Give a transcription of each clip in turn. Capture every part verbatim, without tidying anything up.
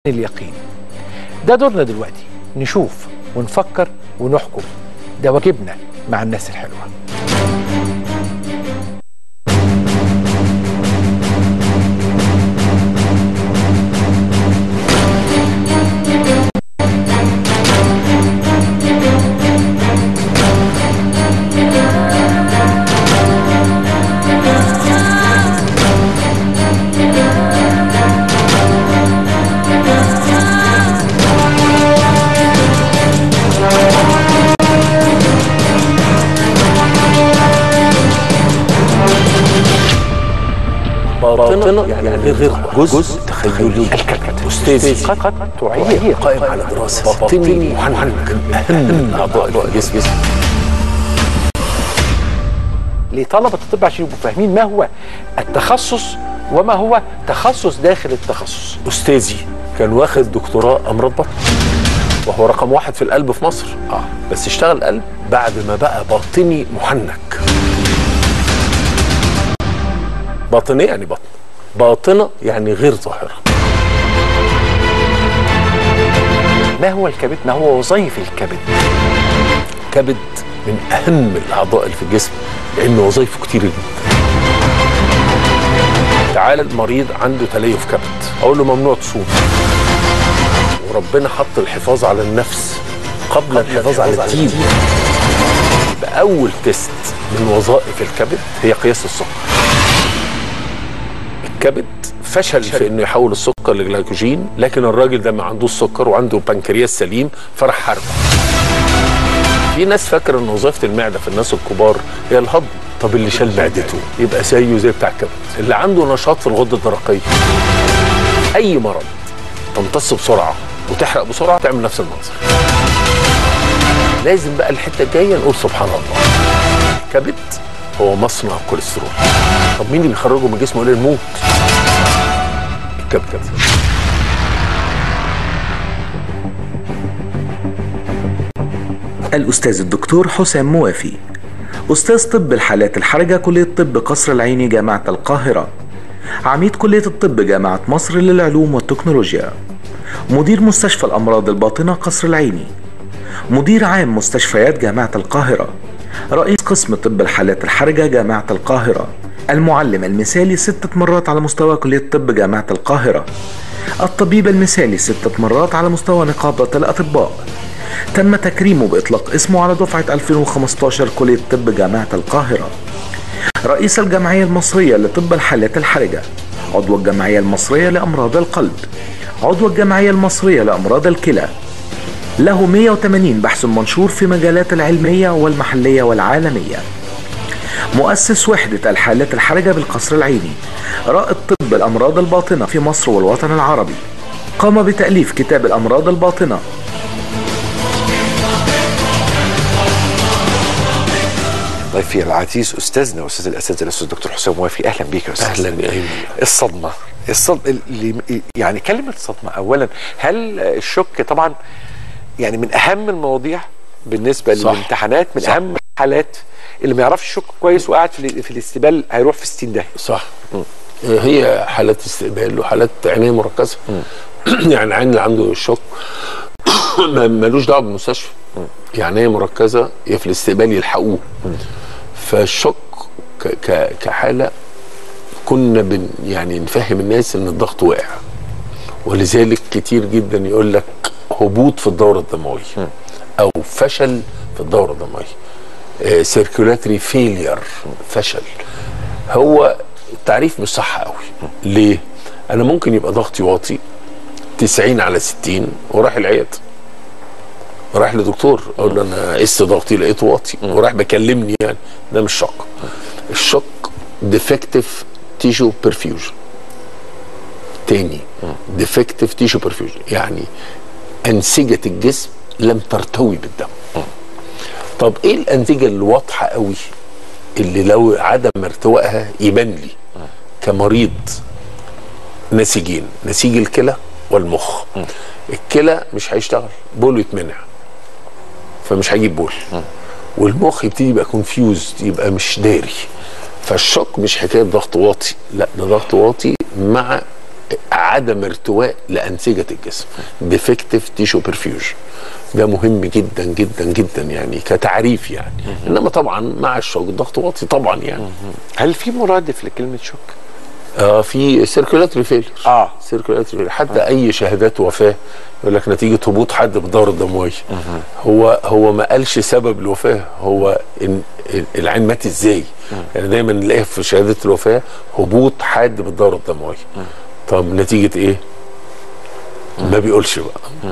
اليقين. ده دورنا دلوقتي، نشوف ونفكر ونحكم. ده واجبنا مع الناس الحلوة. باطنة يعني غير جزء تخيلي. أستاذي قد تعيق قائم على دراسة باطني محنك أهم أعضاء الجسم. لطلبة الطب عشان يبقوا فاهمين ما هو التخصص وما هو تخصص داخل التخصص. أستاذي كان واخد دكتوراه أمراض بطن، وهو رقم واحد في القلب في مصر. اه بس اشتغل قلب بعد ما بقى باطني محنك. باطنية يعني بطن، باطنة يعني غير ظاهرة. ما هو الكبد؟ ما هو وظائف الكبد؟ كبد من أهم الأعضاء اللي في الجسم لأن وظائفه كتير جدا. تعال المريض عنده تليف كبد، أقول له ممنوع تصوم، وربنا حط الحفاظ على النفس قبل الحفاظ على الدين. بأول تيست من وظائف الكبد هي قياس السكر. الكبد فشل في انه يحول السكر لجلايكوجين، لكن الراجل ده ما عندوش سكر وعنده بنكرياس سليم فراح حاربه. في ناس فاكره ان وظيفه المعده في الناس الكبار هي الهضم. طب اللي شال معدته يبقى زيه زي بتاع الكبد. اللي عنده نشاط في الغده الدرقيه، اي مرض تمتص بسرعه وتحرق بسرعه تعمل نفس المنظر. لازم بقى الحته الجايه نقول سبحان الله. الكبد هو مصنع الكوليسترول. طب مين اللي بيخرجه من جسمه الى الموت؟ الكبد. الأستاذ الدكتور حسام موافي، أستاذ طب الحالات الحرجة كلية طب قصر العيني جامعة القاهرة، عميد كلية الطب جامعة مصر للعلوم والتكنولوجيا، مدير مستشفى الأمراض الباطنة قصر العيني، مدير عام مستشفيات جامعة القاهرة، رئيس قسم طب الحالات الحرجة جامعة القاهرة، المعلم المثالي ستة مرات على مستوى كلية طب جامعة القاهرة، الطبيب المثالي ستة مرات على مستوى نقابة الأطباء، تم تكريمه بإطلاق اسمه على دفعة ألفين وخمستاشر كلية طب جامعة القاهرة، رئيس الجمعية المصرية لطب الحالات الحرجة، عضو الجمعية المصرية لأمراض القلب، عضو الجمعية المصرية لأمراض الكلى، له مئة وثمانين بحث منشور في مجالات العلمية والمحلية والعالمية، مؤسس وحدة الحالات الحرجة بالقصر العيني، رائد طب الأمراض الباطنة في مصر والوطن العربي، قام بتأليف كتاب الأمراض الباطنة. ضيفي العزيز استاذنا واستاذ الاساتذه الاستاذ الدكتور حسام موافي، اهلا بيك يا استاذ. اهلا يا ايمن. الصدمه الصدمه اللي يعني كلمه صدمه، اولا هل الشك طبعا يعني من اهم المواضيع بالنسبه للامتحانات، من صح. اهم الحالات اللي ما يعرفش الشك كويس وقاعد في, في الاستقبال هيروح في ستين داهيه. صح. م. هي حالات استقبال وحالات عنايه مركزه. يعني العين اللي عنده الشك ملوش دعوه بالمستشفى، يعني هي مركزه يا في الاستقبال يلحقوه. فالشك كحاله كنا بن يعني نفهم الناس ان الضغط واقع، ولذلك كتير جدا يقول لك هبوط في الدوره الدمويه او فشل في الدوره الدمويه، سيركولاتري فيلير، فشل. هو التعريف مش صح قوي. ليه؟ انا ممكن يبقى ضغطي واطي تسعين على ستين وراح العياده، رايح لدكتور اقول له انا قست ضغطي لقيته واطي وراح بكلمني، يعني ده مش شك. الشك ديفكتيف تيشو برفيوجن. تاني ديفكتيف تيشو برفيوجن يعني انسجه الجسم لم ترتوي بالدم. طب ايه الانسجه اللي واضحه قوي اللي لو عدم ارتوائها يبان لي كمريض؟ نسيجين، نسيج الكلى والمخ. الكلى مش هيشتغل، بوله يتمنع فمش هيجيب بول، والمخ يبتدي يبقى كونفيوزد، يبقى مش داري. فالشك مش حكايه ضغط واطي، لا ده ضغط واطي مع عدم عدم ارتواء لانسجه الجسم. ديفكتيف تيشو برفيوجن ده مهم جدا جدا جدا يعني كتعريف يعني. انما طبعا مع الشوك الضغط واطي طبعا يعني. هل في مرادف لكلمه شوك؟ اه في سيركيولاتري فيلير. اه سيركيولاتري حتى آه. اي شهادات وفاه يقول لك نتيجه هبوط حد بالدوره الدمويه. هو هو ما قالش سبب الوفاه، هو إن العين مات ازاي. يعني دايما نلاقيها في شهادات الوفاه هبوط حاد بالدوره الدمويه. طب نتيجه ايه؟ ما بيقولش بقى.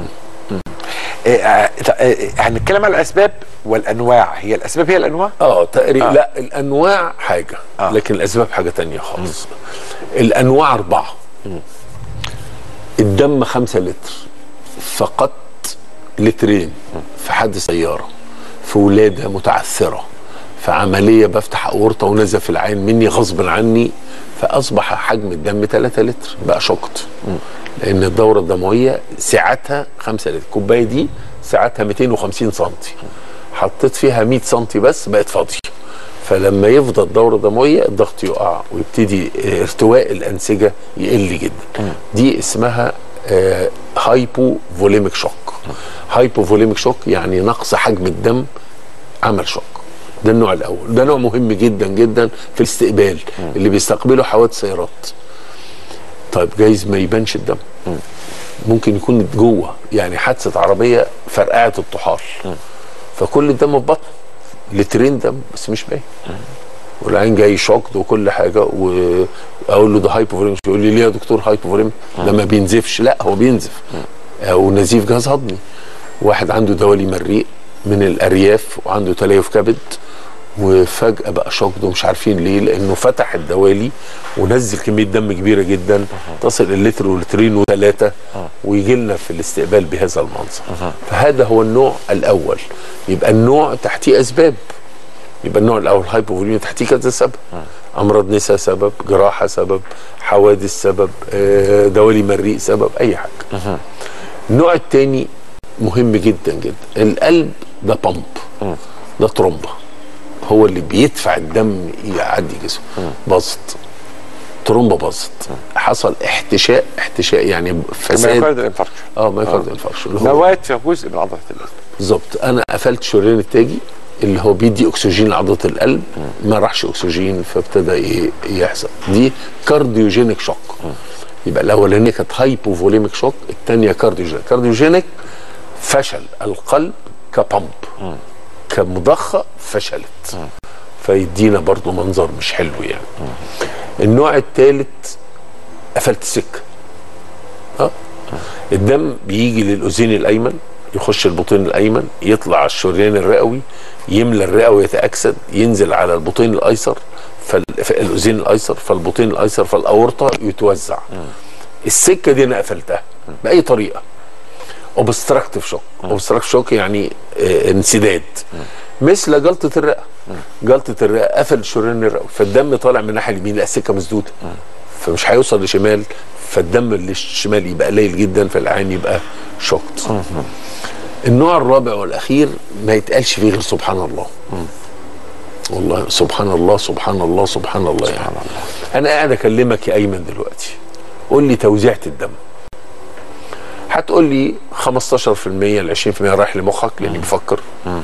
هنتكلم على الاسباب والانواع. هي الاسباب هي الانواع؟ اه تقريبا. آه. لا الانواع حاجه آه. لكن الاسباب حاجه ثانيه خالص. مم. الانواع اربعه. مم. الدم خمسة لتر، فقدت لترين في حادث سياره، في ولاده متعثره، في عمليه بفتح اورطه ونزف العين مني غصب عني، فاصبح حجم الدم ثلاثة لتر، بقى شقط. لان الدوره الدمويه سعتها خمسة لتر. الكوبايه دي سعتها مئتين وخمسين سنتي، حطيت فيها مئة سنتي بس بقت فاضيه. فلما يفضل الدوره الدمويه الضغط يقع ويبتدي ارتواء الانسجه يقل جدا. دي اسمها آه هايبو فوليميك شوك. هايبو فوليميك شوك يعني نقص حجم الدم عمل شوك. ده النوع الاول، ده نوع مهم جدا جدا في الاستقبال اللي بيستقبلوا حوادث سيارات. طيب جايز ما يبانش الدم، ممكن يكون جوه، يعني حادثه عربيه فرقعت الطحال فكل الدم في بطنه، لترين دم بس مش باين، والعين جاي شوكد وكل حاجه، واقول له ده هايبوفوليميك، يقول لي ليه يا دكتور هايبوفوليميك؟ ده ما بينزفش. لا هو بينزف، او نزيف جهاز هضمي. واحد عنده دوالي مريء من الارياف وعنده تليف كبد وفجأة بقى شوكد ومش عارفين ليه، لأنه فتح الدوالي ونزل كمية دم كبيرة جدا تصل اللتر ولترين وثلاثة، ويجي لنا في الاستقبال بهذا المنظر. فهذا هو النوع الأول. يبقى النوع تحتيه أسباب. يبقى النوع الأول هايبوفوليميا تحتيه كذا سبب. أمراض نساء سبب، جراحة سبب، حوادث سبب، دوالي مريء سبب، أي حاجة. النوع الثاني مهم جدا جدا. القلب ده بامب، ده ترومبة، هو اللي بيدفع الدم يعدي جسمه. باظت ترومبه، باظت، حصل احتشاء. احتشاء يعني فساد. مايوكارد انفاركشن. اه مايوكارد انفاركشن، نواه في جزء من عضله القلب. بالظبط. انا قفلت شريان التاجي اللي هو بيدي اكسجين لعضله القلب، ما راحش اكسجين فابتدى ايه يحصل. دي كارديوجينيك شوك. يبقى الاولانيه كانت هايبوفوليميك شوك، الثانيه كارديوجينيك. كارديوجينيك فشل القلب كبامب، كمضخه فشلت، فيدينا برضو منظر مش حلو يعني. النوع الثالث قفلت السكه. اه الدم بيجي للاذين الايمن، يخش البطين الايمن، يطلع على الشريان الرئوي، يملى الرئه ويتاكسد، ينزل على البطين الايسر، فالاذين الايسر، فالبطين الايسر، فالاورطه يتوزع. السكه دي انا قفلتها باي طريقه. اوبستراكتيف شوك. اوبستراكتيف شوك يعني آه انسداد، مثل جلطه الرئه. جلطه الرئه قفل الشريان الرئوي، فالدم طالع من الناحيه اليمين، لا السكه مسدوده فمش هيوصل لشمال، فالدم اللي الشمال يبقى قليل جدا، فالعين يبقى شوكت. النوع الرابع والاخير ما يتقالش فيه غير سبحان الله. والله سبحان الله سبحان الله سبحان الله. يعني الله. انا قاعد اكلمك يا ايمن دلوقتي، قول لي توزيعة الدم. هتقول لي خمستاشر في المية ل عشرين في المية رايح لمخك لاني بفكر،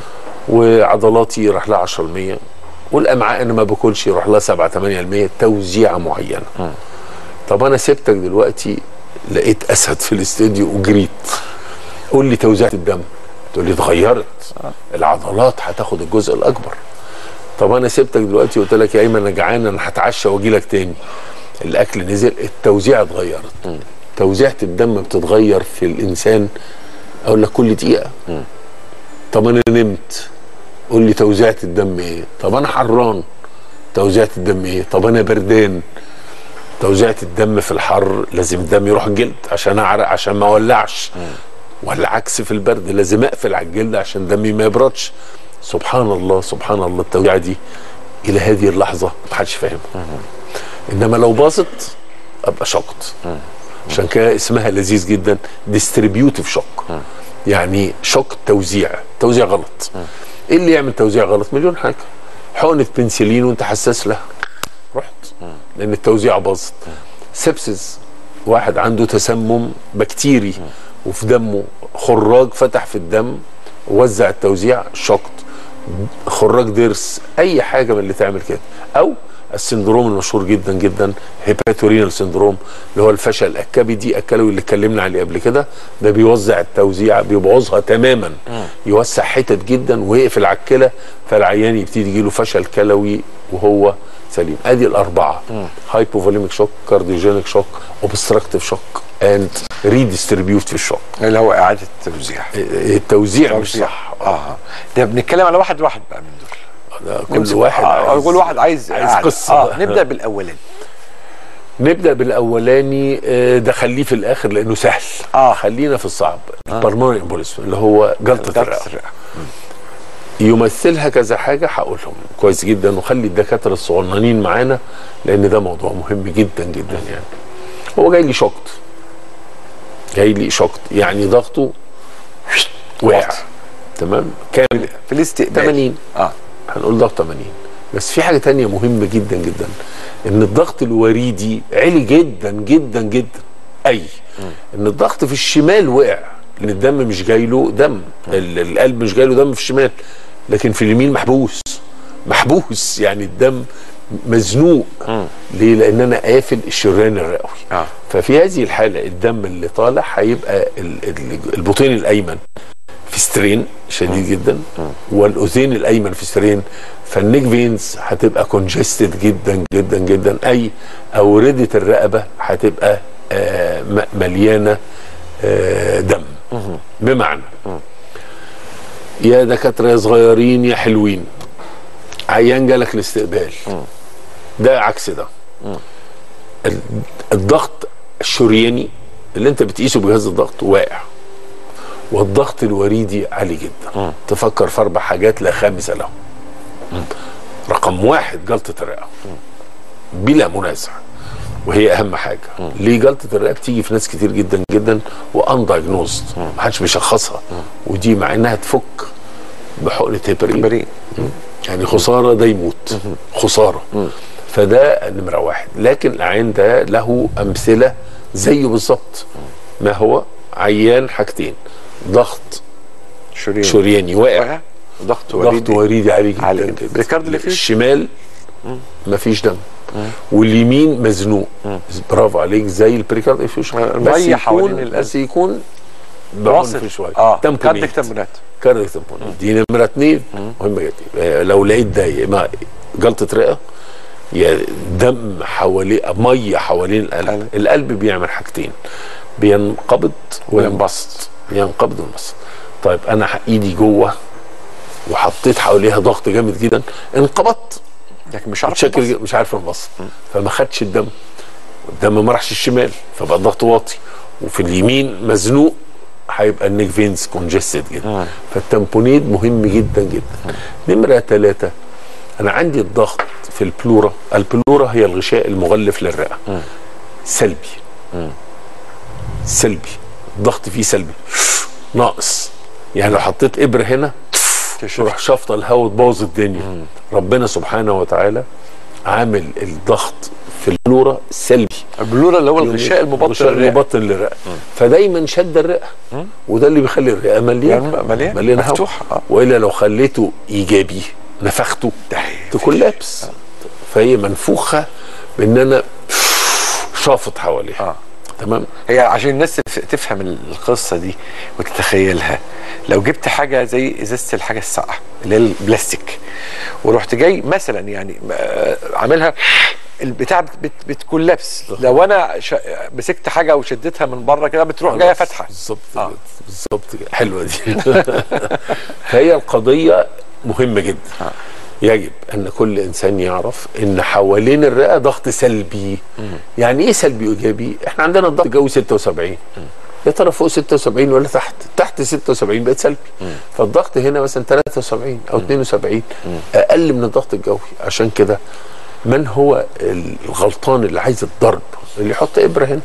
وعضلاتي راح لها عشرة في المية، والامعاء انا ما باكلش يروح لها سبعة ثمانية في المية، توزيعه معينه. طب انا سبتك دلوقتي لقيت اسد في الاستوديو وجريت، قول لي توزيعة الدم. تقول لي اتغيرت، العضلات هتاخد الجزء الاكبر. طب انا سبتك دلوقتي وقلت لك يا ايمن انا جعان، انا هتعشى واجي لك تاني، الاكل نزل، التوزيعه اتغيرت. توزيعة الدم بتتغير في الانسان اقول لك كل دقيقه. طب انا نمت، قول لي توزيعة الدم ايه؟ طب انا حران، توزيعة الدم ايه؟ طب انا بردان، توزيعة الدم في الحر لازم الدم يروح الجلد عشان اعرق عشان ما اولعش، والعكس في البرد لازم اقفل على الجلد عشان دمي ما يبردش. سبحان الله سبحان الله. التوزيعة دي الى هذه اللحظه ما حدش فاهمها، انما لو باظت ابقى شوكت. عشان كده اسمها لذيذ جدا ديستريبيوتيف شوك، يعني شوك توزيع، توزيع غلط. ايه اللي يعمل توزيع غلط؟ مليون حاجه. حقنه بنسلين وانت حساس لها رحت لان التوزيع باظت. سبسس واحد عنده تسمم بكتيري وفي دمه، خراج فتح في الدم وزع التوزيع، شقط، خراج ضرس، اي حاجه من اللي تعمل كده. او السندروم المشهور جدا جدا هيباتورينال سندروم اللي هو الفشل الكبدي الكلوي اللي اتكلمنا عليه قبل كده، ده بيوزع التوزيع، بيبوظها تماما، يوسع حتت جدا ويقفل على الكلى، فالعيان يبتدي يجيله فشل كلوي وهو سليم. ادي الاربعه: هايبوفوليميك شوك، كارديوجينيك شوك، اوبستراكتيف شوك، اند ريديستريبيوتيف شوك، اللي هو اعاده التوزيع. التوزيع مش صح. اه ده بنتكلم على واحد واحد بقى من دول. كل واحد عايز كل واحد عايز عايز قصه. آه. نبدا بالاولاني. نبدا بالاولاني ده خليه في الاخر لانه سهل. اه خلينا في الصعب. آه. البلمونري امبوليزم اللي هو جلطه الرئه، يمثلها كذا حاجه هقولهم كويس جدا، وخلي الدكاتره الصغننين معانا لان ده موضوع مهم جدا جدا. يعني هو جاي لي شوكت، جاي لي شوكت يعني ضغطه وقع، تمام، كام في الاستقبال ثمانين، اه هنقول ضغط ثمانين. بس في حاجه تانية مهمه جدا جدا، ان الضغط الوريدي عالي جدا جدا جدا، اي ان الضغط في الشمال وقع لان الدم مش جاي له دم، القلب مش جاي له دم في الشمال، لكن في اليمين محبوس محبوس يعني الدم مزنوق. ليه؟ لان انا قافل الشريان الرئوي. آه. ففي هذه الحاله الدم اللي طالع هيبقى البطين الايمن في سترين شديد جدا، والاذين الايمن في سترين، فالنيك فينز هتبقى كونجستد جدا جدا جدا، اي اورده الرقبه هتبقى آه مليانه آه دم. بمعنى يا دكاتره يا صغيرين يا حلوين، عيان جالك الاستقبال، ده عكس ده. الضغط الشرياني اللي انت بتقيسه بجهاز الضغط واقع، والضغط الوريدي عالي جدا. م. تفكر في اربع حاجات لا خامس لهم. رقم واحد جلطه الرئه بلا منازع، وهي اهم حاجه. م. ليه جلطه الرئه بتيجي في ناس كتير جدا جدا وان دايجنوزد، ما حدش بيشخصها، ودي مع انها تفك بحقنه هيبرين، يعني خساره ده يموت. م. خساره. م. فده نمره واحد. لكن العين ده له امثله زيه بالظبط. ما هو عيان حاجتين: ضغط شرياني, شرياني واقع، ضغط وريدي ضغط وريدي عالي جدا, عالي جدا. جدا. الشمال مفيش دم، مم. واليمين مزنوق. مم. برافو عليك، زي البريكارد افيوجن، بس يكون بس يكون واصل شويه. اه كارديك تمبونات كارديك تمبونات دي نمره اثنين مهمه جدا. لو لقيت ده يا اما جلطه رئه يا دم حوالين ميه حوالين القلب. ألم. القلب بيعمل حاجتين: بينقبض وينبسط، ينقبض وينبسط. طيب انا ايدي جوه وحطيت حواليها ضغط جامد جدا، انقبضت لكن مش عارف مش عارف انبسط، فما خدش الدم، الدم ما راحش الشمال، فبقى الضغط واطي، وفي اليمين مزنوق، هيبقى النيك فينز كونجستد جدا. مم. فالتمبونيد مهم جدا جدا. نمره ثلاثه، انا عندي الضغط في البلورا، البلورا هي الغشاء المغلف للرئه. مم. سلبي. مم. سلبي، الضغط فيه سلبي ناقص، يعني لو حطيت ابره هنا تروح شفطه الهواء تبوظ الدنيا. مم. ربنا سبحانه وتعالى عامل الضغط في البلورا سلبي. البلورا اللي هو الغشاء المبطن للرئه، المبطن للرئه، فدايما شد الرئه، مم. وده اللي بيخلي الرئه مليانه مليان مليان مفتوح. آه. والا لو خليته ايجابي نفخته تكون لابس. آه. فهي منفوخه بان انا شافط حواليها. آه. تمام. هي عشان الناس تفهم القصه دي وتتخيلها، لو جبت حاجه زي ازازه الحاجه الساقعه اللي هي البلاستيك، ورحت جاي مثلا يعني عاملها البتاع بت بتكون لابس، لو انا مسكت حاجه وشدتها من بره كده بتروح جايه فاتحه. بالظبط. آه. بالظبط كده، حلوه دي. فهي القضيه مهمه جدا. آه. يجب ان كل انسان يعرف ان حوالين الرئه ضغط سلبي. مم. يعني ايه سلبي وايجابي؟ احنا عندنا الضغط الجوي ستة وسبعين، يا ترى فوق ستة وسبعين ولا تحت؟ تحت ستة وسبعين بقت سلبي. مم. فالضغط هنا مثلا ثلاثة وسبعين او اثنين وسبعين، مم. اقل من الضغط الجوي. عشان كده من هو الغلطان اللي عايز الضرب؟ اللي يحط ابره هنا.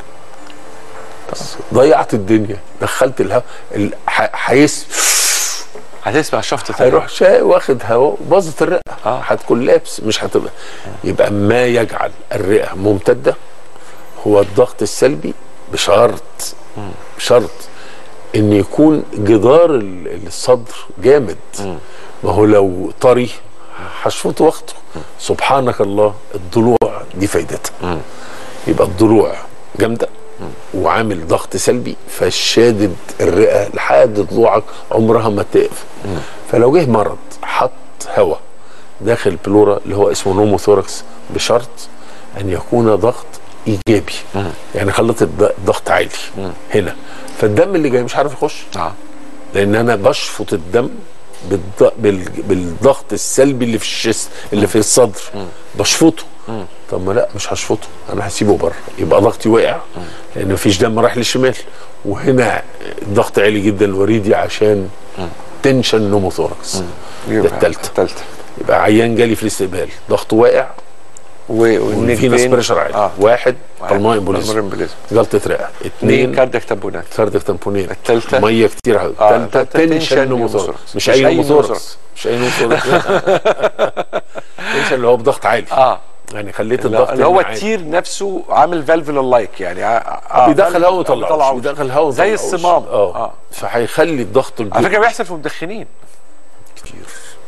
ضيعت الدنيا، دخلت الهواء، حيس هتسمع الشفط هيروح شاي واخد هواء، باظت الرئه. آه. هتكون لابس مش هتبقى. آه. يبقى ما يجعل الرئه ممتده هو الضغط السلبي بشرط بشرط ان يكون جدار الصدر جامد. ما هو لو طري هشفط واخده. سبحانك الله، الضلوع دي فايدتها. يبقى الضلوع جامده وعامل ضغط سلبي، فشادد الرئه لحد ضلوعك عمرها ما تقف. فلو جه مرض حط هواء داخل البلورا اللي هو اسمه نوموثوركس، بشرط ان يكون ضغط ايجابي. مم. يعني خلت الضغط عالي مم. هنا، فالدم اللي جاي مش عارف يخش. آه. لان انا بشفط الدم بالضغط السلبي اللي في الشست اللي في الصدر. مم. بشفطه. مم. طب ما لا، مش هشفطه، انا هسيبه بره، يبقى ضغطي وقع لان مفيش دم رايح للشمال. وهنا الضغط عالي جدا الوريدي عشان مم. تنشن نوموثوركس. ده الثالثه. يبقى عيان جالي في الاستقبال ضغطه واقع وفينس بريشر عالي. آه. واحد بالماء امبوليزم، جلطه رئه. اثنين كاردياك تامبونات. كاردياك تامبونات. الثالثه ميه كتير. الثالثه تنشن نوموثوركس. مش اي نوموثوركس، مش اي نوموثوركس. تنشن اللي هو بضغط عالي. اه يعني خليت الضغط اللي هو التير نفسه عامل فالفولار لايك، يعني آه بيدخل هواء ويطلعه، بيدخل هواء زي الصمام. اه فهيخلي الضغط على فكره بيحصل في المدخنين كتير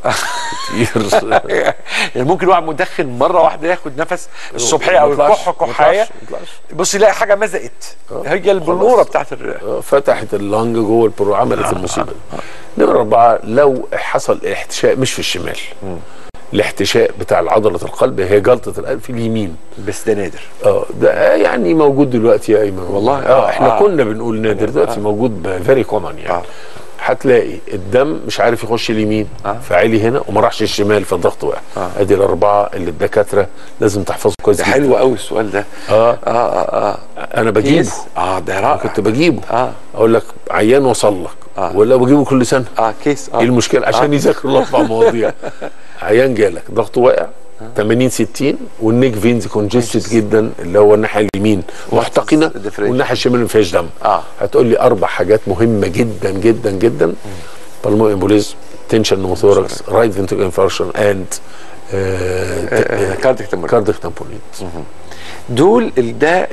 كتير. يعني ممكن واحد مدخن مره واحده ياخد نفس الصبحيه او الكحه كحايه، بص يلاقي حاجه مزقت، هي البلوره بتاعت الرئه فتحت اللنج جوه البلوره، عملت آه المصيبه. نمره اربعه، لو حصل احتشاء مش في الشمال، م. الاحتشاء بتاع عضله القلب هي جلطه القلب في اليمين، بس ده نادر. اه ده يعني موجود دلوقتي يا ايمن والله. اه احنا آه. كنا بنقول نادر، دلوقتي آه. موجود فيري كومن يعني. آه. هتلاقي الدم مش عارف يخش اليمين، آه. فعالي هنا وما راحش الشمال فالضغط وقع. آه. ادي الاربعه اللي الدكاتره لازم تحفظوا كويس. حلو قوي السؤال ده. آه. اه اه اه انا بجيبه. اه ده رائع. كنت بجيبه. اه اقول لك عيان وصل لك آه. ولا بجيبه كل سنه. اه كيس. اه ايه المشكله؟ عشان آه. يذاكروا الاربع مواضيع. عيان جالك ضغطه واقع ثمانين ستين والنيك فينز كونجستد جدا، اللي هو الناحيه اليمين محتقنه والناحيه الشمال ما فيهاش دم. اه هتقول لي اربع حاجات مهمه جدا جدا جدا: بالمو امبوليزم، تنشن نوموثوركس، رايت فنتريكل انفاركشن، اند كاردياك تامبونيت. دول ده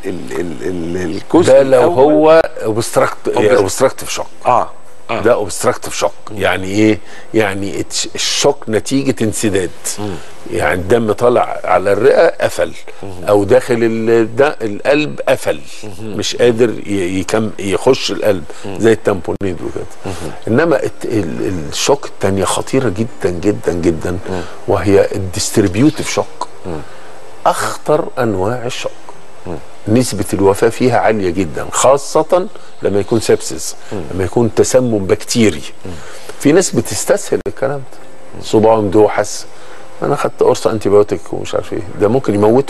الجزء ده لو هو اوبستراكتيف شوك. اه آه. ده اوبستراكتيف شوك. يعني ايه؟ يعني الشوك نتيجه انسداد. مم. يعني الدم طالع على الرئه قفل، مم. او داخل القلب قفل، مم. مش قادر يكم يخش القلب، مم. زي التامبونيد وكده. انما الشوك الثانيه خطيره جدا جدا جدا، مم. وهي الديستريبيوتيف شوك. مم. اخطر انواع الشوك. مم. نسبة الوفاة فيها عالية جدا، خاصة لما يكون سبسس، لما يكون تسمم بكتيري. في ناس بتستسهل الكلام ده، صباعه مدوحس، انا خدت قرص انتي بايوتيك ومش عارف ايه، ده ممكن يموته.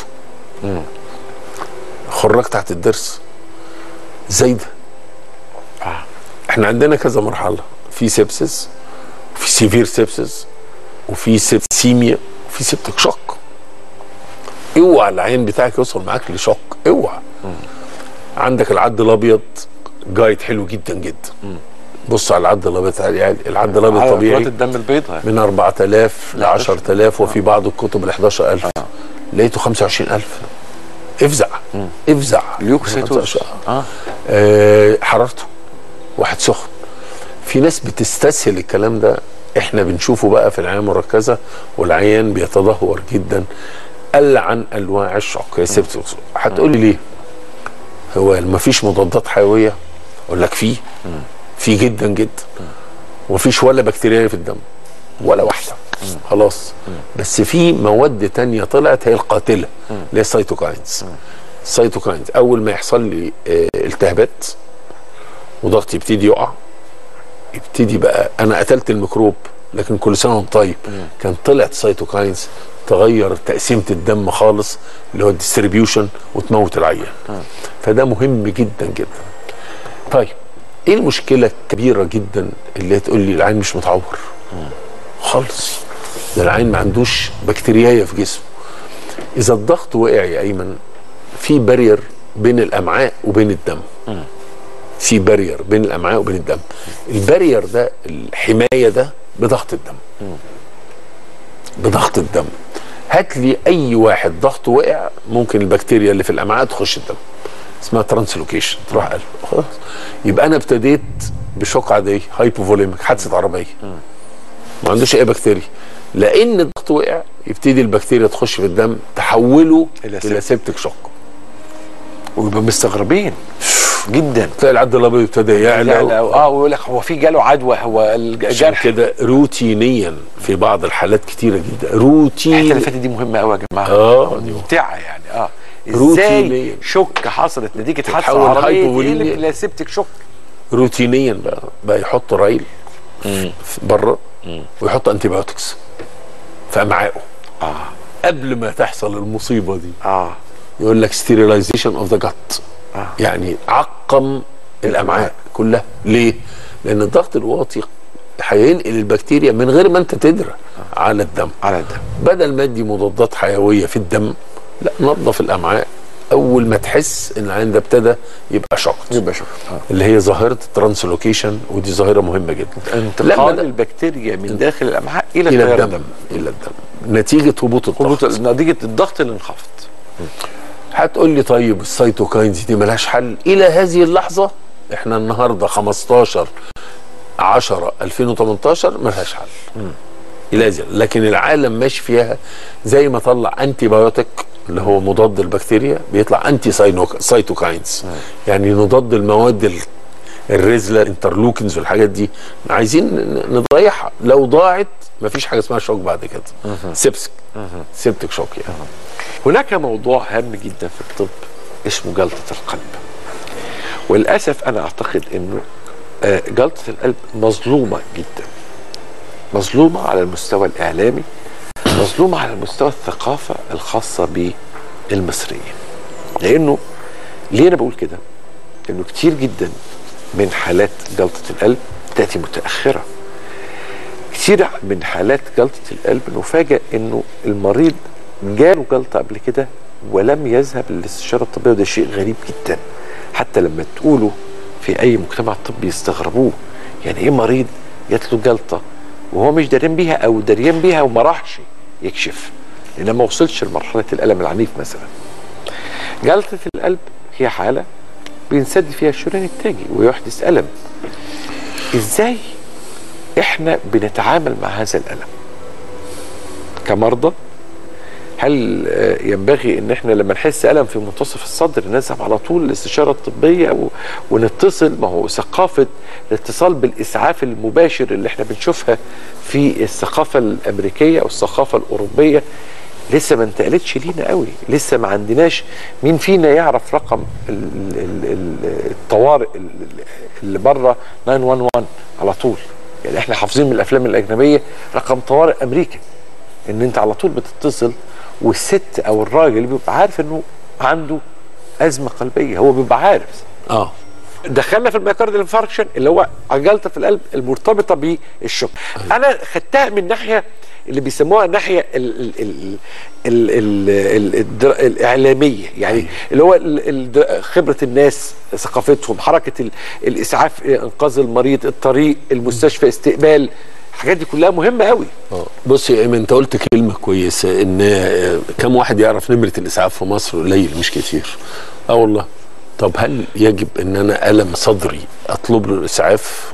خراج تحت الضرس زي ده. احنا عندنا كذا مرحلة، في سبسس وفي سيفير سبسس وفي سيبسيميا وفي سيبتك شوك. اوعى العين بتاعك يوصل معاك لشوك، اوعى. عندك العد الابيض جايد حلو جدا جدا. مم. بص على العد الابيض، يعني العد الابيض الطبيعي الدم البيضاء من أربعة آلاف ل عشرة آلاف، وفي بعض الكتب ل إحدى عشر ألف. آه. لقيته خمسة وعشرين ألف. افزع. مم. افزع. ليوكوسيتوز. آه. آه حرارته، واحد سخن. في ناس بتستسهل الكلام ده، احنا بنشوفه بقى في العنايه المركزه، والعيان بيتدهور جدا. قل عن انواع الشوك هي سيبتوكس. هتقول لي ليه؟ هو ما فيش مضادات حيويه؟ اقول لك في في جدا جدا، ومفيش ولا بكتيريا في الدم ولا واحده خلاص. بس في مواد تانية طلعت هي القاتله، اللي هي السيتوكاينز. السيتوكاينز اول ما يحصل لي التهابات وضغطي يبتدي يقع، يبتدي بقى انا قتلت الميكروب، لكن كل سنه وانت طيب كان طلعت سيتوكاينز تغير تقسيمه الدم خالص، اللي هو الديستريبيوشن، وتموت العيان. فده مهم جدا جدا. طيب ايه المشكله الكبيره جدا اللي تقول لي العين مش متعور خالص؟ ده العين ما عندوش بكتيريا في جسمه. اذا الضغط وقع يا ايمن، في بارير بين الامعاء وبين الدم. في بارير بين الامعاء وبين الدم. البارير ده، الحمايه ده، بضغط الدم. بضغط الدم. هات لي اي واحد ضغطه وقع، ممكن البكتيريا اللي في الامعاء تخش الدم، اسمها ترانسلوكيشن تروح قلب خلاص. يبقى انا ابتديت بشوك عاديه هايبوفوليميك حادثه عربيه ما عندوش اي بكتيريا، لان الضغط وقع يبتدي البكتيريا تخش في الدم تحوله الى سيبتك شوك. ويبقى مستغربين جدا، تلاقي العد الابيض ابتدى يعلى اه ويقول لك هو في جاله عدوى، هو الجرح كده روتينيا في بعض الحالات كتيره جدا روتين. الحته اللي فاتت دي مهمه قوي يا جماعه، اه ممتعه يعني. اه ازاي شك حصلت نتيجه حادثه عربيه الى سيبتك شوك روتينيا بقى بقى يحط رايل بره ويحط انتي بايوتكس في امعائه اه قبل ما تحصل المصيبه دي. اه يقول لك ستيريلايزيشن اوف ذا جت، يعني عقم الامعاء كلها. ليه؟ لان الضغط الواطي هينقل البكتيريا من غير ما انت تدرى على الدم على الدم بدل ما ادي مضادات حيويه في الدم، لا نظف الامعاء اول ما تحس ان العين ده ابتدى يبقى شوك يبقى شوك آه. اللي هي ظاهره الترانسلوكيشن، ودي ظاهره مهمه جدا. انتقال البكتيريا من داخل الامعاء الى, إلى الدم. الدم الى الدم نتيجه هبوط الضغط، نتيجه الضغط اللي انخفض. هتقول لي طيب السيتوكاينز دي ملهاش حل؟ الى هذه اللحظه احنا النهارده خمستاشر عشرة ألفين وتمنتاشر ملهاش حل. م. الى هذه، لكن العالم ماشي فيها زي ما طلع انتي بايوتيك اللي هو مضاد البكتيريا بيطلع انتي سيتوكاينز، يعني نضاد المواد الرزله الانترلوكنز والحاجات دي عايزين نضيعها. لو ضاعت مفيش حاجه اسمها شوك بعد كده، سيبسك سيبتك شوك يعني. هناك موضوع هام جدا في الطب اسمه جلطه القلب، وللاسف انا اعتقد انه جلطه القلب مظلومه جدا، مظلومه على المستوى الاعلامي، مظلومه على مستوى الثقافه الخاصه بالمصريين. لانه ليه انا بقول كده؟ انه كتير جدا من حالات جلطه القلب تاتي متاخره. كتير من حالات جلطه القلب نفاجئ انه المريض جاله جلطه قبل كده ولم يذهب للاستشاره الطبيه، وده شيء غريب جدا. حتى لما تقوله في اي مجتمع طبي يستغربوه، يعني ايه مريض جات له جلطه وهو مش دارين بيها او دارين بيها وما راحش يكشف لان ما وصلش لمرحله الالم العنيف مثلا. جلطه القلب هي حاله بينسد فيها الشريان التاجي ويحدث الم. ازاي احنا بنتعامل مع هذا الالم كمرضى؟ هل ينبغي ان احنا لما نحس الم في منتصف الصدر نذهب على طول للاستشاره الطبيه ونتصل؟ ما هو ثقافه الاتصال بالاسعاف المباشر اللي احنا بنشوفها في الثقافه الامريكيه او الثقافه الاوروبيه لسه ما انتقلتش لينا قوي. لسه ما عندناش مين فينا يعرف رقم الطوارئ اللي بره تسعة واحد واحد على طول. يعني احنا حافظين من الافلام الاجنبيه رقم طوارئ امريكا، ان انت على طول بتتصل والست او الراجل بيبقى عارف انه عنده ازمه قلبيه، هو بيبقى عارف. اه دخلنا في الميوكارديال انفاركشن اللي هو جلطه في القلب المرتبطه بالشوك. انا خدتها من ناحيه اللي بيسموها الناحيه ال ال ال ال ال ال الاعلاميه، يعني اللي هو خبره الناس، ثقافتهم، حركه الاسعاف، انقاذ المريض، الطريق، المستشفى، استقبال، الحاجات دي كلها مهمه قوي. اه بص يا ايمن، انت قلت كلمه كويسه، ان كم واحد يعرف نمره الاسعاف في مصر؟ قليل مش كتير. اه والله. طب هل يجب ان انا الم صدري اطلب له الاسعاف؟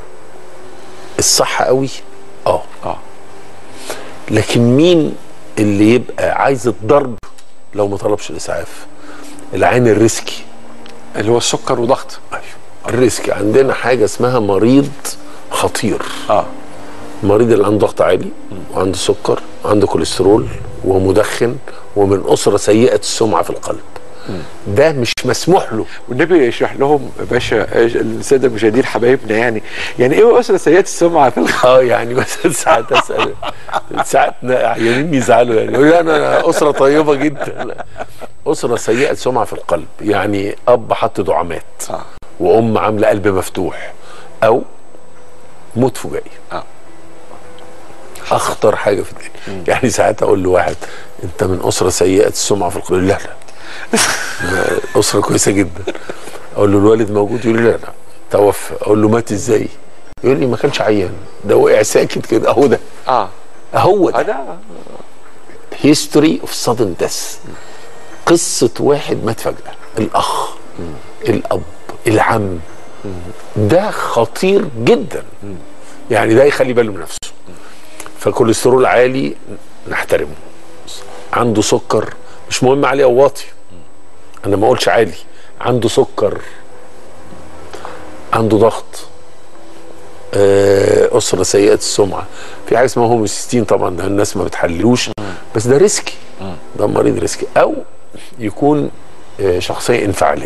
الصح قوي اه اه لكن مين اللي يبقى عايز الضرب لو ما طلبش الاسعاف؟ العين الريسكي اللي هو السكر وضغط. ايوه الريسكي. عندنا حاجه اسمها مريض خطير. اه المريض اللي عنده ضغط عالي وعنده سكر وعنده كوليسترول ومدخن ومن اسره سيئه السمعه في القلب، ده مش مسموح له. والنبي يشرح لهم يا باشا الساده المشاهدين حبايبنا، يعني يعني ايه اسره سيئه السمعه في القلب؟ اه يعني مثلا ساعات اسال ساعات عيانين يزعلوا، يعني يقول انا انا اسره طيبه جدا. لا. اسره سيئه السمعه في القلب يعني اب حط دعامات آه. وام عامله قلب مفتوح او موت فجائي. اه اخطر حاجه في الدنيا. يعني ساعات اقول لواحد انت من اسره سيئه السمعه في القلب، لا لا اسره كويسه جدا. اقول له الوالد موجود؟ يقول لي لا لا توفى. اقول له مات ازاي؟ يقول لي ما كانش عيان، ده وقع ساكت كده. اهو ده اه اهو ده ده هيستوري اوف سادن ديث. قصه واحد مات فجاه. الاخ الاب، العم، ده خطير جدا. يعني ده يخلي باله من نفسه. فكوليسترول عالي نحترمه. عنده سكر مش مهم عليه او واطي، انا ما اقولش عالي، عنده سكر، عنده ضغط، آه، اسره سيئه السمعه، في حاجه اسمها هوموسيستين طبعا ده الناس ما بتحللوش، بس ده ريسكي، ده مريض ريسكي. او يكون آه، شخصيه انفعاليه،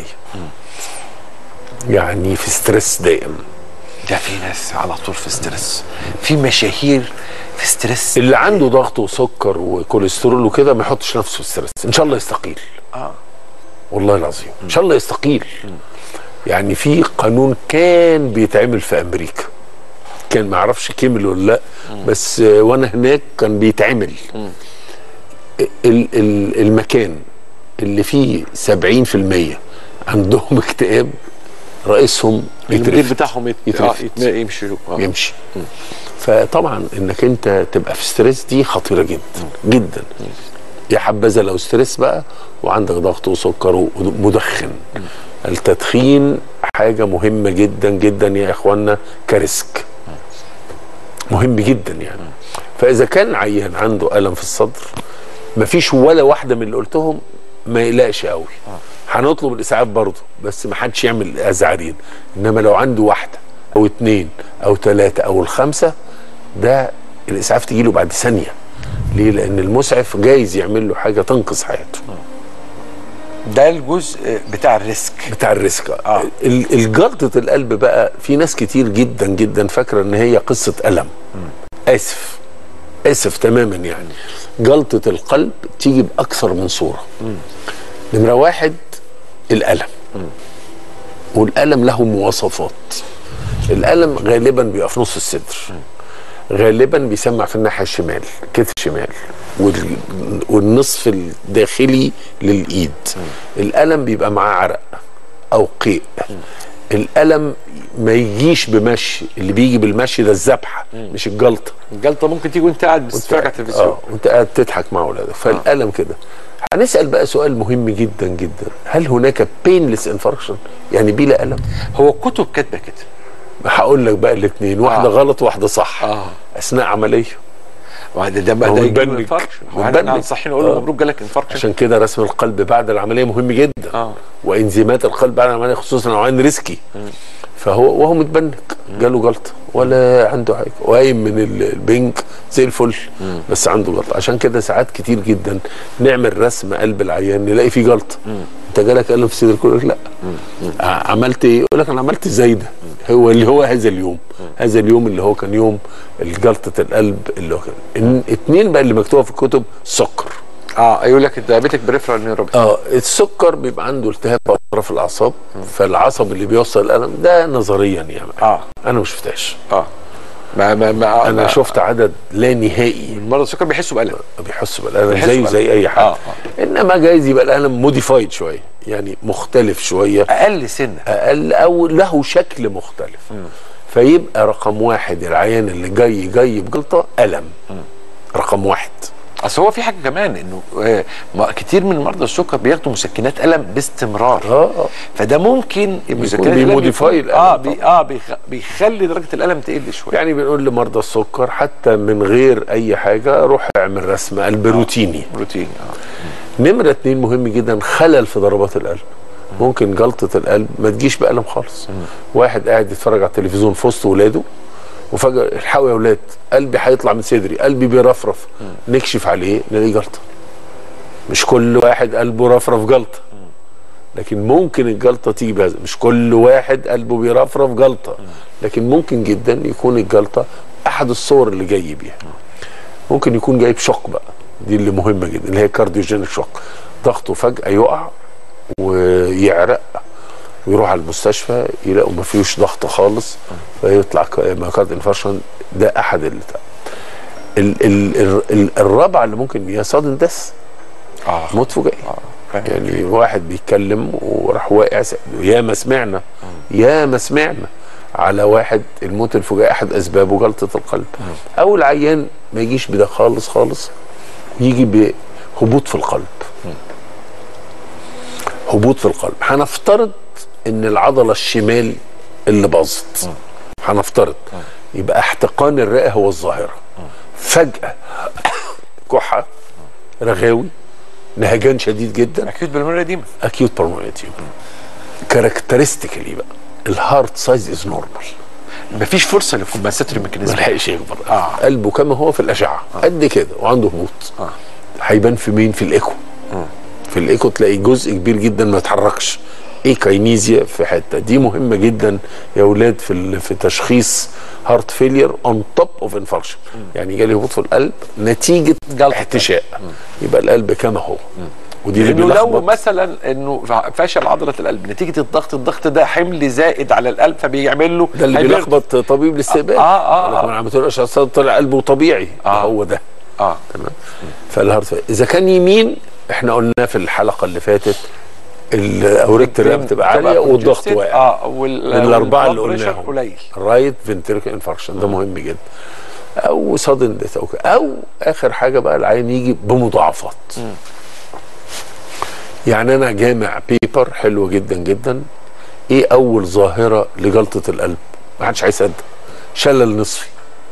يعني في ستريس دائم. ده في ناس على طول في ستريس، في مشاهير في ستريس. اللي عنده ضغط وسكر وكوليسترول وكده ما يحطش نفسه في ستريس، ان شاء الله يستقيل. اه والله العظيم ان شاء الله يستقيل. يعني في قانون كان بيتعمل في امريكا، كان ما اعرفش كمل ولا لا، بس وانا هناك كان بيتعمل. المكان اللي فيه سبعين في المية عندهم اكتئاب رئيسهم المدير بتاعهم يترفد، آه يمشي آه. يمشي. فطبعا انك انت تبقى في ستريس دي خطيره جدا جدا. يا حبذا لو ستريس بقى وعندك ضغط وسكر ومدخن. التدخين حاجه مهمه جدا جدا يا اخوانا، كريسك مهم جدا يعني. فاذا كان عيان عنده الم في الصدر، مفيش ولا واحده من اللي قلتهم ما يقلقش قوي، هنطلب الاسعاف برضه، بس ما حدش يعمل ازعارين. انما لو عنده واحده او اتنين او تلاته او الخمسه، ده الاسعاف تجي له بعد ثانيه. ليه؟ لان المسعف جايز يعمل له حاجه تنقذ حياته. ده الجزء بتاع الريسك بتاع الريسك اه الجلطه القلب بقى، في ناس كتير جدا جدا فاكره ان هي قصه الم. اسف اسف تماما. يعني جلطه القلب تيجي باكثر من صوره. نمره واحد الالم، والالم له مواصفات. الالم غالبا بيبقى في نص الصدر، غالبا بيسمع في الناحيه الشمال، كتف شمال، والنصف الداخلي للايد. الالم بيبقى معاه عرق او قيء. الالم ما يجيش بمشي، اللي بيجي بالمشي ده الذبحه مش الجلطه. الجلطه ممكن تيجي وانت قاعد بتتفرج على التلفزيون، اه وانت قاعد تضحك مع اولادك. فالالم كده. هنسال بقى سؤال مهم جدا جدا، هل هناك بينلس انفاركشن؟ يعني بلا الم؟ هو كتب كاتبه كده. هقول لك بقى الاثنين، واحده آه. غلط واحده صح. آه. اثناء عمليه. وده ده بقى يجيب انفاركشن. احنا صحيح نقول له آه. مبروك جالك انفاركشن. عشان كده رسم القلب بعد العمليه مهم جدا. اه وانزيمات القلب بعد العمليه، خصوصا لو عين ريسكي. م. فهو وهو متبنك جاله جلطه ولا عنده حاجه، وقايم من البنك زي الفل، م. بس عنده جلطه. عشان كده ساعات كتير جدا نعمل رسم قلب العيان نلاقي فيه جلطه. انت جالك الم في صدرك؟ يقول لك لا. م. عملت ايه؟ يقول لك انا عملت زايده. هو اللي هو هذا اليوم، هذا اليوم اللي هو كان يوم جلطه القلب اللي هو كان. اتنين بقى اللي مكتوبه في الكتب، سكر. اه يقول لك الدايابيتك بريفرال نيوروباثي. اه السكر بيبقى عنده التهاب في اطراف الاعصاب، فالعصب اللي بيوصل الالم ده نظريا يعني. اه انا ما شفتهاش. اه ما ما ما انا ما شفت عدد لا نهائي من مرضى السكر بيحسوا بالم، بيحسوا بالالم زيه زي اي حد. آه. آه. انما جايز يبقى الالم موديفايد شويه، يعني مختلف شويه، اقل سنه، اقل او له شكل مختلف. م. فيبقى رقم واحد العيان اللي جاي جاي بجلطه الم. م. رقم واحد. اصل هو في حاجه كمان انه آه كتير من مرضى السكر بياخدوا مسكنات الم باستمرار. اه فده ممكن مسكنات بيموديفاي اه بي اه بيخ بيخلي درجه الالم تقل شويه. يعني بنقول لمرضى السكر حتى من غير اي حاجه روح اعمل رسم قلب روتيني. آه. روتيني اه نمره اتنين مهم جدا، خلل في ضربات القلب. ممكن جلطه القلب ما تجيش بألم خالص. م. واحد قاعد يتفرج على التلفزيون في وسط ولاده، وفجأة الحقوا يا ولاد قلبي هيطلع من صدري، قلبي بيرفرف. م. نكشف عليه نلاقيه جلطه. مش كل واحد قلبه رفرف جلطه، لكن ممكن الجلطه تيجي بهذا. مش كل واحد قلبه بيرفرف جلطه، لكن ممكن جدا يكون الجلطه احد الصور اللي جاي بيها. ممكن يكون جايب شوك بقى، دي اللي مهمه جدا، اللي هي كارديوجينيك شوك. ضغطه فجأة يقع ويعرق ويروح على المستشفى يلاقوا ما فيهوش ضغط خالص، فيطلع مايوكارد انفاركشن. ده احد اللي ال ال ال ال الرابعه اللي ممكن هي صادن دس. اه موت فجائي. آه. يعني واحد بيتكلم وراح واقع. يا ما سمعنا يا ما سمعنا على واحد الموت الفجائي احد اسبابه جلطه القلب. م. او العيان ما يجيش بده خالص خالص، يجي بهبوط في القلب. م. هبوط في القلب. هنفترض ان العضله الشمال اللي باظت، هنفترض يبقى احتقان الرئه هو الظاهره. فجاه كحه، رغاوي، نهجان شديد جدا، اكيوت بالمونري اديما. اكيوت بالمونري اديما. كاركترستيكالي بقى الهارت سايز از نورمال، مفيش فرصه للكومبنساتوري ميكانيزم، ما لحقش يكبر. آه. قلبه كما هو في الاشعه آه. قد كده وعنده هبوط. هيبان آه. في مين؟ في الايكو. آه. في الايكو تلاقي جزء كبير جدا ما يتحركش، ايكاينيزيا في حته. دي مهمه جدا يا اولاد في في تشخيص هارت فيلير اون توب اوف انفاركشن. يعني جالي هبوط في القلب نتيجه احتشاء، يبقى القلب كما هو. مم. ودي اللي لانه لو مثلا انه فشل عضله القلب نتيجه الضغط، الضغط ده حمل زائد على القلب فبيعمل له، ده اللي بيلخبط طبيب الاستقبال. اه اه اه ما تقولش اصل طلع قلبه طبيعي. آه. هو ده. اه تمام. فالهارت اذا كان يمين، احنا قلنا في الحلقه اللي فاتت الاوريك الرئه بتبقى عاليه والضغط واقع. اه وال من الاربعه اللي قلناهم قليل. الرايت فنتريكل انفاركشن ده مهم جدا، او صدن ديث، او او اخر حاجه بقى العين يجي بمضاعفات. م. يعني انا جامع بيبر حلو جدا جدا. ايه اول ظاهره لجلطه القلب؟ ما حدش هيصدق. شلل نصفي.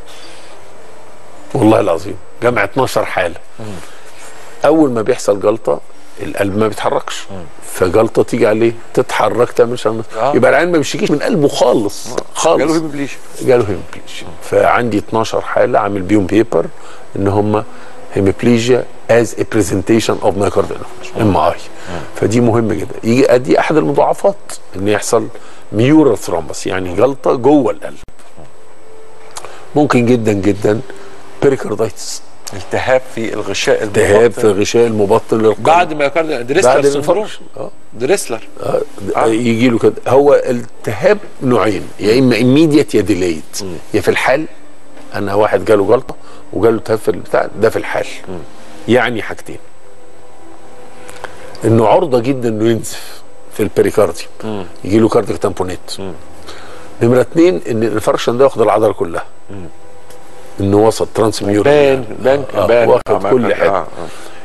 والله العظيم جامع اتناشر حاله. م. اول ما بيحصل جلطه القلب ما بيتحركش، فجلطه تيجي عليه تتحرك تعمل شلل. آه. يبقى العين ما بيشتكيش من قلبه خالص خالص. جاله هيموبليشن. جاله هيموبليشن. فعندي اتناشر حاله عامل بيهم بيبر ان هم هيموبليجيا از ا برزنتيشن اوف مايوكارديال انفاركشن ام اي. فدي مهمه جدا. يجي ادي احد المضاعفات ان يحصل ميورال ثرومبس، يعني جلطه جوه القلب. ممكن جدا جدا بيريكاردايتس، التهاب في الغشاء المبطن، التهاب في الغشاء المبطن للقلب بعد مايوكارديال دريسلر سندروم. اه دريسلر آه. آه. يجي له كده. هو التهاب نوعين، يا اما immediate يا ديليد. يا في الحال انا واحد جاله جلطه وجاله التهاب في البتاع ده في الحال. م. يعني حاجتين، انه عرضه جدا انه ينزف في البريكارديوم، يجي له كارديك تامبونيت. نمره اتنين ان الانفاركشن ده واخد العضله كلها. م. انه وسط ترانس ميورال بان بان آه بان واخد كل حته. آه آه.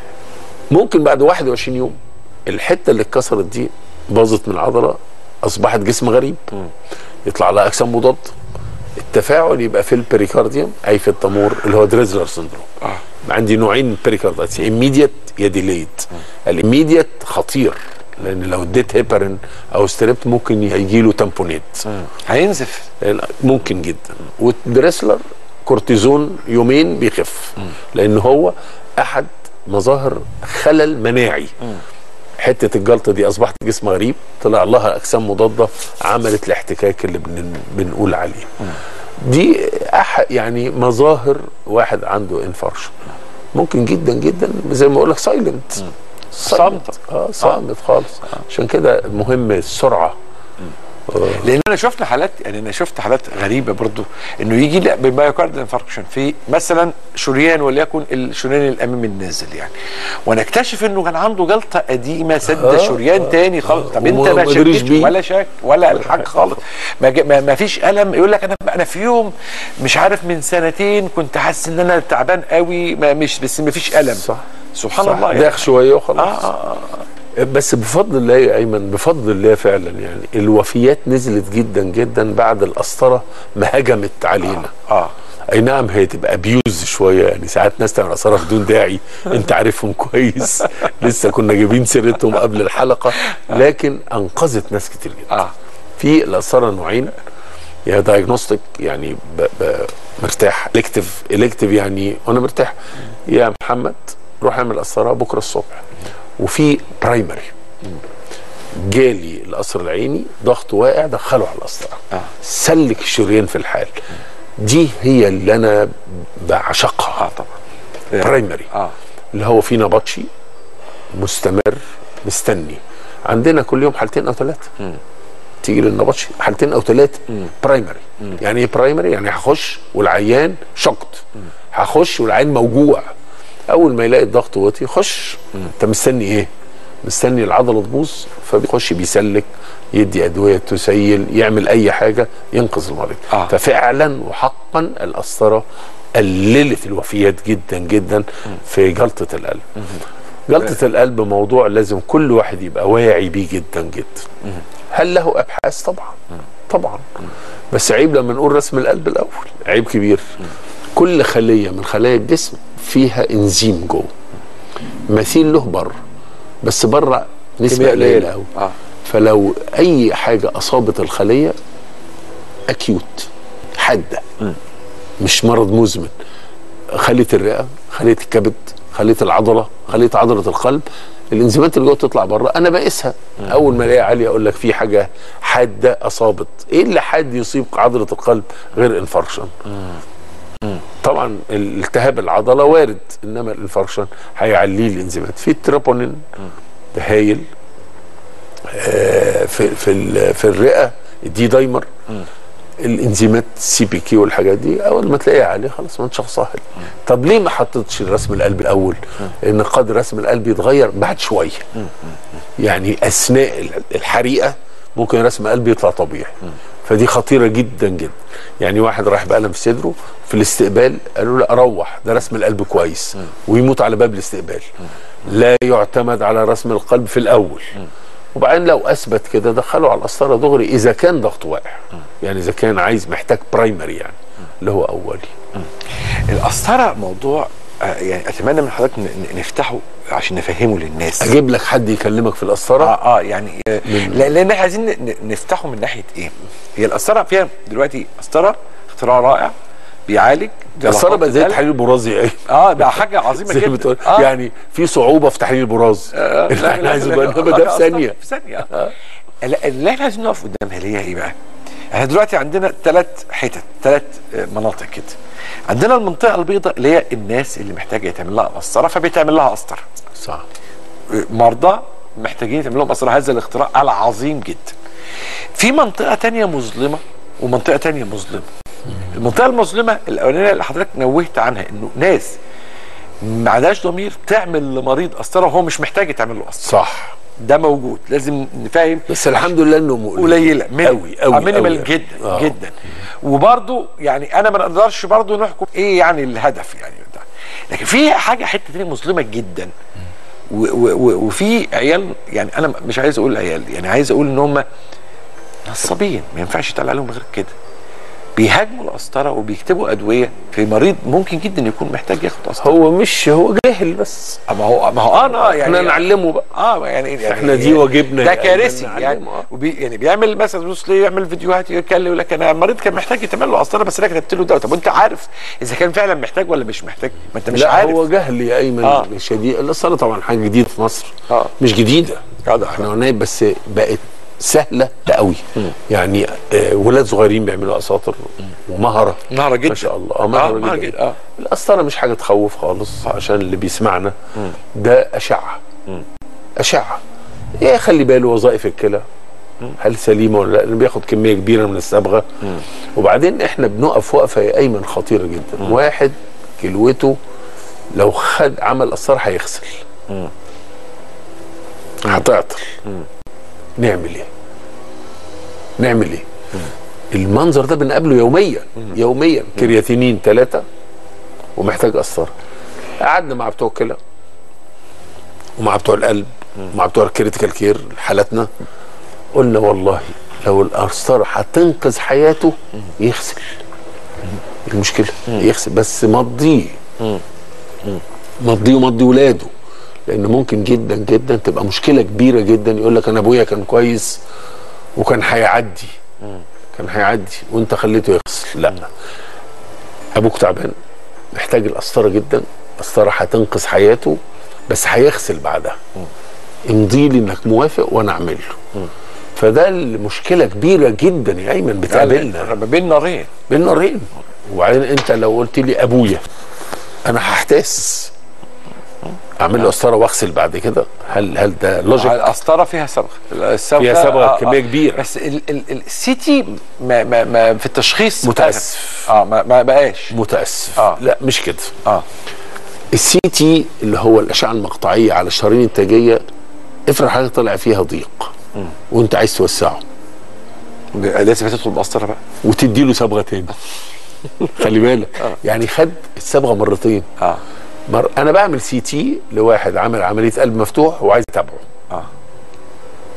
ممكن بعد واحد وعشرين يوم الحته اللي اتكسرت دي باظت من العضله، اصبحت جسم غريب. م. يطلع لها اجسام مضاد، التفاعل يبقى في البريكارديوم اي في التمور اللي هو دريزلر سندروم. آه. عندي نوعين بريكاردايتس، immediate يا ديليد. الاميديت خطير لان لو اديت هيبرين او ستريبت ممكن يجي له تامبونيت، هينزف ممكن جدا. والدريسلر كورتيزون يومين بيخف، م. لان هو احد مظاهر خلل مناعي. م. حته الجلطه دي اصبحت جسم غريب، طلع لها اجسام مضاده عملت الاحتكاك اللي بن بنقول عليه. م. دي أح يعني مظاهر واحد عنده انفاركشن. ممكن جدا جدا زي ما اقول لك سايلنت، صامت. اه صامت آه. خالص. آه. عشان كده مهم السرعه. لان انا شفت حالات، يعني انا شفت حالات غريبه برضو انه يجي لا بالمايوكارديال انفاركشن في مثلا شريان وليكن الشريان الامامي النازل يعني، وانا اكتشف انه كان عنده جلطه قديمه سد آه شريان آه تاني خالص. آه طب انت ما شكتش ولا شك ولا الحاج خالص، ما, ما فيش الم. يقول لك انا انا في يوم مش عارف من سنتين كنت حاسس ان انا تعبان قوي، ما مش بس ما فيش الم. صح سبحان صح. الله. داخ شويه وخلاص. آه آه آه. بس بفضل الله يا ايمن، بفضل الله فعلا يعني الوفيات نزلت جدا جدا بعد القسطره ما هجمت علينا. اه, آه. اي نعم هي تبقى ابيوز شويه، يعني ساعات ناس تعمل قسطره بدون داعي انت عارفهم كويس، لسه كنا جايبين سيرتهم قبل الحلقه، لكن انقذت ناس كتير جدا. آه. في القسطره نوعين، يا دايجنوستيك يعني ب ب مرتاح، الكتيف الكتيف يعني وانا مرتاح يا محمد روح اعمل قسطره بكره الصبح. وفي برايمري جالي القصر العيني ضغط واقع دخله على القسطره، آه. سلك الشريان في الحال. دي هي اللي انا بعشقها. اه طبعا برايمري آه. اللي هو في نبطشي مستمر مستني. عندنا كل يوم حالتين او ثلاثه تيجي للنبطشي، حالتين او ثلاثه برايمري. مم. يعني ايه برايمري؟ يعني هخش والعيان شقط، هخش والعيان موجوع. اول ما يلاقي الضغط وطي يخش. انت مستني ايه؟ مستني العضله تبوظ، فبيخش بيسلك، يدي ادويه تسيل، يعمل اي حاجه ينقذ المريض. آه. ففعلا وحقا القسطره قللت الوفيات جدا جدا في جلطه القلب. جلطه القلب موضوع لازم كل واحد يبقى واعي بيه جدا جدا. هل له ابحاث؟ طبعا طبعا. بس عيب لما نقول رسم القلب الاول، عيب كبير. كل خليه من خلايا الجسم فيها انزيم جوه مثيل له بره، بس بره نسبه قليله قوي. آه. فلو اي حاجه اصابت الخليه اكيوت حاده، م. مش مرض مزمن، خليه الرئه، خليه الكبد، خليه العضله، خليه عضله القلب، الانزيمات اللي جوه تطلع بره انا بقيسها. اول ما الاقيها عاليه اقول لك في حاجه حاده اصابت. ايه اللي حاد يصيب عضله القلب غير انفاركشن؟ طبعا الالتهاب العضله وارد، انما الانفاركشن هيعليه الانزيمات. في التريبونين ده هايل، آه في في في الرئه الدي دايمر، الانزيمات سي بي كي والحاجات دي اول ما تلاقيها عاليه خلاص ما انت شخص صاحب. طب ليه ما حطيتش رسم القلب الاول؟ لان قدر رسم القلب يتغير بعد شويه، يعني اثناء الحريقه ممكن رسم القلب يطلع طبيعي، فدي خطيره جدا جدا. يعني واحد رايح بألم في صدره في الاستقبال قالوا له اروح، ده رسم القلب كويس، ويموت على باب الاستقبال. لا يعتمد على رسم القلب في الاول، وبعدين لو اثبت كده دخله على القسطره دغري اذا كان ضغطه واقع، يعني اذا كان عايز محتاج برايمري يعني اللي هو اولي. القسطره موضوع يعني اتمنى من حضرتك نفتحه عشان نفهمه للناس. اجيب لك حد يكلمك في القسطره؟ اه اه يعني لان احنا عايزين نفتحه من ناحيه ايه؟ هي القسطره فيها دلوقتي قسطره اختراع رائع بيعالج. القسطره بقى زي التحليل البرازي. ايه اه ده حاجه عظيمه جدا. آه. يعني في صعوبه في تحليل البراز آه اللي احنا عايزينه ده في ثانيه في ثانيه. آه. اللي احنا عايزين نقف قدامها اللي هي ايه بقى؟ احنا دلوقتي عندنا ثلاث حتت، ثلاث مناطق كده. عندنا المنطقه البيضاء اللي هي الناس اللي محتاجه يتعمل لها قسطره فبيتعمل لها قسطره. صح. مرضى محتاجين يتعمل لهم قسطره، هذا الاختراع العظيم جدا. في منطقه ثانيه مظلمه ومنطقه ثانيه مظلمه. المنطقه المظلمه الاولانيه اللي حضرتك نوهت عنها انه ناس ما عندهاش ضمير تعمل لمريض قسطره وهو مش محتاج يتعمل له قسطره. صح. ده موجود، لازم نفهم. بس الحمد لله انه قليله قوي قوي مينيمال جدا آه. جدا. وبرضو يعني انا ما نقدرش برضو نحكم ايه يعني الهدف يعني ده. لكن في حاجه حته ثانيه مظلمه جدا، وفي عيال، يعني انا مش عايز اقول عيال، يعني عايز اقول ان هم نصابين ما ينفعش يتقال عليهم غير كده. بيهاجموا القسطره وبيكتبوا ادويه في مريض ممكن جدا يكون محتاج ياخد قسطره. هو مش هو جاهل بس. ما هو ما هو انا يعني احنا نعلمه بقى. اه يعني, يعني احنا دي واجبنا. ده كارثي يعني. وبي يعني بيعمل مثلا فلوس ليه، يعمل فيديوهات يتكلم يقول لك انا المريض كان محتاج يتعمل له قسطره بس انا كتبت له دواء. طب وانت عارف اذا كان فعلا محتاج ولا مش محتاج؟ ما انت مش لا عارف. هو جهل يا ايمن آه. شديد. القسطره طبعا حاجه جديده في مصر. آه. مش جديده. آه. احنا قلنا بس بقت سهله قوي. يعني آه ولاد صغيرين بيعملوا قساطر ومهره مهره جدا ما شاء الله. اه مهره آه جدا, جدا. آه. القسطره مش حاجه تخوف خالص عشان اللي بيسمعنا. مم. ده اشعه. مم. اشعه ايه، خلي باله وظائف الكلى هل سليمه ولا لا، لانه بياخد كميه كبيره من الصبغه. وبعدين احنا بنقف وقفه يا ايمن خطيره جدا. مم. واحد كلوته لو خد عمل قسطره هيغسل، هتعطل. نعمل ايه؟ نعمل ايه؟ مم. المنظر ده بنقابله يوميا. مم. يوميا كرياتينين ثلاثة ومحتاج قسطره. قعدنا مع بتوع الكلى ومع بتوع القلب ومع بتوع الكريتيكال كير حالاتنا، قلنا والله لو القسطره هتنقذ حياته يغسل. المشكله يغسل بس مضيه مضيه ومضي ولاده، لان ممكن جدا جدا تبقى مشكله كبيره جدا. يقول لك انا ابويا كان كويس وكان هيعدي، كان هيعدي وانت خليته يغسل. لا، ابوك تعبان محتاج القسطره جدا، القسطره هتنقذ حياته بس هيغسل بعدها. امضي لي انك موافق وانا اعمل له. فده المشكله كبيره جدا يا ايمن بتقابلنا بين نارين. بين نارين. وبعدين انت لو قلت لي ابويا انا هحتاس اعمل له قسطره واغسل بعد كده، هل هل ده لوجيك؟ القسطره فيها صبغه، الصبغه فيها صبغه آه كميه كبيره. بس السي تي ما ما ما في التشخيص متاسف. اه ما, ما بقاش متاسف. آه. لا مش كده. اه السي تي اللي هو الاشعه المقطعيه على الشرايين التاجيه، افرض حاجه طلع فيها ضيق م. وانت عايز توسعه، لازم تدخل بقسطره بقى وتدي له صبغه تاني. خلي بالك. آه. يعني خد الصبغه مرتين. اه مر... انا بعمل سي تي لواحد عمل عمليه قلب مفتوح وعايز اتابعه. اه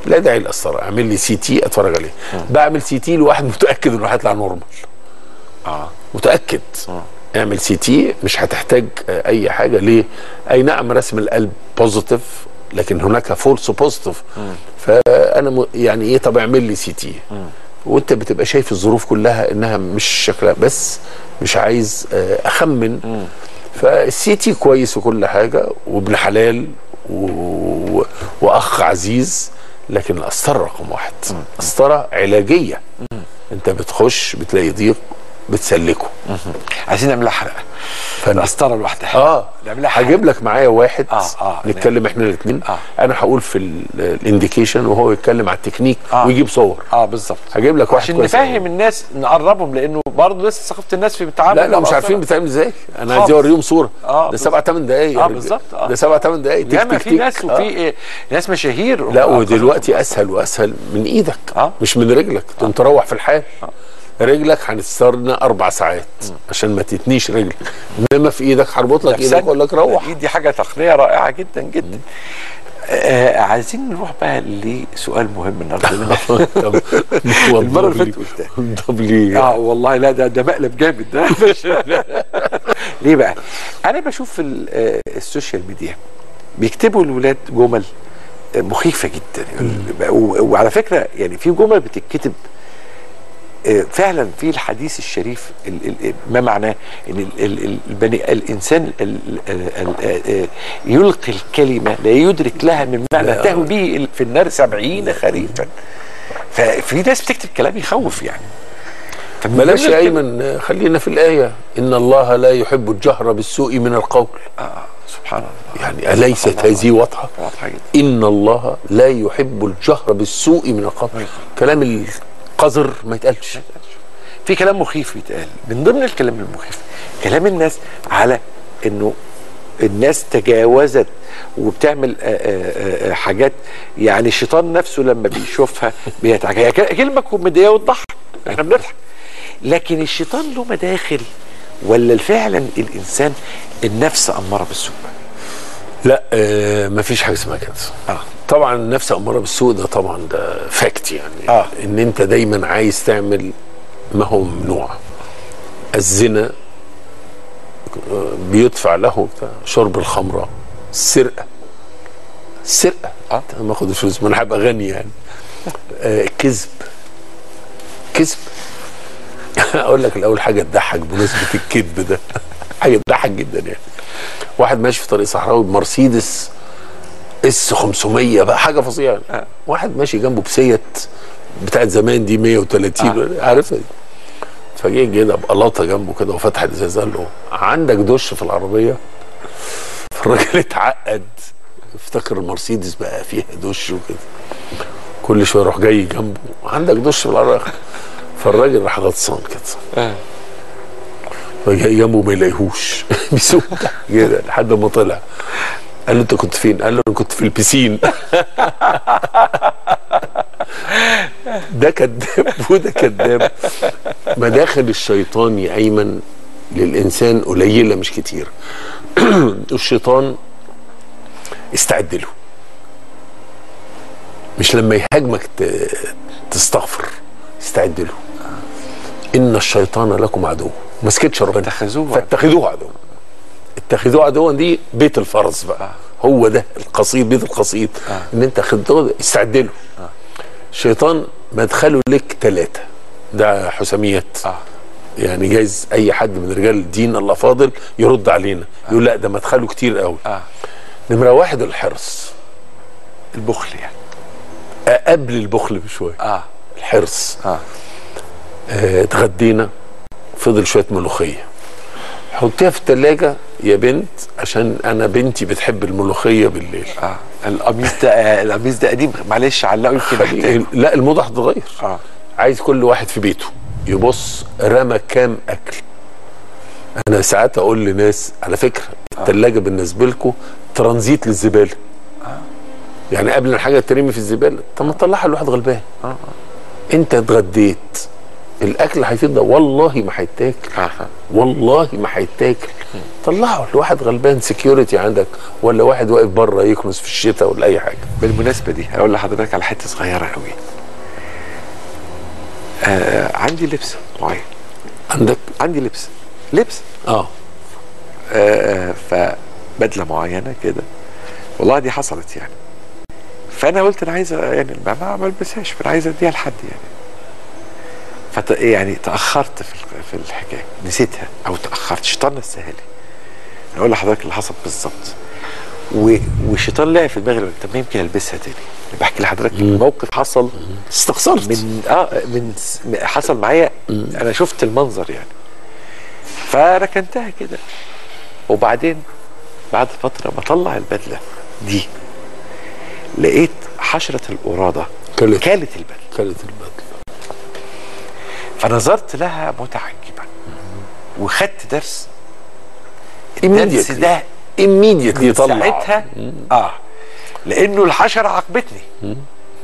لا داعي للقسطره، اعمل لي سي تي اتفرج عليه. بعمل سي تي لواحد متاكد انه هيطلع نورمال. اه متاكد. اه اعمل سي تي مش هتحتاج اي حاجه. ليه؟ اي نعم رسم القلب بوزيتيف لكن هناك فولس بوزيتيف. فانا م... يعني ايه، طب اعمل لي سي تي وانت بتبقى شايف الظروف كلها انها مش شكلها، بس مش عايز اخمن. مم. فالسي تي كويس وكل حاجه وابن حلال و... واخ عزيز، لكن القسطره رقم واحد. قسطره علاجيه. مم. انت بتخش بتلاقي ضيق بتسلكه. مم. عايزين نعملها حلقه القسطره لوحدها. اه هجيب لك معايا واحد آه. آه. نتكلم احنا الاثنين. آه. انا هقول في الانديكيشن وهو يتكلم على التكنيك. آه. ويجيب صور. اه بالظبط. هجيب لك واحد عشان نفهم الناس، نقربهم، لانه برضه لسه ثقافه الناس في التعامل. لا لا مش عارفين بتعمل ازاي. انا عايز اوريهم صوره. آه. ده سبع ثمان دقايق. اه بالظبط. آه. ده سبع ثمان دقايق. ياما في ناس وفي آه. ناس مشاهير. لا ودلوقتي اسهل واسهل من ايدك. آه. مش من رجلك. تقوم آه. تروح في الحال. آه. رجلك هنستنى اربع ساعات مم. عشان ما تتنيش رجلك، انما في ايدك هربط لك ايدك واقول لك روح. دي حاجه تقنيه رائعه جدا جدا. آه عايزين نروح بقى لسؤال مهم النهارده. المره اللي فاتت قلتها. طب ليه؟ اه والله لا ده ده مقلب جامد ده. ليه بقى؟ انا بشوف في السوشيال ميديا بيكتبوا الولاد جمل مخيفه جدا. وعلى فكره يعني في جمل بتتكتب فعلا في الحديث الشريف ما معناه ان البني الانسان يلقي الكلمه لا يدرك لها من معنى تهوي به في النار سبعين خريفا. ففي ناس بتكتب كلام يخوف يعني. بلاش يا ايمن، خلينا في الايه ان الله لا يحب الجهر بالسوء من القول. اه سبحان الله. يعني اليست هذه واضحه؟ واضحه جدا. ان الله لا يحب الجهر بالسوء من القول. كلام قذر ما يتقالش. في كلام مخيف بيتقال. من ضمن الكلام المخيف كلام الناس على انه الناس تجاوزت وبتعمل آآ آآ حاجات يعني الشيطان نفسه لما بيشوفها بيتعجب. كلمه كوميديه وتضحك، احنا بنضحك، لكن الشيطان له مداخل ولا فعلا الانسان النفس اماره بالسوء؟ لا آه مفيش حاجه اسمها كده. اه طبعا النفس اماره بالسوء ده طبعا ده فاكت يعني. آه. ان انت دايما عايز تعمل ما هو ممنوع. الزنا بيدفع له شرب الخمره، السرقه السرقه اه ما اخد الفلوس ما انا هبقى غني يعني. آه كذب كذب. اقول لك الاول حاجه تضحك بمناسبه الكذب ده. حاجه تضحك جدا يعني. واحد ماشي في طريق صحراوي بمرسيدس اس خمسمية بقى حاجه فظيعه يعني. آه. واحد ماشي جنبه بسيت بتاعت زمان دي مية وتلاتين. آه. عارفها دي. فجه كده بقلاطه جنبه كده وفتح الازاز قال له عندك دش في العربيه؟ فالراجل اتعقد، افتكر المرسيدس بقى فيها دش وكده. كل شويه يروح جاي جنبه عندك دش في العربيه؟ فالراجل راح غطسان كده. اه فجاي جنبه ما يلاقيهوش. بيسوق كده لحد ما طلع. قال له انت كنت فين؟ قال له انا كنت في البسين. ده كذاب وده كذاب. مداخل الشيطان يا ايمن للانسان قليله مش كتير. الشيطان استعد له، مش لما يهاجمك تستغفر، استعد له. ان الشيطان لكم عدو. ما سكتش ربنا فاتخذوه عدو. اتخذوه عدوا دي بيت الفرس بقى. آه. هو ده القصيد، بيت القصيد. آه. ان انت خدته استعد له. آه. الشيطان مدخله لك ثلاثه، ده حساميات. آه. يعني جايز اي حد من رجال الدين الله فاضل يرد علينا. آه. يقول لا ده مدخله كتير قوي. آه. نمره واحد الحرص، البخل يعني. قبل البخل بشويه. اه الحرص. اه, آه اتغدينا فضل شويه ملوخيه، حطيها في الثلاجه يا بنت عشان انا بنتي بتحب الملوخيه بالليل. اه القميص ده القميص ده قديم معلش علقه يمكن. لا الموضه هتتغير. اه عايز كل واحد في بيته يبص رمى كام اكل. انا ساعات اقول لناس على فكره الثلاجه آه. بالنسبه لكم ترانزيت للزباله. اه يعني قبل الحاجه ترمي في الزباله، طب ما تطلعها لواحد غلبان. اه اه انت اتغديت الاكل هيفيض ده والله ما هيتاكل. والله ما هيتاكل. طلعه لواحد غلبان سكيورتي عندك، ولا واحد واقف بره يكنس في الشتاء ولا اي حاجه. بالمناسبه دي هقول لحضرتك على حته صغيره قوي. آه عندي لبس معين. عندك؟ عندي لبس لبس اه, آه فبدله معينه كده، والله دي حصلت يعني. فانا قلت انا عايز يعني ما بلبسهاش، فانا عايز اديها لحد يعني. فت يعني تاخرت في في الحكايه، نسيتها او تاخرت، الشيطان نساها لي. انا اقول لحضرتك اللي حصل بالظبط. والشيطان لعب في دماغي، طب ما يمكن البسها تاني. بحكي لحضرتك الموقف حصل، استخسرت من اه من حصل معايا، انا شفت المنظر يعني. فركنتها كده، وبعدين بعد فتره بطلع البدله دي، لقيت حشره القراده كلت كالت البدله كلت البدله فنظرت لها متعجبا وخدت درس. الدرس ده immediately طلع ساعتها اه لانه الحشره عاقبتني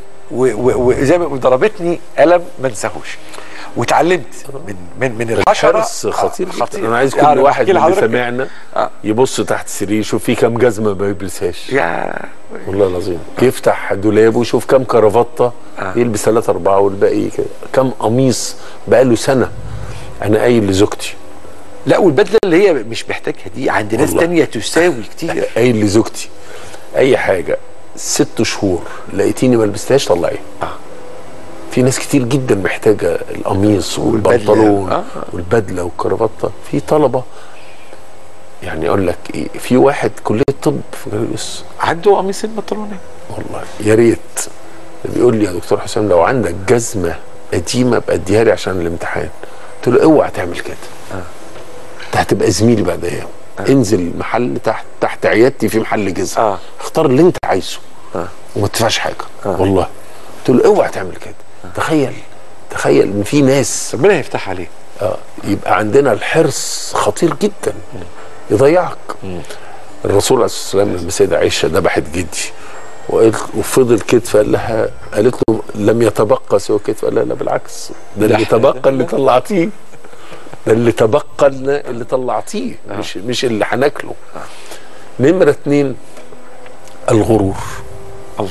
وزي ما ضربتني الم ما انساهوش، واتعلمت من من من الحشره. حرص خطير, آه خطير. انا عايز كل يعني واحد اللي سمعنا آه. يبص تحت السرير يشوف في كام جزمه ما يلبسهاش. يا والله العظيم آه. يفتح دولابه ويشوف كام كرافته آه. يلبس ثلاثه اربعه والباقي كده، كام قميص بقاله سنه. انا قايل لزوجتي، لا والبدله اللي هي مش محتاجها دي عند ناس تانية تساوي كتير. قايل لزوجتي اي حاجه ست شهور لقيتيني ما لبستهاش طلعيها. اه في ناس كتير جدا محتاجه القميص والبنطلون آه. والبدله والكرافته. في طلبه يعني اقول لك ايه، في واحد كليه طب في جالس عنده قميصين بنطلونين. والله يا ريت بيقول لي يا دكتور حسام لو عندك جزمه قديمه ابقى اديها لي عشان الامتحان. قلت له اوعى تعمل كده، اه انت هتبقى زميلي بعد ايام. آه. انزل محل تحت تحت عيادتي في محل جزم، آه. اختار اللي انت عايزه آه. وما تدفعش حاجه. آه. والله قلت له اوعى تعمل كده. آه. تخيل تخيل ان في ناس ربنا يفتح عليه اه يبقى عندنا الحرص خطير جدا يضيعك. مم. الرسول عليه الصلاه والسلام لما السيده عائشه ذبحت جدي وفضل كتف، قال لها قالت له لم يتبقى سوى كتف، قال لها لا بالعكس، ده اللي تبقى اللي طلعتيه، ده اللي تبقى اللي طلعتيه، آه. مش مش اللي هناكله. آه. نمره اتنين الغرور. الله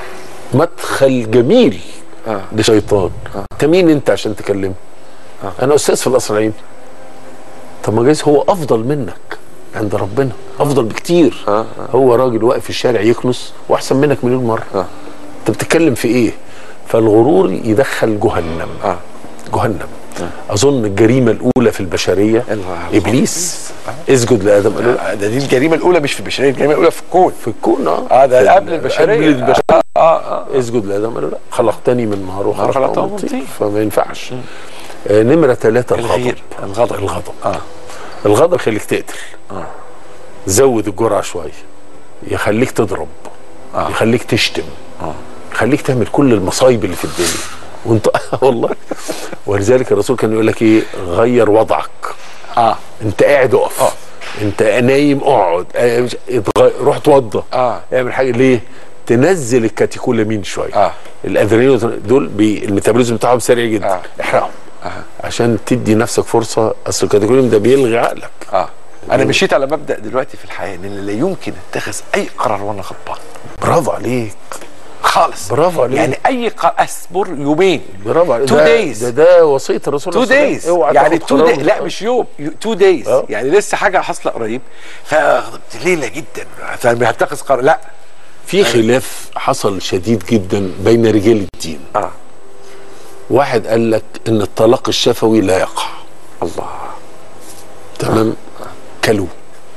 مدخل جميل آه. لشيطان. آه. انت مين انت عشان تكلمه؟ آه. انا استاذ في القصر العيني. طب ما جايز هو افضل منك عند ربنا، افضل بكتير. آه. آه. هو راجل واقف في الشارع يكنس واحسن منك مليون مره. آه. انت بتتكلم في ايه؟ فالغرور يدخل جهنم. آه. جهنم. آه. اظن الجريمه الاولى في البشريه ابليس. آه. اسجد لادم. آه. ده دي الجريمه الاولى مش في البشريه، الجريمه الاولى في الكون. في الكون اه اه ده قبل البشريه. قبل البشريه. آه. آه. آه. اسجد لادم قال له لا خلقتني من نار وخلقته من طين، فما ينفعش. آه نمره ثلاثه الغضب. الغضب الغضب اه الغضب يخليك تقتل. اه زود الجرعه شويه، يخليك تضرب. آه. يخليك تشتم. اه يخليك تعمل كل المصايب اللي في الدنيا وانت والله. ولذلك الرسول كان يقول لك ايه؟ غير وضعك. اه انت قاعد اقف. اه انت نايم اقعد. اه روح اتوضى. اه اعمل حاجه. ليه؟ تنزل الكاتيكولامين شويه. اه الادرينالين دول الميتابوليزم بتاعهم سريع جدا. آه. احرقهم. آه. عشان تدي نفسك فرصه. اصل الكاتيكولامين ده بيلغي عقلك. اه انا مشيت على مبدا دلوقتي في الحياه ان لا يمكن اتخذ اي قرار وانا غضبان. برافو عليك خالص. برافو عليك. يعني اي قرار اصبر يومين. برافو عليك. تو دايز. ده ده وصيه الرسول تو دايز يعني تو دايز. لا مش يوم، تو دايز. يعني لسه حاجه حاصله قريب فغضبت ليله جدا فهتخذ قرار. لا في خلاف حصل شديد جدا بين رجال الدين. اه واحد قال لك ان الطلاق الشفوي لا يقع. الله. تمام. آه. كلو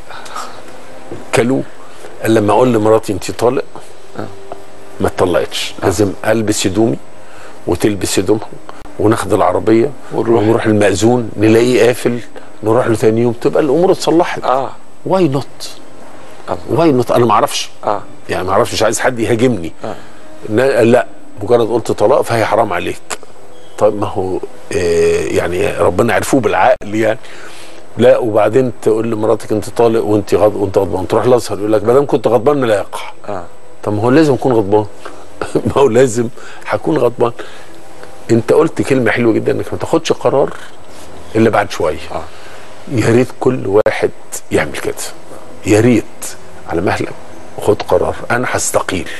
كلو قال لما اقول لمراتي انت طالق آه. ما تطلقتش. آه. لازم البس هدومي وتلبس هدومها وناخد العربيه ونروح, ونروح المأذون نلاقيه قافل، نروح له ثاني يوم تبقى الامور اتصلحت. اه واي نوت واي نوت انا ما اعرفش. اه يعني ما اعرفش، مش عايز حد يهاجمني. اه لا مجرد قلت طلاق فهي حرام عليك. طيب ما هو آه يعني ربنا عرفوه بالعقل يعني. لا وبعدين تقول لمراتك انت طالق وانت غض وانت غضبان، تروح الازهر يقول لك ما دام كنت غضبان لا يقع. اه طب ما هو لازم اكون غضبان. ما هو لازم هكون غضبان. انت قلت كلمه حلوه جدا انك ما تاخدش قرار الا بعد شويه. اه يا ريت كل واحد يعمل كده، يا ريت على مهلك وخد قرار، انا هستقيل،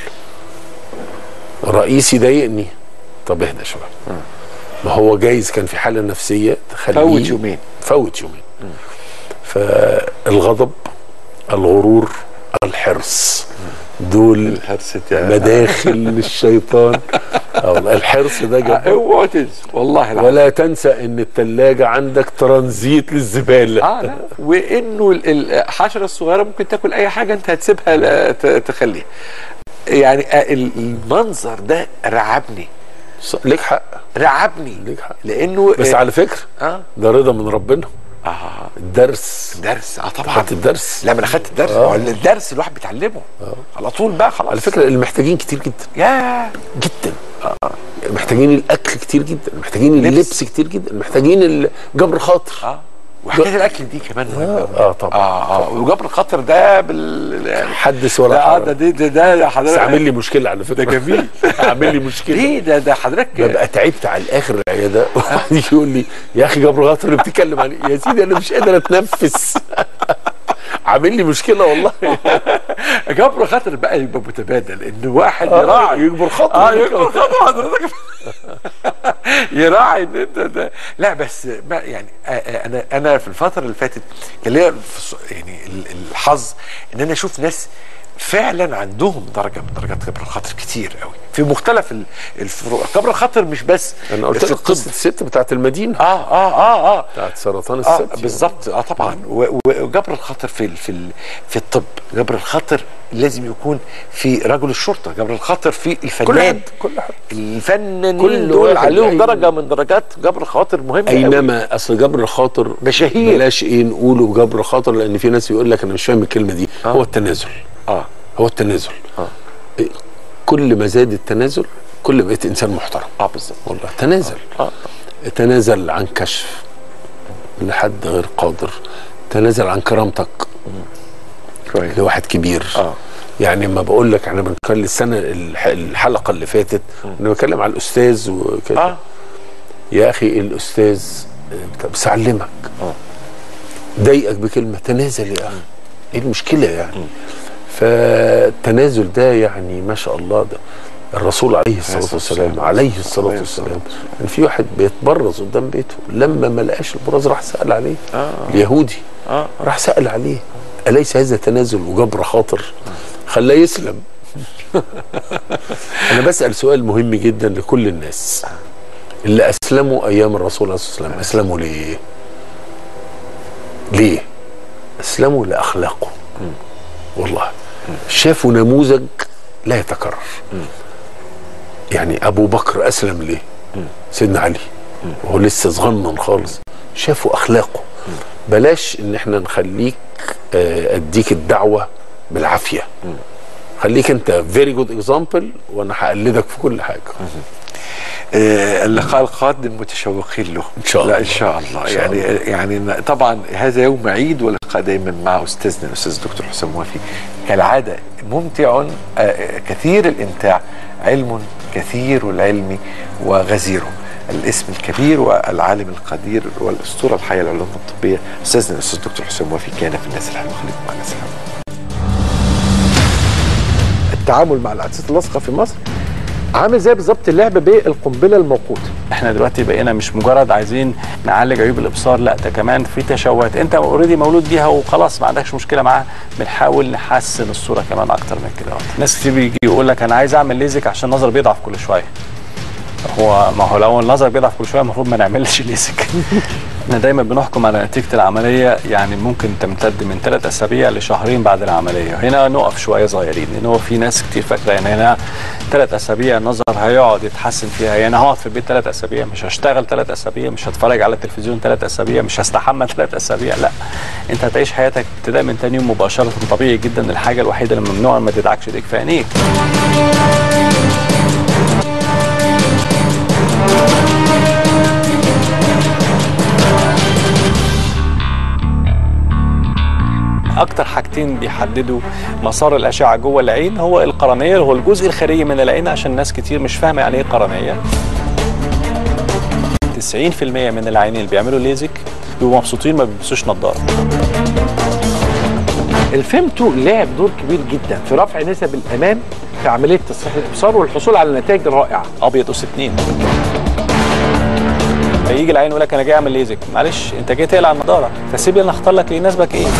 رئيسي ضايقني، طب اهدى شويه، ما هو جايز كان في حاله نفسيه تخليه فوت يومين فوت يومين م. فالغضب، الغرور، الحرص، دول مداخل الشيطان. والله الحرص ده جبار، اوعى تنسى والله العظيم، ولا تنسى ان الثلاجه عندك ترانزيت للزباله. اه لا، وانه الحشره الصغيره ممكن تاكل اي حاجه انت هتسيبها تخليها. يعني المنظر ده رعبني. ليك حق، رعبني ليك حق، لانه بس على فكره اه ده رضا من ربنا. اه الدرس درس اه طبعا خدت الدرس. لا، ما انا خدت الدرس. آه. الدرس الواحد بيتعلمه آه. على طول بقى خلاص. على فكره المحتاجين كتير جدا، يا جدا آه. محتاجين الاكل كتير جدا، محتاجين اللبس كتير جدا، محتاجين جبر خاطر. اه وحكايه الاكل دي كمان اه, آه طبعا اه اه وجبر الخاطر ده بال يعني حدث ولا حرج. اه ده ده ده حضرتك عامل لي مشكله على فكره. ده جميل. عامل لي مشكله ليه؟ ده ده حضرتك ببقى تعبت على الاخر العياده وواحد يقول لي يا اخي جبر خاطر اللي بتتكلم عليه، يا سيدي انا مش قادر اتنفس. عامل لي مشكله والله. جبر خاطر بقى يبقى متبادل، ان واحد آه يراعي يجبر خاطر اه يجبر خاطر حضرتك يراعي ان انت ده. لا بس ما يعني انا انا في الفتره اللي فاتت كان ليا يعني الحظ ان انا اشوف ناس فعلا عندهم درجه من درجات جبر الخاطر كتير قوي في مختلف الفروع. جبر الخاطر مش بس انا قلت لك قصه الست بتاعت المدينه اه اه اه اه بتاعت سرطان الثدي آه بالظبط اه طبعا. وجبر الخاطر في في في الطب، جبر الخاطر لازم يكون في رجل الشرطه، جبر الخاطر في الفنان، كل حد الفنانين دول عليهم درجه من درجات جبر الخاطر مهمه اينما قوي. اصل جبر الخاطر مشاهير، بلاش ايه نقوله جبر خاطر، لان في ناس يقول لك انا مش فاهم الكلمه دي. آه. هو التنازل اه هو التنازل اه كل ما زاد التنازل كل ما بقيت انسان محترم. اه بالظبط والله تنازل اه تنازل عن كشف لحد غير قادر، تنازل عن كرامتك كويس لواحد كبير. اه يعني لما بقول لك انا بنتكلم السنه الحلقه اللي فاتت انا بتكلم على الاستاذ وكده. اه يا اخي الاستاذ بس علمك اه ضايقك بكلمه تنازل يا اخي، ايه المشكله يعني؟ م. فالتنازل ده يعني ما شاء الله، ده الرسول عليه الصلاه والسلام عليه الصلاه والسلام كان في واحد بيتبرز قدام بيته، لما ما لقاش البراز راح سال عليه. آه. اليهودي آه. راح سال عليه، اليس هذا تنازل وجبر خاطر؟ خلاه يسلم. انا بسال سؤال مهم جدا لكل الناس اللي اسلموا ايام الرسول عليه الصلاه والسلام، اسلموا ليه؟ ليه؟ اسلموا لاخلاقه. والله شافوا نموذج لا يتكرر. يعني ابو بكر اسلم ليه؟ سيدنا علي وهو لسه صغنن خالص، شافوا اخلاقه. بلاش ان احنا نخليك اديك الدعوه بالعافيه، خليك انت فيري جود اكزامبل وانا هقلدك في كل حاجه. آه اللقاء القادم متشوقين له ان شاء الله. لا ان شاء الله. إن شاء يعني الله. يعني طبعا هذا يوم عيد، ولقاء دايما مع استاذنا الاستاذ الدكتور حسام موافي كالعاده ممتع آه كثير الامتاع، علم كثير العلم وغزيره. الاسم الكبير والعالم القدير والاسطوره الحيه للعلوم الطبيه استاذنا الاستاذ الدكتور حسام موافي كان في الناس الحلوه. خليكم مع الناس الحلوه. التعامل مع العدسات اللاصقه في مصر عامل زي بالظبط اللعب بالقنبله الموقوته. احنا دلوقتي بقينا مش مجرد عايزين نعالج عيوب الابصار، لا ده كمان في تشوهات انت اوريدي مولود بيها وخلاص ما عندكش مشكله معاها، بنحاول نحسن الصوره كمان اكتر من كده. ناس كتير بيجي يقول لك انا عايز اعمل ليزك عشان النظر بيضعف كل شويه. هو ما هو لو النظر بيضعف كل شويه المفروض ما نعملش ليزك. احنا دايما بنحكم على نتيجه العمليه، يعني ممكن تمتد من ثلاث اسابيع لشهرين بعد العمليه. هنا نقف شويه صغيرين، لان هو في ناس كتير فاكره ان هنا ثلاث اسابيع النظر هيقعد يتحسن فيها. يعني هقعد في البيت ثلاث اسابيع، مش هشتغل ثلاث اسابيع، مش هتفرج على التلفزيون ثلاث اسابيع، مش هستحمى ثلاث اسابيع، لا انت هتعيش حياتك ابتداء من ثاني يوم مباشره. طبيعي جدا، الحاجه الوحيده اللي ممنوع ما تدعكش ايديك في عينيك. اكتر حاجتين بيحددوا مسار الاشعه جوه العين هو القرنيه، اللي هو الجزء الخارجي من العين، عشان ناس كتير مش فاهمه يعني ايه قرنيه. تسعين في المية من العيانين اللي بيعملوا ليزك بيبقوا مبسوطين ما بيلبسوش نظاره. الفيمتو لعب دور كبير جدا في رفع نسب الامان في عمليه تصحيح الابصار والحصول على نتائج رائعه. ابيض اس اتنين. فيجي العين يقول لك انا جاي اعمل ليزك، معلش انت جاي تقلع النضاره، فسيب لي انا اختار لك اللي يناسبك ايه.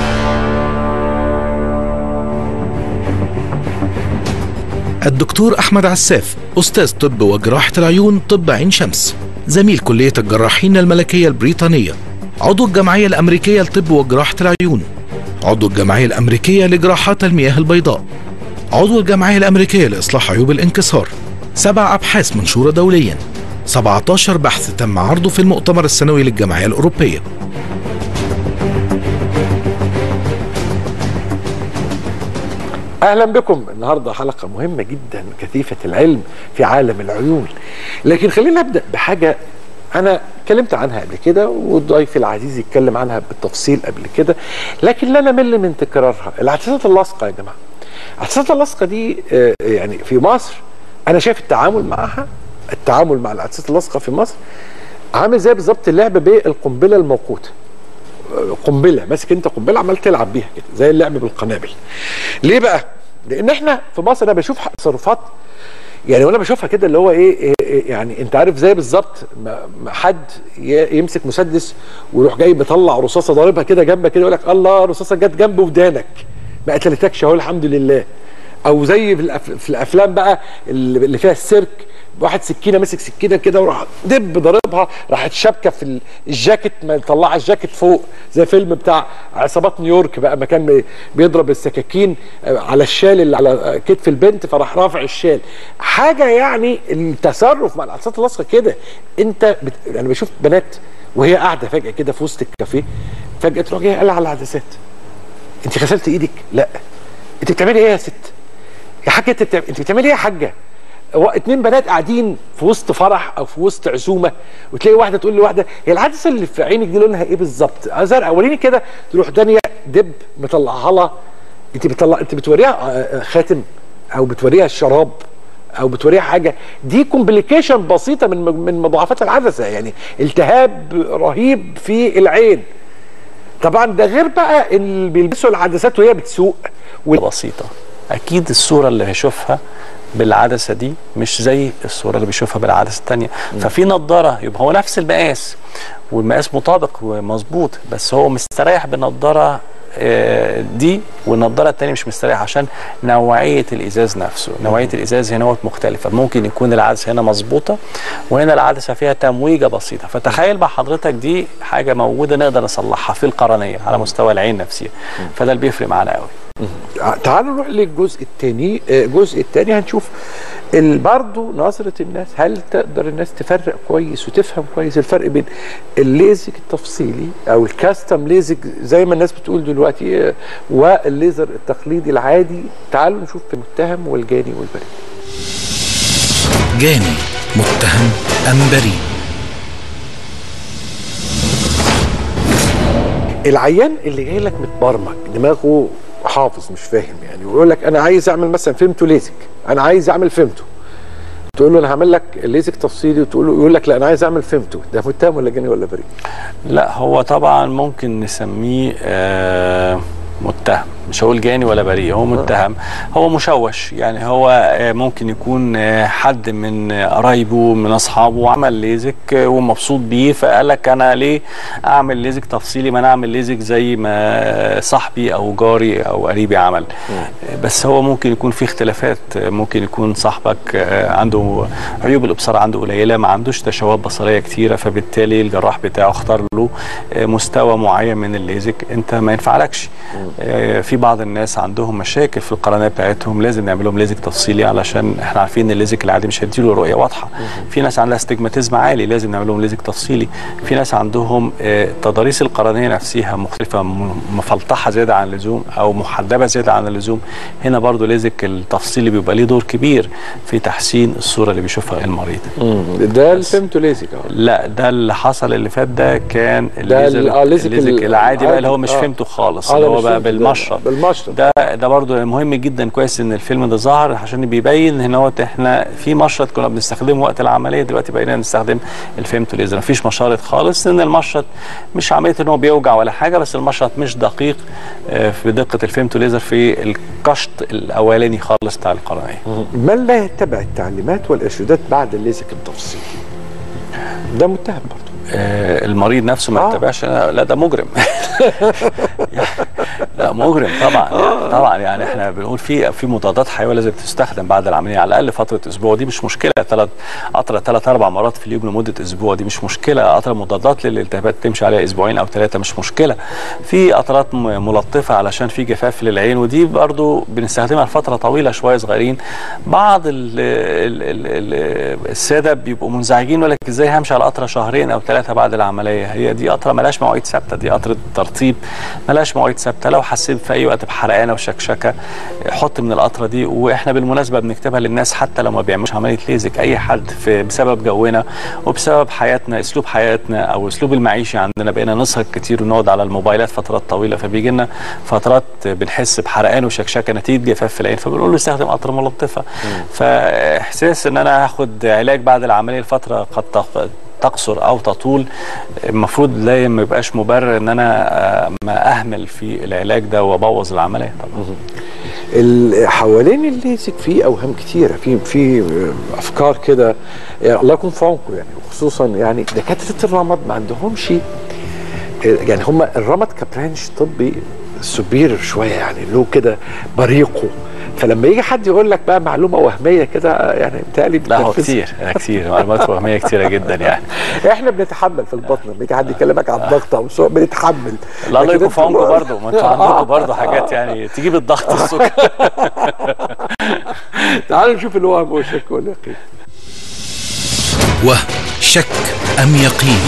الدكتور أحمد عساف أستاذ طب وجراحة العيون طب عين شمس، زميل كلية الجراحين الملكية البريطانية، عضو الجمعية الأمريكية لطب وجراحة العيون، عضو الجمعية الأمريكية لجراحات المياه البيضاء، عضو الجمعية الأمريكية لإصلاح عيوب الانكسار، سبع أبحاث منشورة دوليا، سبعة عشر بحث تم عرضه في المؤتمر السنوي للجمعية الأوروبية. اهلا بكم. النهارده حلقه مهمه جدا كثيفه العلم في عالم العيون، لكن خلينا نبدا بحاجه انا اتكلمت عنها قبل كده والضيف العزيز يتكلم عنها بالتفصيل قبل كده، لكن لا نمل من تكرارها. العدسات اللاصقه يا جماعه، العدسات اللاصقه دي يعني في مصر انا شايف التعامل معها، التعامل مع العدسات اللاصقه في مصر عامل زي بالظبط اللعب بالقنبله الموقوته. قنبله، ماسك انت قنبله عمال تلعب بيها كده زي اللعب بالقنابل. ليه بقى؟ لان احنا في مصر انا بشوف تصرفات يعني وانا بشوفها كده اللي هو ايه, إيه يعني انت عارف زي بالظبط ما حد يمسك مسدس ويروح جاي مطلع رصاصه ضاربها كده جنبك كده يقول لك الله رصاصه جت جنب ودانك ما قتلتكش اهو الحمد لله. او زي في الافلام بقى اللي فيها السيرك، واحد سكينه مسك سكينه كده وراح دب ضاربها راحت شابكه في الجاكيت، ما طلع الجاكيت فوق زي فيلم بتاع عصابات نيويورك بقى ما كان بيضرب السكاكين على الشال اللي على كتف البنت فراح رافع الشال. حاجه يعني التصرف مع العدسات اللاصقه كده انت بت... يعني بشوف بنات وهي قاعده فجاه كده في وسط الكافيه فجاه تروح جايه قلع على العدسات. انت غسلت ايدك؟ لا. انت بتعملي ايه يا ست؟ يا حاجه انت بتعملي انت بتعملي ايه يا حاجه؟ اتنين بنات قاعدين في وسط فرح او في وسط عزومه وتلاقي واحده تقول لواحده هي العدسه اللي في عينك دي لونها ايه بالظبط؟ زرقاء. وريني كده. تروح دانيه دب مطلعها لها. انت بتطلع انت بتوريها خاتم او بتوريها الشراب او بتوريها حاجه. دي كومبليكيشن بسيطه من من مضاعفات العدسه، يعني التهاب رهيب في العين. طبعا ده غير بقى اللي بيلبسوا العدسات وهي بتسوق بسيطه. اكيد الصوره اللي هيشوفها بالعدسه دي مش زي الصوره اللي بيشوفها بالعدسه الثانيه، ففي نظاره يبقى هو نفس المقاس والمقاس مطابق ومظبوط بس هو مستريح بالنظاره دي والنظاره الثانيه مش مستريح عشان نوعيه الازاز نفسه. نوعيه الازاز هنا مختلفه، ممكن يكون العدسه هنا مظبوطه وهنا العدسه فيها تمويجه بسيطه. فتخيل بقى حضرتك دي حاجه موجوده نقدر نصلحها في القرنيه على مستوى العين نفسها، فده اللي بيفرق معانا قوي. تعالوا نروح للجزء الثاني. الجزء الثاني هنشوف برضه نظره الناس، هل تقدر الناس تفرق كويس وتفهم كويس الفرق بين الليزك التفصيلي او الكاستم ليزك زي ما الناس بتقول دلوقتي والليزر التقليدي العادي. تعالوا نشوف المتهم والجاني والبريء. جاني، متهم ام بريء؟ العيان اللي جاي لك متبرمج دماغه حافظ مش فاهم يعني ويقول لك انا عايز اعمل مثلا فيمتو ليزك، انا عايز اعمل فيمتو، تقول له انا هعمل لك ليزك تفصيلي وتقول له يقول لك لا انا عايز اعمل فيمتو. ده متهم ولا جاني ولا بريء؟ لا هو طبعا ممكن نسميه آه متهم، مش هقول جاني ولا بريء، هو متهم. هو مشوش يعني، هو ممكن يكون حد من قرايبه من اصحابه وعمل ليزك ومبسوط بيه فقال لك انا ليه اعمل ليزك تفصيلي ما انا اعمل ليزك زي ما صاحبي او جاري او قريبي عمل. بس هو ممكن يكون في اختلافات، ممكن يكون صاحبك عنده عيوب الابصار عنده قليله، ما عندوش تشوهات بصريه كتيره، فبالتالي الجراح بتاعه اختار له مستوى معين من الليزك انت ما ينفعلكش. في بعض الناس عندهم مشاكل في القرنيه بتاعتهم لازم نعمل لهم ليزك تفصيلي علشان احنا عارفين ان الليزك العادي مش هيديله رؤيه واضحه. في ناس عندها استجماتيزم عالي لازم نعمل لهم ليزك تفصيلي. في ناس عندهم اه تضاريس القرنيه نفسها مختلفه، مفلطحه زياده عن اللزوم او محدبه زياده عن اللزوم. هنا برضو ليزك التفصيلي بيبقى ليه دور كبير في تحسين الصوره اللي بيشوفها المريض. ده اللي فهمته ليزك؟ لا ده اللي حصل اللي فات ده كان الليزك, الليزك العادي بقى اللي هو مش فهمته خالص، اللي هو بقى بالمشرط بالمشرط. ده ده برضو مهم جدا، كويس ان الفيلم ده ظهر عشان بيبين ان هو احنا في مشرط كنا بنستخدمه وقت العمليه، دلوقتي بقينا نستخدم الفيمتو ليزر. مفيش مشارط خالص، لان المشرط مش عمليه ان هو بيوجع ولا حاجه، بس المشرط مش دقيق في دقه الفيمتو ليزر في القشط الاولاني خالص بتاع القرنيه. من لا يتبع التعليمات والارشادات بعد الليزك التفصيلي ده متهم برضه. آه المريض نفسه ما يتبعش، آه. لا ده مجرم. لا مجرم طبعا. آه. طبعا يعني احنا بنقول في في مضادات حيويه لازم تستخدم بعد العمليه على الاقل فتره اسبوع، دي مش مشكله. ثلاث قطره ثلاث اربع مرات في اليوم لمده اسبوع دي مش مشكله. قطره مضادات للالتهابات تمشي عليها اسبوعين او ثلاثه مش مشكله. في قطرات ملطفه علشان في جفاف للعين، ودي برضو بنستخدمها لفتره طويله شويه صغيرين. بعض ال ال ال الساده بيبقوا منزعجين ويقول لك ازاي همشي على قطره شهرين او ثلاثه بعد العمليه؟ هي دي قطره مالهاش مواعيد ثابته، دي قطره ترطيب مالهاش مواعيد ثابته. لو حسيت في اي وقت بحرقانه وشكشكه حط من القطره دي. واحنا بالمناسبه بنكتبها للناس حتى لو ما بيعملوش عمليه ليزك. اي حد في بسبب جونا وبسبب حياتنا، اسلوب حياتنا او اسلوب المعيشي عندنا، بقينا نسهر كتير ونقعد على الموبايلات فترات طويله، فبيجي لنا فترات بنحس بحرقان وشكشكه نتيجه جفاف في العين، فبنقول له استخدم قطره ملطفه. فاحساس ان انا هاخد علاج بعد العمليه لفتره قد تقصر او تطول، المفروض لا ما يبقاش مبرر ان انا ما اهمل في العلاج ده وابوظ العمليه طبعا. حوالين الليزك في اوهام كتيره، في في افكار كده، يعني الله يكون في عونكم يعني، وخصوصا يعني دكاتره الرمد ما عندهمش يعني، هم الرمد كبرانش طبي سوبير شويه يعني، له كده بريقه. فلما يجي حد يقول لك بقى معلومه وهميه كده يعني بتقلي. لا هو كتير كتير معلومات وهميه كتيره جدا يعني. احنا بنتحمل في البطن لما يجي حد يكلمك عن الضغط او سوء بنتحمل. لا الله يكون في عونكم برضه، ما انتوا عندكم برضه حاجات يعني تجيب الضغط السكر. تعالوا نشوف الوهم والشك واليقين. وهم، شك ام يقين؟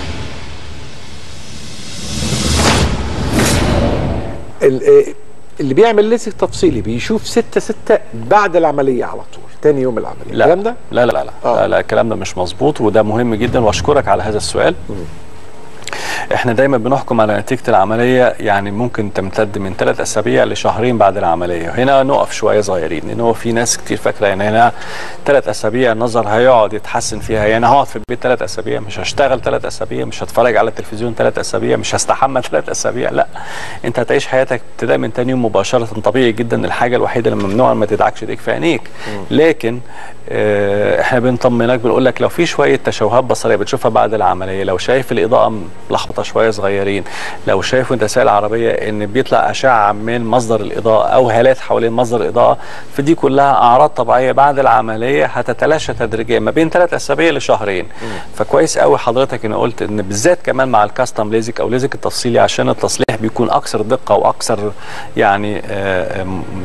اللي بيعمل ليزك تفصيلي بيشوف ستة ستة بعد العملية على طول، تاني يوم العملية. لا الكلام ده؟ لا لا لا لا, آه. لا, لا الكلام ده مش مظبوط، وده مهم جدا واشكرك على هذا السؤال. م. احنا دايما بنحكم على نتيجه العمليه يعني ممكن تمتد من ثلاث اسابيع لشهرين بعد العمليه. هنا نقف شويه صغيرين، لان هو في ناس كتير فاكره ان هنا ثلاث اسابيع النظر هيقعد يتحسن فيها، يعني هقعد في البيت ثلاث اسابيع، مش هشتغل ثلاث اسابيع، مش هتفرج على التلفزيون ثلاث اسابيع، مش هستحمى ثلاث اسابيع. لا، انت هتعيش حياتك ابتداء من ثاني يوم مباشره. طبيعي جدا، الحاجه الوحيده اللي ممنوع ما تدعكش ايديك في عينيك، لكن اه احنا بنطمنك بنقول لك لو في شويه تشوهات بصريه بتشوفها بعد العمليه، لو شايف الاضاءه ملخبطه شويه صغيرين، لو شايف وانت سايق العربيه ان بيطلع اشعه من مصدر الاضاءه او هالات حوالين مصدر الاضاءه، فدي كلها اعراض طبيعيه بعد العمليه هتتلاشى تدريجيا ما بين ثلاث اسابيع لشهرين. م. فكويس قوي حضرتك ان قلت ان بالذات كمان مع الكاستم ليزك او ليزك التفصيلي، عشان التصليح بيكون اكثر دقه واكثر يعني آه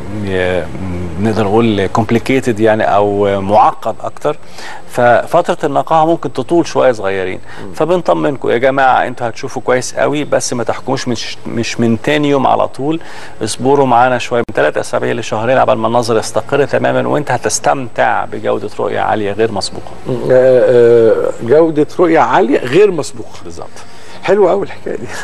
نقدر نقول كومبليكيتد يعني او معقد اكتر، ففتره النقاهه ممكن تطول شويه صغيرين. م. فبنطمنكم يا جماعه انتوا هتشوفوا كويس قوي، بس ما تحكموش مش مش من تاني يوم على طول، اصبروا معانا شويه من ثلاث اسابيع لشهرين قبل ما النظر يستقر تماما، وانت هتستمتع بجوده رؤيه عاليه غير مسبوقه. جوده رؤيه عاليه غير مسبوقه بالظبط. حلوه قوي الحكايه دي.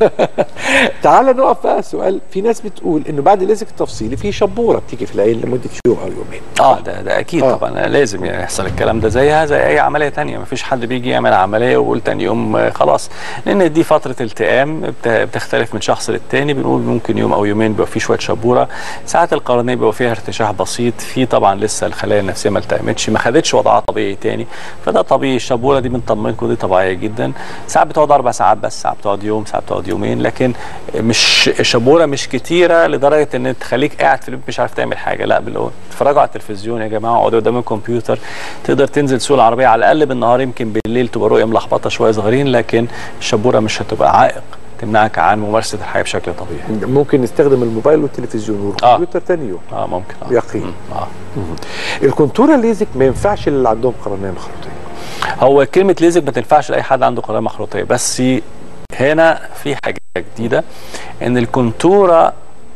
تعال نقف بقى سؤال. في ناس بتقول انه بعد الليزك التفصيلي في شبوره بتيجي في العين لمده يوم او يومين. اه ده ده اكيد آه. طبعا لازم يعني يحصل الكلام ده، زيها زي اي عمليه ثانيه. ما فيش حد بيجي يعمل عمليه ويقول ثاني يوم خلاص، لان دي فتره التئام بتختلف من شخص للتاني. بنقول ممكن يوم او يومين بيبقى في شويه شبوره، ساعات القرنيه بيبقى فيها ارتشاح بسيط، في طبعا لسه الخلايا النفسيه ما التئمتش ما خدتش وضعها طبيعي تاني، فده طبيعي. الشبوره دي بنطمنكم دي طبيعيه جدا، ساعات بتقعد اربع ساعات بس، ساعات بتقعد يوم، ساعات بتقعد يومين، لكن مش الشبوره مش كتيره لدرجه ان تخليك قاعد في البيت مش عارف تعمل حاجه. لا، بالقول اتفرجوا على التلفزيون يا جماعه، اقعدوا قدام الكمبيوتر، تقدر تنزل سوق العربيه على الاقل بالنهار، يمكن بالليل تبقى رؤيه ملخبطه شويه صغيرين، لكن الشبوره مش هتبقى عائق تمنعك عن ممارسه الحياه بشكل طبيعي. ممكن نستخدم الموبايل والتلفزيون والكمبيوتر ثاني آه. يوم. اه ممكن. آه. يقين. اه الكونتور الليزك ما ينفعش للي عندهم قرنيه مخروطيه. هو كلمه ليزك ما تنفعش لاي حد عنده قرنيه مخروطيه، بس هنا في حاجه جديده ان الكونتوره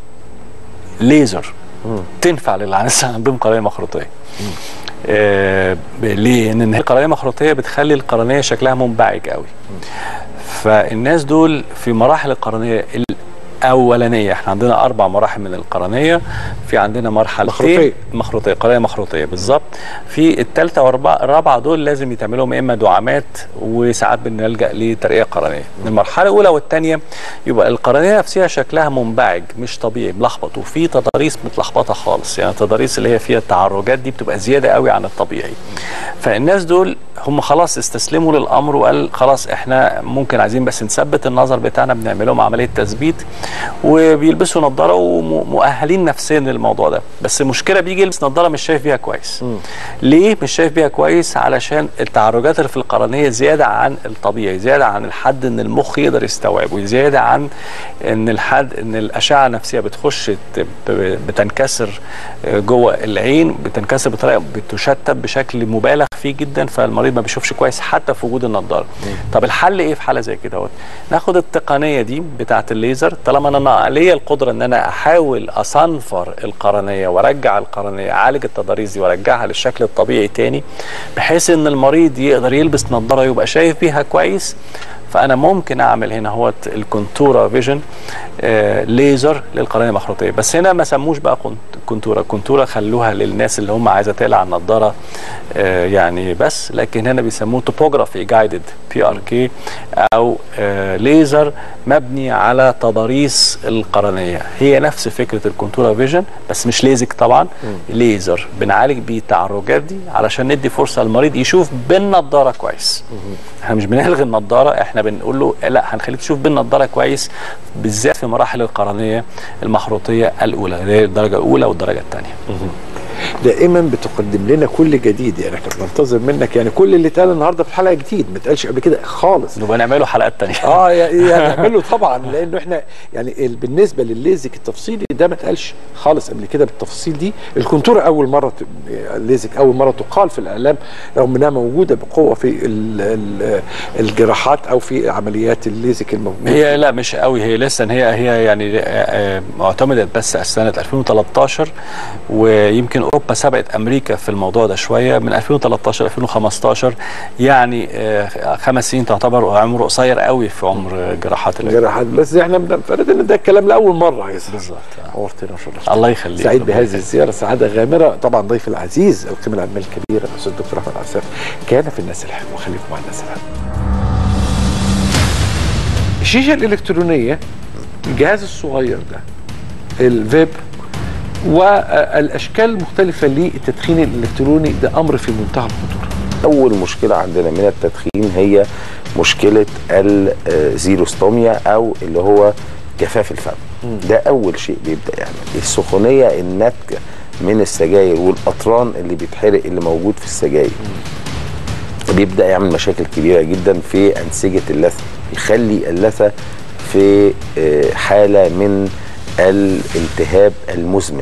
ليزر مم. تنفع للي عندهم قرنيه مخروطيه. آه ليه؟ لان القرنيه المخروطيه بتخلي القرنيه شكلها منبعج قوي. مم. فالناس دول في مراحل القرنيه اولانيه احنا عندنا اربع مراحل من القرنيه، في عندنا مرحلتين مخروطيه مخروطيه قرنيه مخروطيه بالظبط. في الثالثه والرابعه دول لازم يتعملوا اما دعامات وساعات بنلجا لترقيه قرنيه. المرحله الاولى والثانيه يبقى القرنيه نفسها شكلها منبعج مش طبيعي ملخبط، وفي تضاريس متلخبطه خالص، يعني التضاريس اللي هي فيها التعرجات دي بتبقى زياده قوي عن الطبيعي. فالناس دول هم خلاص استسلموا للامر وقال خلاص احنا ممكن عايزين بس نثبت النظر بتاعنا، بنعمل لهم عمليه تثبيت وبيلبسوا نظاره ومؤهلين نفسيا للموضوع ده. بس المشكله بيجي يلبس نظاره مش شايف بيها كويس. م. ليه مش شايف بيها كويس؟ علشان التعرجات اللي في القرنيه زياده عن الطبيعي، زياده عن الحد ان المخ يقدر يستوعبه، زياده عن ان الحد ان الاشعه النفسيه بتخش بتنكسر جوه العين، بتنكسر بطريقه بتشتت بشكل مبالغ فيه جدا، فالمريض ما بيشوفش كويس حتى في وجود النضاره. طب الحل ايه في حاله زي كده؟ ناخد التقنيه دي بتاعه الليزر، طالما انا ليا القدره ان انا احاول اصنفر القرنيه وارجع القرنيه، اعالج التضاريس دي وارجعها للشكل الطبيعي تاني، بحيث ان المريض يقدر يلبس نضاره يبقى شايف بيها كويس. فانا ممكن اعمل هنا هو الكونتورا فيجن آه ليزر للقرنيه المخروطيه، بس هنا ما سموش بقى كونتورا، كونتورا خلوها للناس اللي هم عايزه تقلع النضاره آه يعني بس، لكن هنا بيسموه توبوجرافي جايدد بي ار كي او آه ليزر مبني على تضاريس القرنيه. هي نفس فكره الكونتورا فيجن بس مش ليزك طبعا، م. ليزر بنعالج بيه التعرجات دي علشان ندي فرصه للمريض يشوف بالنضاره كويس. م. احنا مش بنلغي النضاره، احنا بنقول له لا هنخليك تشوف بالنضاره كويس، بالذات في مراحل القرنيه المخروطيه الاولى اللي هي الدرجه الاولى والدرجه الثانيه. دائما بتقدم لنا كل جديد، يعني احنا بننتظر منك يعني كل اللي اتقال النهارده في الحلقه جديد ما اتقالش قبل كده خالص. نبقى نعمله حلقات ثانيه. اه يعني نعمله طبعا، لانه احنا يعني بالنسبه للليزك التفصيلي ده ما اتقالش خالص قبل كده بالتفاصيل دي. الكونتورا اول مره الليزك اول مره تقال في الاعلام، رغم انها موجوده بقوه في ال ال الجراحات او في عمليات الليزك الموجوده. هي لا مش قوي، هي لسه هي هي يعني اعتمدت بس سنه ألفين وثلاثة عشر، ويمكن اوروبا سبقت امريكا في الموضوع ده شويه من ألفين وثلاثة عشر ألفين وخمسة عشر، يعني آه خمس سنين تعتبر عمر قصير قوي في عمر جراحات الجراحات. بس احنا بنفترض ان ده الكلام لاول مره. بالظبط. نورتنا وشرفتنا. الله يخليك. سعيد بهذه الزياره سعاده غامره. طبعا ضيف العزيز القيمه العلميه الكبيره الاستاذ الدكتور احمد عساف كان في الناس الحلوه. خليكم مع الناس الحلوه. الشيشه الالكترونيه، الجهاز الصغير ده، الفيب والاشكال المختلفه للتدخين الالكتروني، ده امر في منتهى الخطوره. اول مشكله عندنا من التدخين هي مشكله الزيروستوميا او اللي هو جفاف الفم. ده اول شيء بيبدا يعمل يعني السخونيه الناتجه من السجاير والقطران اللي بيتحرق اللي موجود في السجاير. بيبدا يعمل مشاكل كبيره جدا في انسجه اللثه، يخلي اللثه في حاله من الالتهاب المزمن.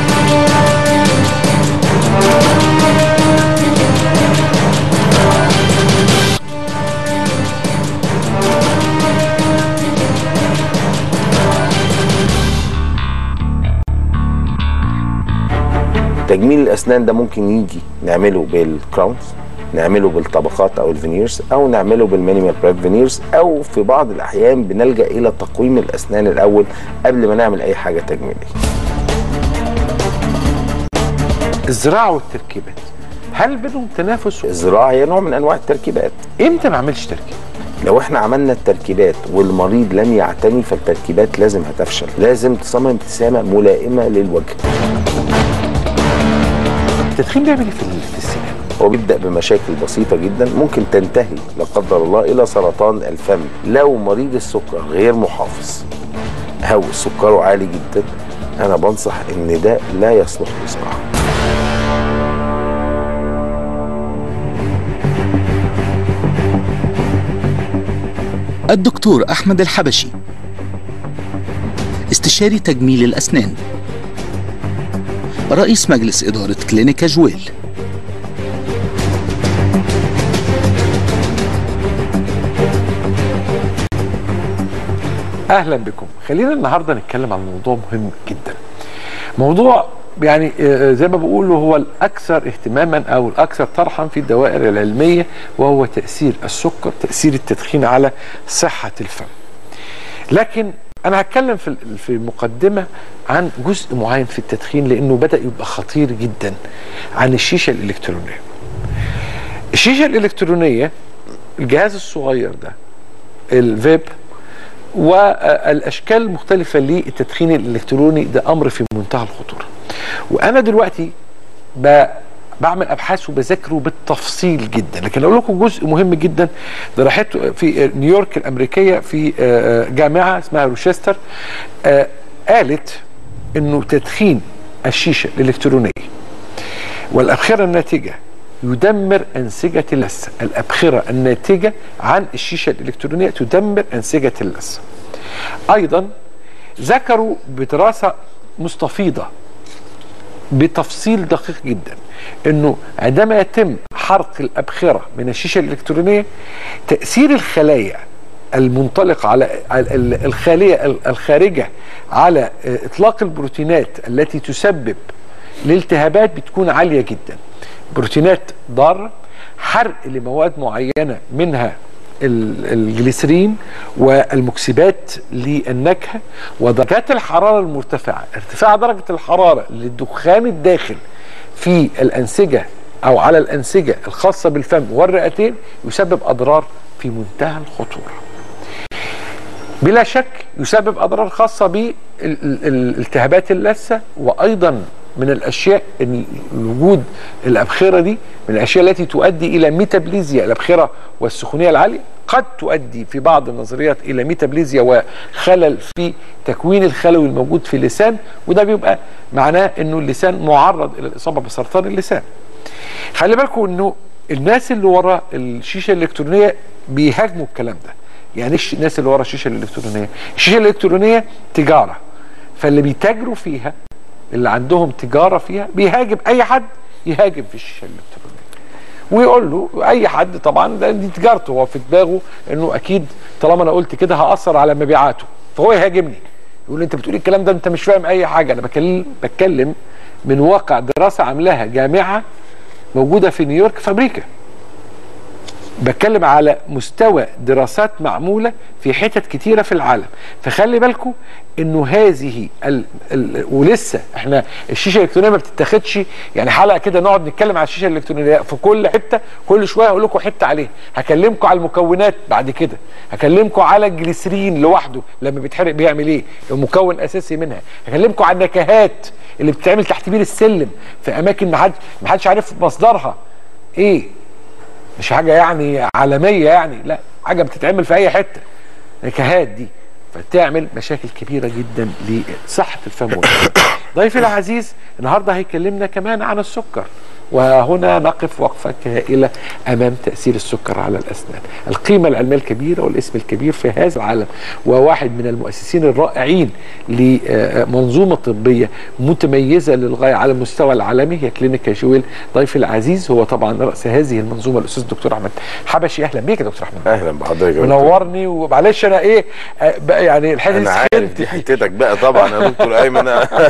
تجميل الاسنان ده ممكن يجي نعمله بالكراونز، نعمله بالطبقات او الفينيرز، او نعمله بالمينيمال برايت فينيرز، او في بعض الاحيان بنلجا الى تقويم الاسنان الاول قبل ما نعمل اي حاجه تجميليه. الزراعه والتركيبات، هل بينهم تنافس؟ الزراعه هي نوع من انواع التركيبات. امتى ما اعملش تركيب؟ لو احنا عملنا التركيبات والمريض لم يعتني فالتركيبات لازم هتفشل. لازم تصمم ابتسامه ملائمه للوجه. التدخين بيعمل ايه في السنان؟ هو بيبدأ بمشاكل بسيطة جدا ممكن تنتهي لا قدر الله إلى سرطان الفم لو مريض السكر غير محافظ أو سكره عالي جدا. أنا بنصح إن ده لا يصلح للزراعة. الدكتور أحمد الحبشي، استشاري تجميل الأسنان، رئيس مجلس إدارة كلينيكا جويل. اهلا بكم. خلينا النهارده نتكلم عن موضوع مهم جدا، موضوع يعني زي ما بيقولوا هو الاكثر اهتماما او الاكثر طرحا في الدوائر العلميه، وهو تاثير السكر، تاثير التدخين على صحه الفم. لكن انا هتكلم في في المقدمه عن جزء معين في التدخين لانه بدا يبقى خطير جدا، عن الشيشه الالكترونيه. الشيشه الالكترونيه الجهاز الصغير ده الفيب والاشكال المختلفه للتدخين الالكتروني ده امر في منتهى الخطوره. وانا دلوقتي بعمل ابحاث وبذاكره بالتفصيل جدا، لكن اقول لكم جزء مهم جدا. ده راحت في نيويورك الامريكيه في جامعه اسمها روشستر، قالت انه تدخين الشيشه الالكترونيه والابخره الناتجه يدمر انسجه اللثه. الابخره الناتجه عن الشيشه الالكترونيه تدمر انسجه اللثه. ايضا ذكروا بدراسه مستفيضه بتفصيل دقيق جدا انه عندما يتم حرق الابخره من الشيشه الالكترونيه تاثير الخلايا المنطلقه على الخاليه الخارجه على اطلاق البروتينات التي تسبب الالتهابات بتكون عاليه جدا. بروتينات ضاره، حرق لمواد معينه منها الجليسرين والمكسبات للنكهه، ودرجات الحراره المرتفعه. ارتفاع درجه الحراره للدخان الداخل في الانسجه او على الانسجه الخاصه بالفم والرئتين يسبب اضرار في منتهى الخطوره. بلا شك يسبب اضرار خاصه بالالتهابات اللثه، وايضا من الاشياء ان وجود الابخره دي من الاشياء التي تؤدي الى ميتابليزيا. الابخره والسخونيه العاليه قد تؤدي في بعض النظريات الى ميتابليزيا وخلل في تكوين الخلوي الموجود في اللسان، وده بيبقى معناه انه اللسان معرض الى الاصابه بسرطان اللسان. خلي بالكم انه الناس اللي ورا الشيشه الالكترونيه بيهاجموا الكلام ده. يعني ايش الناس اللي ورا الشيشه الالكترونيه؟ الشيشه الالكترونيه تجاره، فاللي بيتاجروا فيها اللي عندهم تجاره فيها بيهاجم اي حد يهاجم في الشيشه الالكترونيه، ويقول له اي حد طبعا ده دي تجارته، هو في دماغه انه اكيد طالما انا قلت كده هاثر على مبيعاته، فهو يهاجمني يقول لي انت بتقول الكلام ده انت مش فاهم اي حاجه. انا بتكلم بتكلم من واقع دراسه عاملاها جامعه موجوده في نيويورك في امريكا. بتكلم على مستوى دراسات معموله في حتت كتيره في العالم. فخلي بالكم انه هذه ال ال ولسه احنا الشيشه الالكترونيه ما بتتاخدش يعني حلقه كده نقعد نتكلم على الشيشه الالكترونيه في كل حته، كل شويه اقول لكم حته عليها. هكلمكم على المكونات بعد كده، هكلمكم على الجليسرين لوحده لما بيتحرق بيعمل ايه، مكون اساسي منها. هكلمكم على النكهات اللي بتتعمل تحت بير السلم في اماكن ما حدش عارف مصدرها ايه، مش حاجه يعني عالميه يعني، لا حاجه بتتعمل في اي حته. النكهات دي فتعمل مشاكل كبيره جدا لصحه الفم والفم. ضيفي العزيز النهارده هيكلمنا كمان عن السكر، وهنا نقف وقفه هائله امام تاثير السكر على الاسنان. القيمه العلميه الكبيره والاسم الكبير في هذا العالم، وواحد من المؤسسين الرائعين لمنظومه طبيه متميزه للغايه على المستوى العالمي هي كلينيكا جويل. ضيفي العزيز هو طبعا راس هذه المنظومه الاستاذ الدكتور احمد حبشي. اهلا بيك يا دكتور احمد. اهلا بحضرتك. منورني، ومعلش انا ايه يعني الحته انا عارف دي حتتك بقى طبعا يا دكتور ايمن.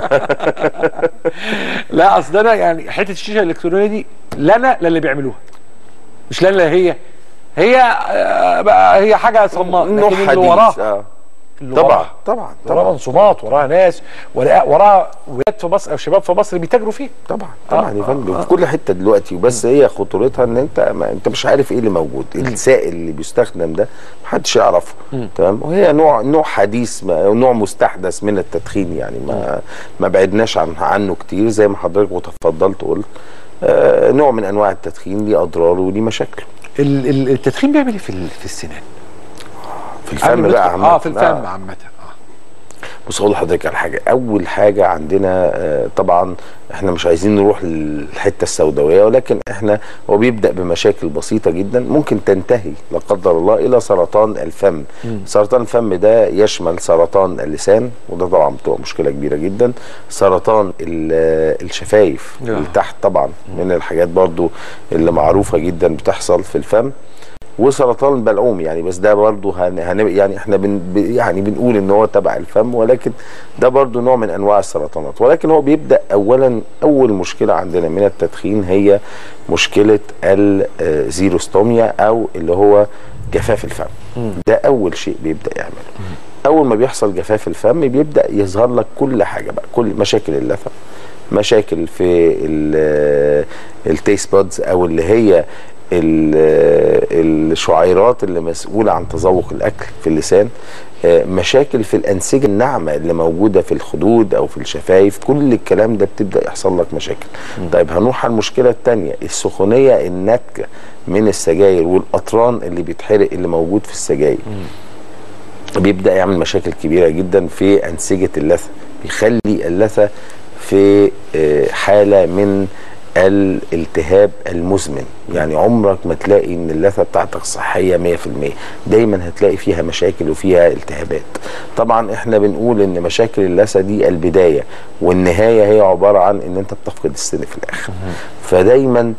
لا اصل انا يعني حته الشيشه الالكترونيه دي لنا للي بيعملوها، مش لنا هي هي بقى هي حاجه صماء، لكن اللي وراها طبعا طبعا وراها منظومات، وراها ناس، وراها ولاد في مصر او شباب في مصر بيتاجروا فيها. طبعا طبعا يا فندم آه. في كل حته دلوقتي. وبس هي خطورتها ان انت ما انت مش عارف ايه اللي موجود. السائل اللي بيستخدم ده محدش يعرفه، تمام. وهي نوع نوع حديث، نوع مستحدث من التدخين يعني ما ما بعدناش عن عنه كتير زي ما حضرتك وتفضلت قلت. آه نوع من انواع التدخين ليه اضراره وليه مشاكله. التدخين بيعمل ايه في في السنان؟ في الفم بقى عامه. اه في الفم آه. عامه. بص اقول لحضرتك على حاجه. اول حاجه عندنا آه طبعا احنا مش عايزين نروح للحته السوداويه، ولكن احنا هو بيبدا بمشاكل بسيطه جدا ممكن تنتهي لا قدر الله الى سرطان الفم. م. سرطان الفم ده يشمل سرطان اللسان، وده طبعا بتبقى مشكله كبيره جدا. سرطان الشفايف اللي تحت طبعا م. من الحاجات برضو اللي معروفه جدا بتحصل في الفم. وسرطان البلعوم يعني، بس ده برضو هن... هن... يعني احنا بن... يعني بنقول ان هو تبع الفم، ولكن ده برضو نوع من انواع السرطانات. ولكن هو بيبدا اولا، اول مشكله عندنا من التدخين هي مشكله الزيروستوميا او اللي هو جفاف الفم. م. ده اول شيء بيبدا يعمله. اول ما بيحصل جفاف الفم بيبدا يظهر لك كل حاجه بقى، كل مشاكل اللثه، مشاكل في التيست بادز او اللي هي الشعيرات اللي مسؤوله عن تذوق الاكل في اللسان، مشاكل في الانسجه الناعمه اللي موجوده في الخدود او في الشفايف، كل الكلام ده بتبدا يحصل لك مشاكل. م. طيب هنروح على المشكله الثانيه، السخونيه الناتجه من السجاير والقطران اللي بيتحرق اللي موجود في السجاير. م. بيبدا يعمل مشاكل كبيره جدا في انسجه اللثه، بيخلي اللثه في حاله من الالتهاب المزمن. يعني عمرك ما تلاقي ان اللثه بتاعتك صحيه مية في المية، دايما هتلاقي فيها مشاكل وفيها التهابات. طبعا احنا بنقول ان مشاكل اللثه دي البدايه، والنهايه هي عباره عن ان انت بتفقد السن في الاخر. فدايما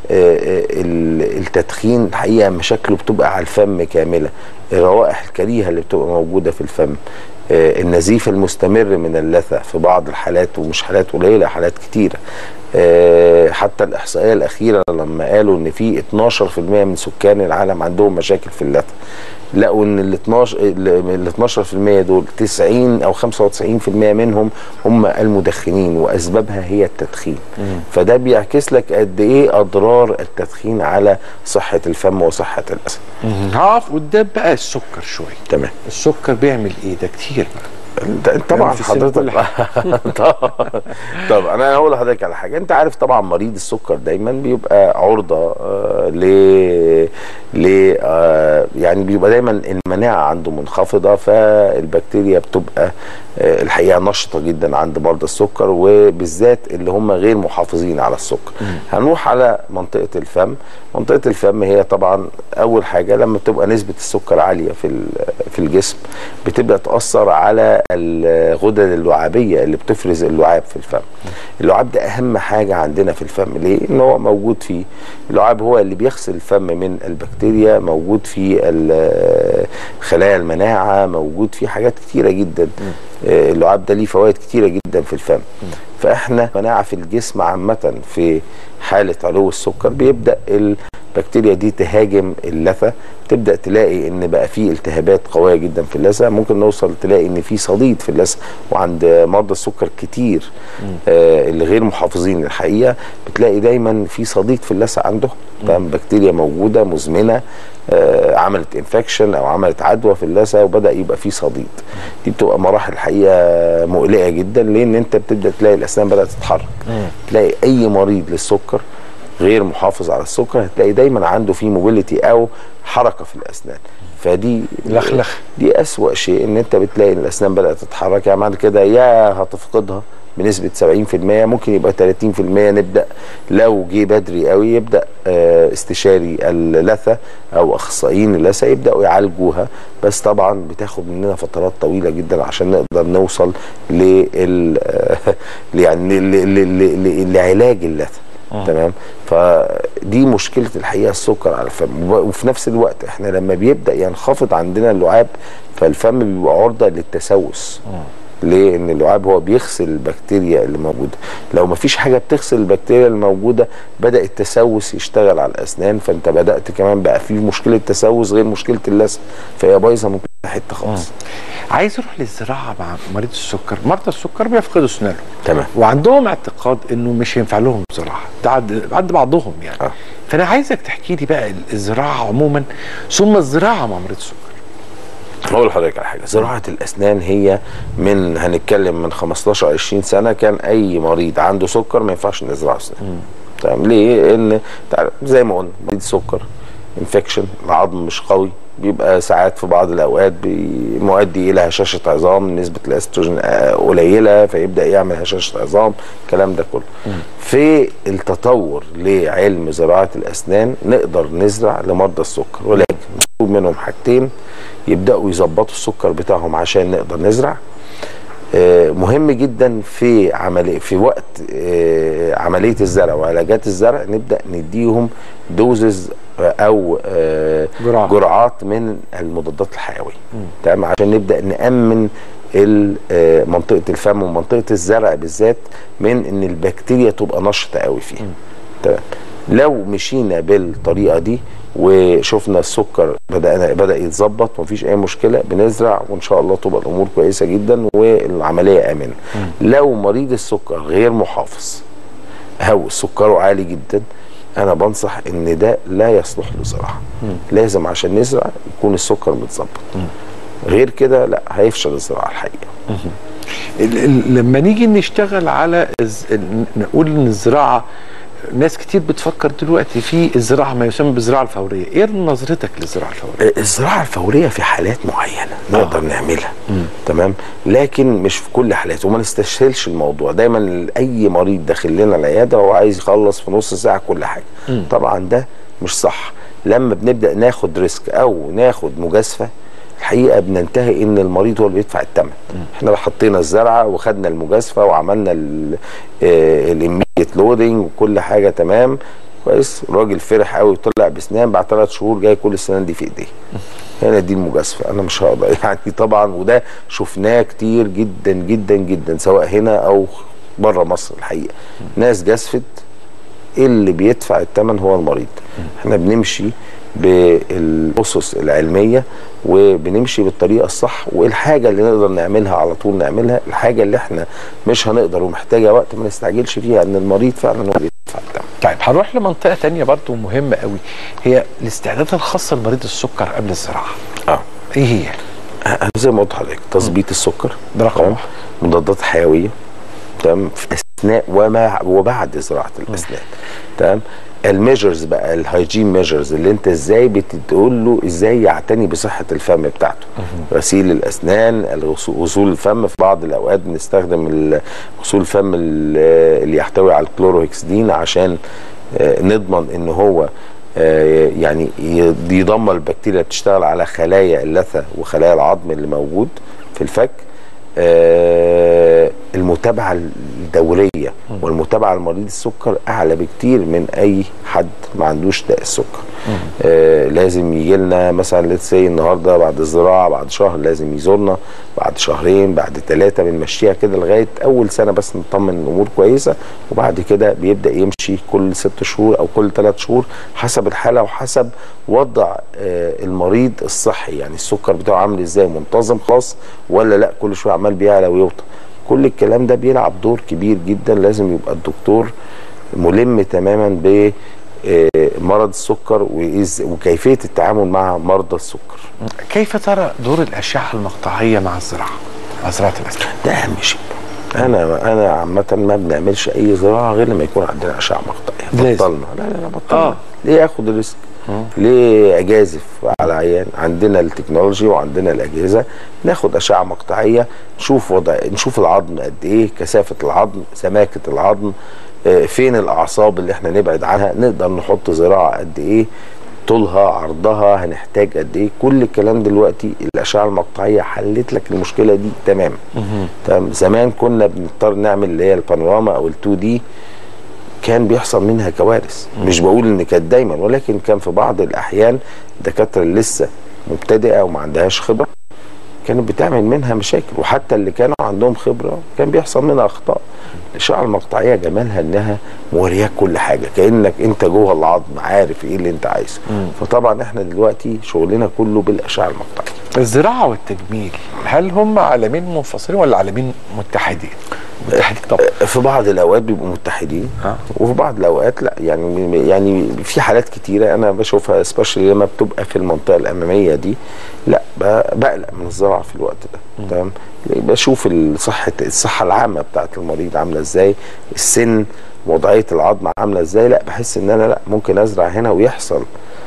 التدخين الحقيقه مشاكله بتبقى على الفم كامله، الروائح الكريهه اللي بتبقى موجوده في الفم، النزيف المستمر من اللثه في بعض الحالات، ومش حالات قليله، حالات كتيره. حتى الاحصائيه الاخيره لما قالوا ان في اتناشر في المية من سكان العالم عندهم مشاكل في اللثه، لقوا ان ال اتناشر في المية دول تسعين او خمسة وتسعين في المية منهم هم المدخنين، واسبابها هي التدخين. مم. فده بيعكس لك قد ايه اضرار التدخين على صحه الفم وصحه اللثه. هقف قدام بقى السكر شويه. تمام. السكر بيعمل ايه؟ ده كتير بقى. طبعا حضرتك طب انا هقول لحضرتك على حاجه، انت عارف طبعا مريض السكر دايما بيبقى عرضه آه ل ل آه يعني بيبقى دايما المناعه عنده منخفضه، فالبكتيريا بتبقى آه الحقيقه نشطه جدا عند مرضى السكر، وبالذات اللي هم غير محافظين على السكر. م. هنروح على منطقه الفم. منطقه الفم هي طبعا اول حاجه لما بتبقى نسبه السكر عاليه في في الجسم بتبدا تاثر على الغدد اللعابيه اللي بتفرز اللعاب في الفم. اللعاب ده اهم حاجه عندنا في الفم، ليه؟ ان هو موجود فيه اللعاب، هو اللي بيغسل الفم من البكتيريا، موجود في خلايا المناعه، موجود فيه حاجات كتيره جدا. اللعاب ده ليه فوائد كتيره جدا في الفم. فاحنا مناعه في الجسم عامه في حاله علو السكر بيبدا البكتيريا دي تهاجم اللثه، تبدا تلاقي ان بقى في التهابات قويه جدا في اللثه، ممكن نوصل تلاقي ان في صديد في اللثه. وعند مرضى السكر كتير آه اللي غير محافظين الحقيقه بتلاقي دايما في صديد في اللثه عندهم، بكتيريا موجوده مزمنه آه عملت انفكشن او عملت عدوى في اللثه وبدا يبقى في صديد. دي بتبقى مراحل الحقيقه مقلقه جدا، لان انت بتبدا تلاقي الاسنان بدات تتحرك. تلاقي اي مريض للسكر غير محافظ على السكر هتلاقي دايما عنده في موبيليتي او حركه في الاسنان. فدي لخلخ دي اسوأ شيء، ان انت بتلاقي ان الاسنان بدات تتحرك. يعني بعد كده يا هتفقدها بنسبه سبعين في المية، ممكن يبقى تلاتين في المية. نبدا لو جه بدري قوي يبدا استشاري اللثه او اخصائيين اللثه يبداوا يعالجوها، بس طبعا بتاخد مننا فترات طويله جدا عشان نقدر نوصل ل يعني لعلاج اللثه. آه. تمام. فدي مشكله الحقيقه السكر على الفم. وفي نفس الوقت احنا لما بيبدا ينخفض عندنا اللعاب فالفم بيبقى عرضه للتسوس. آه. ليه؟ ان اللعاب هو بيغسل البكتيريا اللي موجوده، لو ما فيش حاجه بتغسل البكتيريا الموجوده بدا التسوس يشتغل على الاسنان، فانت بدات كمان بقى في مشكله تسوس غير مشكله اللثه، فهي بايظه ممكن حته خالص. عايز اروح للزراعه مع مريض السكر. مرضى السكر بيفقدوا اسنانهم، تمام، وعندهم اعتقاد انه مش هينفع لهم زراعه، ده عند بعضهم يعني. آه. فانا عايزك تحكي لي بقى الزراعه عموما ثم الزراعه مع مريض السكر. اقول لحضرتك على حاجه، زراعه الاسنان هي من هنتكلم من خمستاشر عشرين سنه كان اي مريض عنده سكر ما ينفعش نزرعه اسنان. تمام. ليه؟ لان زي ما قلنا مريض سكر انفكشن، العظم مش قوي، بيبقى ساعات في بعض الاوقات مؤدي الى هشاشه عظام، نسبه الاستروجين قليله فيبدا يعمل هشاشه عظام، الكلام ده كله. م. في التطور لعلم زراعه الاسنان نقدر نزرع لمرضى السكر، ولكن مطلوب منهم حاجتين يبداوا يظبطوا السكر بتاعهم عشان نقدر نزرع. آه مهم جدا في عمليه في وقت آه عمليه الزرع وعلاجات الزرع نبدا نديهم دوزز او آه جرعات. جرعات من المضادات الحيويه، تمام، عشان نبدا نامن منطقه الفم ومنطقه الزرع بالذات من ان البكتيريا تبقى نشطه قوي فيها. تمام. لو مشينا بالطريقه دي وشفنا السكر بدأنا بدأ يتظبط ومفيش اي مشكله، بنزرع وان شاء الله تبقى الامور كويسه جدا والعمليه امنه. لو مريض السكر غير محافظ او سكره عالي جدا، انا بنصح ان ده لا يصلح للزراعه. لازم عشان نزرع يكون السكر متظبط، غير كده لا هيفشل الزراعه الحقيقه. لما نيجي نشتغل على نقول ان الزراعه، ناس كتير بتفكر دلوقتي في الزراعه ما يسمى بالزراعه الفوريه، ايه نظرتك للزراعه الفوريه؟ الزراعه الفوريه في حالات معينه نقدر آه. نعملها مم. تمام، لكن مش في كل حالات، وما نستسهلش الموضوع. دايما اي مريض داخل لنا العياده هو عايز يخلص في نص ساعه كل حاجه. مم. طبعا ده مش صح. لما بنبدا ناخد ريسك او ناخد مجازفه، الحقيقه بننتهي ان المريض هو اللي بيدفع الثمن. احنا حطينا الزرعه وخدنا المجازفه وعملنا الاميديت لودنج وكل حاجه تمام كويس، الراجل فرح قوي وطلع بسنان، بعد ثلاث شهور جاي كل السنان دي في ايديه. هنا دي المجازفه، انا مش هقدر يعني طبعا، وده شفناه كتير جدا جدا جدا سواء هنا او بره مصر. الحقيقه ناس جازفت، اللي بيدفع الثمن هو المريض. احنا بنمشي بالاسس العلميه وبنمشي بالطريقه الصح، والحاجه اللي نقدر نعملها على طول نعملها، الحاجه اللي احنا مش هنقدر ومحتاجه وقت ما نستعجلش فيها، ان المريض فعلا هو اللي يدفع الثمن. طيب هنروح لمنطقه ثانيه برضو مهمه قوي، هي الاستعدادات الخاصه لمريض السكر قبل الزراعه. اه ايه هي؟ زي ما قلت لحضرتك، تظبيط السكر ده رقم واحد، مضادات حيويه تمام في اثناء وما وبعد زراعه الاسنان تمام. الميجرز بقى، الهايجين ميجرز، اللي انت ازاي بتقول له ازاي يعتني بصحه الفم بتاعته. غسيل الاسنان، غسول الفم، في بعض الاوقات بنستخدم غسول الفم اللي يحتوي على الكلوروهكسدين عشان نضمن ان هو يعني يدمر البكتيريا اللي بتشتغل على خلايا اللثه وخلايا العظم اللي موجود في الفك. آه المتابعه الدوريه والمتابعه لمريض السكر اعلى بكتير من اي حد ما عندوش داء السكر. آه لازم يجي لنا مثلا ليتس سي النهارده بعد الزراعه بعد شهر، لازم يزورنا بعد شهرين بعد ثلاثه، بنمشيها كده لغايه اول سنه بس نطمن الامور كويسه، وبعد كده بيبدا يمشي كل ست شهور او كل ثلاث شهور حسب الحاله وحسب وضع آه المريض الصحي، يعني السكر بتاعه عامل ازاي، منتظم خلاص ولا لا كل شويه عمال بيعلى ويوطى. كل الكلام ده بيلعب دور كبير جدا، لازم يبقى الدكتور ملم تماما بمرض السكر وكيفيه التعامل مع مرضى السكر. كيف ترى دور الاشعه المقطعيه مع الزراعه؟ مع زراعه الاسنان ده اهم شيء. انا انا عامه ما بنعملش اي زراعه غير لما يكون عندنا اشعه مقطعيه. بطلنا لا لا لا بطلنا آه. ليه اخد الريسك؟ ليه اجازف على عيان؟ عندنا التكنولوجي وعندنا الاجهزه، ناخد اشعه مقطعيه نشوف وضع، نشوف العظم قد ايه، كثافه العظم، سماكه العظم، فين الاعصاب اللي احنا نبعد عنها، نقدر نحط زراعه قد ايه، طولها عرضها هنحتاج قد ايه. كل الكلام دلوقتي الاشعه المقطعيه حلت لك المشكله دي تماما. تمام. زمان كنا بنضطر نعمل اللي هي البانوراما او التو دي، كان بيحصل منها كوارث. مش بقول ان كانت دايما، ولكن كان في بعض الاحيان الدكاتره اللي لسه مبتدئه وما عندهاش خبره كانت بتعمل منها مشاكل، وحتى اللي كانوا عندهم خبره كان بيحصل منها اخطاء. الاشعه المقطعيه جمالها انها مورياك كل حاجه، كانك انت جوه العظم عارف ايه اللي انت عايزه. فطبعا احنا دلوقتي شغلنا كله بالاشعه المقطعيه. الزراعه والتجميل هل هم عالمين منفصلين ولا عالمين متحدين؟ متحدين طبعا. في بعض الاوقات بيبقوا متحدين أه؟ وفي بعض الاوقات لا، يعني يعني في حالات كتيره انا بشوفها سبيشالي لما بتبقى في المنطقه الاماميه دي، لا بقلق من الزراعه في الوقت ده. تمام. بشوف الصحه الصحه العامه بتاعت المريض عامله ازاي، السن، وضعيه العظم عامله ازاي، لا بحس ان انا لا ممكن ازرع هنا ويحصل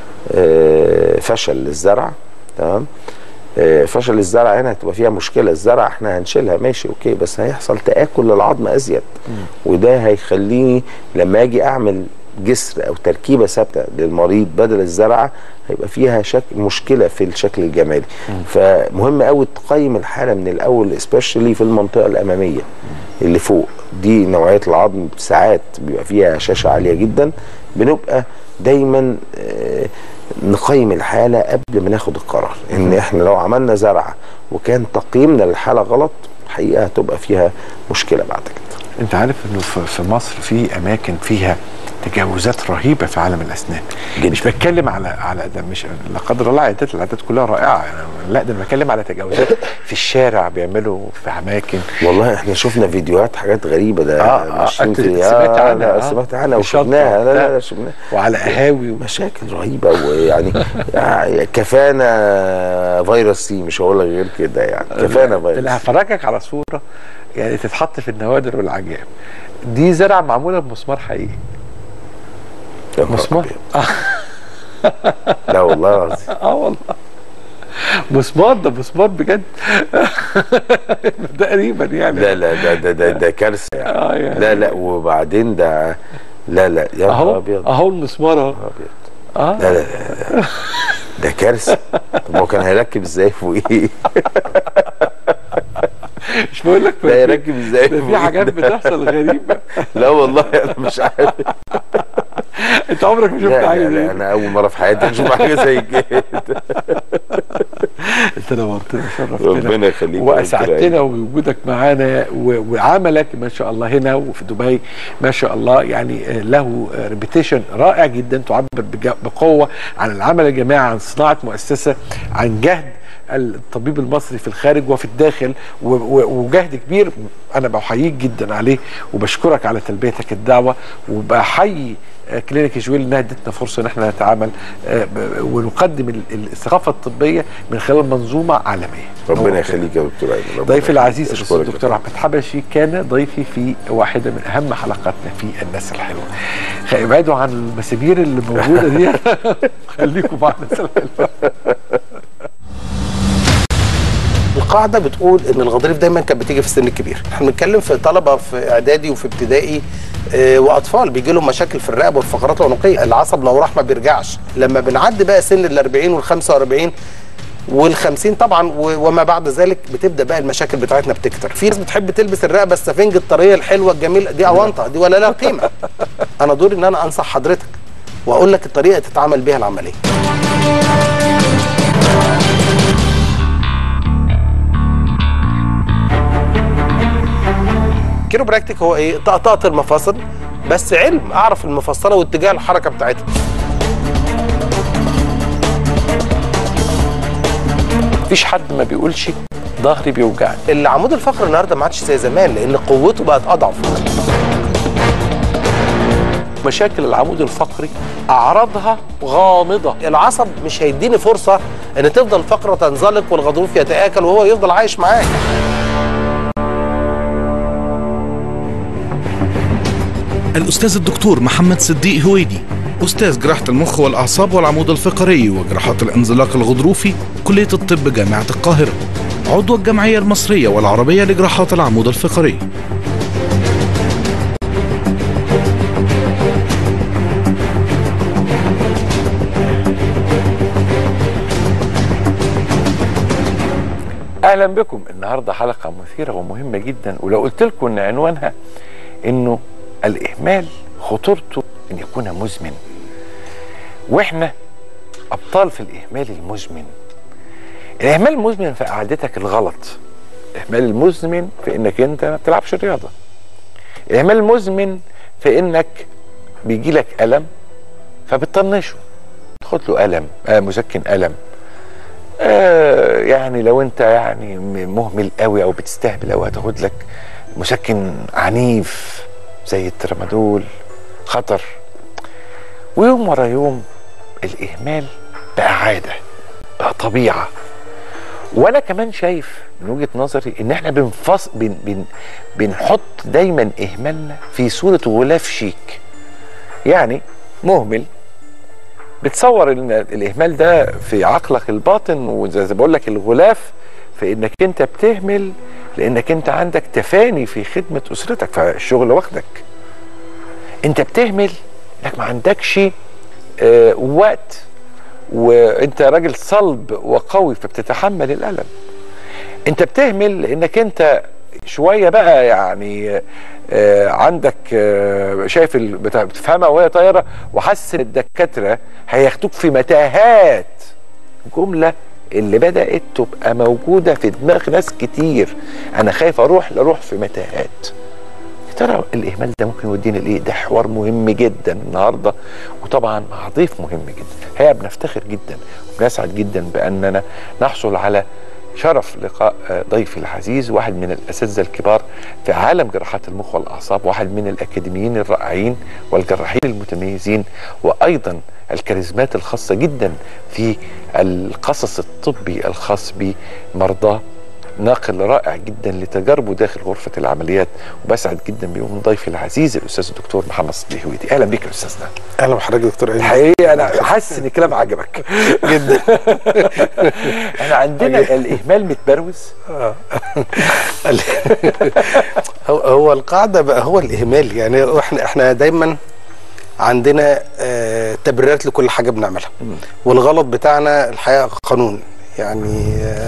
آه فشل للزرع. تمام. آه فشل الزرع هنا هتبقى فيها مشكله، الزرع احنا هنشيلها ماشي اوكي، بس هيحصل تاكل للعظم ازيد. مم. وده هيخليني لما اجي اعمل جسر او تركيبه ثابته للمريض بدل الزرعه هيبقى فيها شكل مشكله في الشكل الجمالي. مم. فمهم قوي تقيم الحاله من الاول، سبيشالي في المنطقه الاماميه اللي فوق دي. نوعيه العظم ساعات بيبقى فيها هشاشه عاليه جدا، بنبقى دايما آه نقيم الحاله قبل ما ناخد القرار. ان احنا لو عملنا زرعه وكان تقييمنا للحاله غلط، الحقيقه هتبقى فيها مشكله بعد كده. انت عارف انه في مصر في اماكن فيها تجاوزات رهيبه في عالم الاسنان. جدا. مش بتكلم على على ده، مش لا قدر الله عيادات، العيادات كلها رائعه يعني، لا ده انا بتكلم على تجاوزات في الشارع بيعملوا في اماكن. والله احنا شفنا فيديوهات حاجات غريبه ده. اه اه ماشيين في سمعت عنها. آه سمعت عنها وشفناها. لا لا لا شفناها وعلى قهاوي و... مشاكل رهيبه ويعني كفانا فيروس سي، مش هقول لك غير كده يعني، كفانا فيروس. اللي هفرجك على صوره يعني تتحط في النوادر والعجائب. دي زرع معموله بمسمار حقيقي. مسمار؟ لا والله العظيم. اه والله مسمار، ده مسمار بجد. تقريبا يعني. لا لا ده ده ده, ده كارثه يعني. اه يعني. لا لا وبعدين ده لا لا يا نهار ابيض. اهو المسمار اهو. اه لا لا لا ده كارثه. طب هو كان هيركب ازاي فوقيه؟ مش بقول لك ده يركب ازاي؟ ده في حاجات بتحصل غريبه. لا والله انا مش عارف. انت عمرك ما شفت حاجه زي لا انا اول مره في حياتي اشوف حاجه زي كده. انت نورتنا وشرفتنا، ربنا يخليك واسعدتنا وجودك معانا، وعملك ما شاء الله هنا وفي دبي ما شاء الله يعني له ريبيتيشن رائع جدا، تعبر بقوه عن العمل الجماعي، عن صناعه مؤسسه، عن جهد الطبيب المصري في الخارج وفي الداخل، وجهد كبير انا بحييك جدا عليه، وبشكرك على تلبيتك الدعوه، وبحيي كلينيك جويل انها ادتنا فرصه ان احنا نتعامل ونقدم الثقافه الطبيه من خلال منظومه عالميه. ربنا يخليك يا دكتور ايمن. ضيفي العزيز الاستاذ الدكتور احمد حبشي كان ضيفي في واحده من اهم حلقاتنا في الناس الحلوه. ابعدوا عن المسامير اللي موجوده دي. خليكم مع الناس الحلوه. القاعده بتقول ان الغضاريف دايما كانت بتيجي في السن الكبير. احنا بنتكلم في طلبه في اعدادي وفي ابتدائي اه واطفال بيجي لهم مشاكل في الرقبه والفقرات العنقيه، العصب لو راح ما بيرجعش. لما بنعدي بقى سن ال أربعين وال خمسة وأربعين وال خمسين طبعا وما بعد ذلك بتبدا بقى المشاكل بتاعتنا بتكتر. في ناس بتحب تلبس الرقبه السفنج الطريه الحلوه الجميله دي، اونطه دي ولا لها قيمه. انا دوري ان انا انصح حضرتك واقول لك الطريقه تتعامل بيها العمليه. كيروبراكتيك هو ايه؟ طقطقه المفاصل، بس علم اعرف المفصله واتجاه الحركه بتاعتها. مفيش حد ما بيقولش ظهري بيوجعني. العمود الفقري النهارده ما عادش زي زمان لان قوته بقت اضعف. مشاكل العمود الفقري اعراضها غامضه. العصب مش هيديني فرصه ان تفضل الفقره تنزلق والغضروف يتآكل وهو يفضل عايش معاك. الأستاذ الدكتور محمد صديق هويدي، أستاذ جراحة المخ والأعصاب والعمود الفقري وجراحات الانزلاق الغضروفي، كلية الطب جامعة القاهرة، عضو الجمعية المصرية والعربية لجراحات العمود الفقري. أهلا بكم. النهاردة حلقة مثيرة ومهمة جدا، ولو قلت لكم إن عنوانها إنه الإهمال خطورته إن يكون مزمن، وإحنا أبطال في الإهمال المزمن. الإهمال المزمن في قعدتك الغلط، الإهمال المزمن في إنك أنت ما بتلعبش رياضة، الإهمال المزمن في إنك بيجي لك ألم فبتطنشه، تاخد له ألم آه مسكن ألم. آه يعني لو أنت يعني مهمل قوي أو بتستهبل أو هتاخد لك مسكن عنيف زي الترامادول، خطر. ويوم ورا يوم الإهمال بقى عادة، بقى طبيعة. وأنا كمان شايف من وجهة نظري إن إحنا بنفص بن بن بنحط دايما إهمالنا في صورة غلاف شيك. يعني مهمل بتصور إن الإهمال ده في عقلك الباطن، وزي ما بقول لك الغلاف في إنك أنت بتهمل لأنك أنت عندك تفاني في خدمة أسرتك، فالشغل واخدك. أنت بتهمل إنك ما عندكش آه وقت، وأنت راجل صلب وقوي فبتتحمل الألم. أنت بتهمل لأنك أنت شوية بقى يعني آه عندك آه شايف بتفهمها وهي طايرة، وحاسس إن الدكاترة هياخدوك في متاهات. جملة اللي بدأت تبقى موجودة في دماغ ناس كتير، أنا خايف أروح لأروح في متاهات. ترى الاهمال ده ممكن يودينا لايه؟ ده حوار مهم جدا النهارده، وطبعا مع ضيف مهم جدا. الحقيقه بنفتخر جدا وبنسعد جدا باننا نحصل على شرف لقاء ضيفي العزيز، واحد من الاساتذه الكبار في عالم جراحات المخ والاعصاب، واحد من الاكاديميين الرائعين والجراحين المتميزين، وايضا الكاريزمات الخاصه جدا في القصص الطبي الخاص بمرضاه، ناقل رائع جدا لتجاربه داخل غرفه العمليات. وبسعد جدا بيكون ضيفي العزيز الاستاذ الدكتور محمد صديق هويدي. اهلا بيك يا استاذنا. اهلا بحضرتك دكتور ايمن. الحقيقه انا حاسس ان الكلام عجبك جدا. احنا عندنا الاهمال متبروز. هو هو القاعده بقى هو الاهمال، يعني احنا احنا دايما عندنا آه تبريرات لكل حاجه بنعملها، والغلط بتاعنا الحقيقه قانون يعني، آه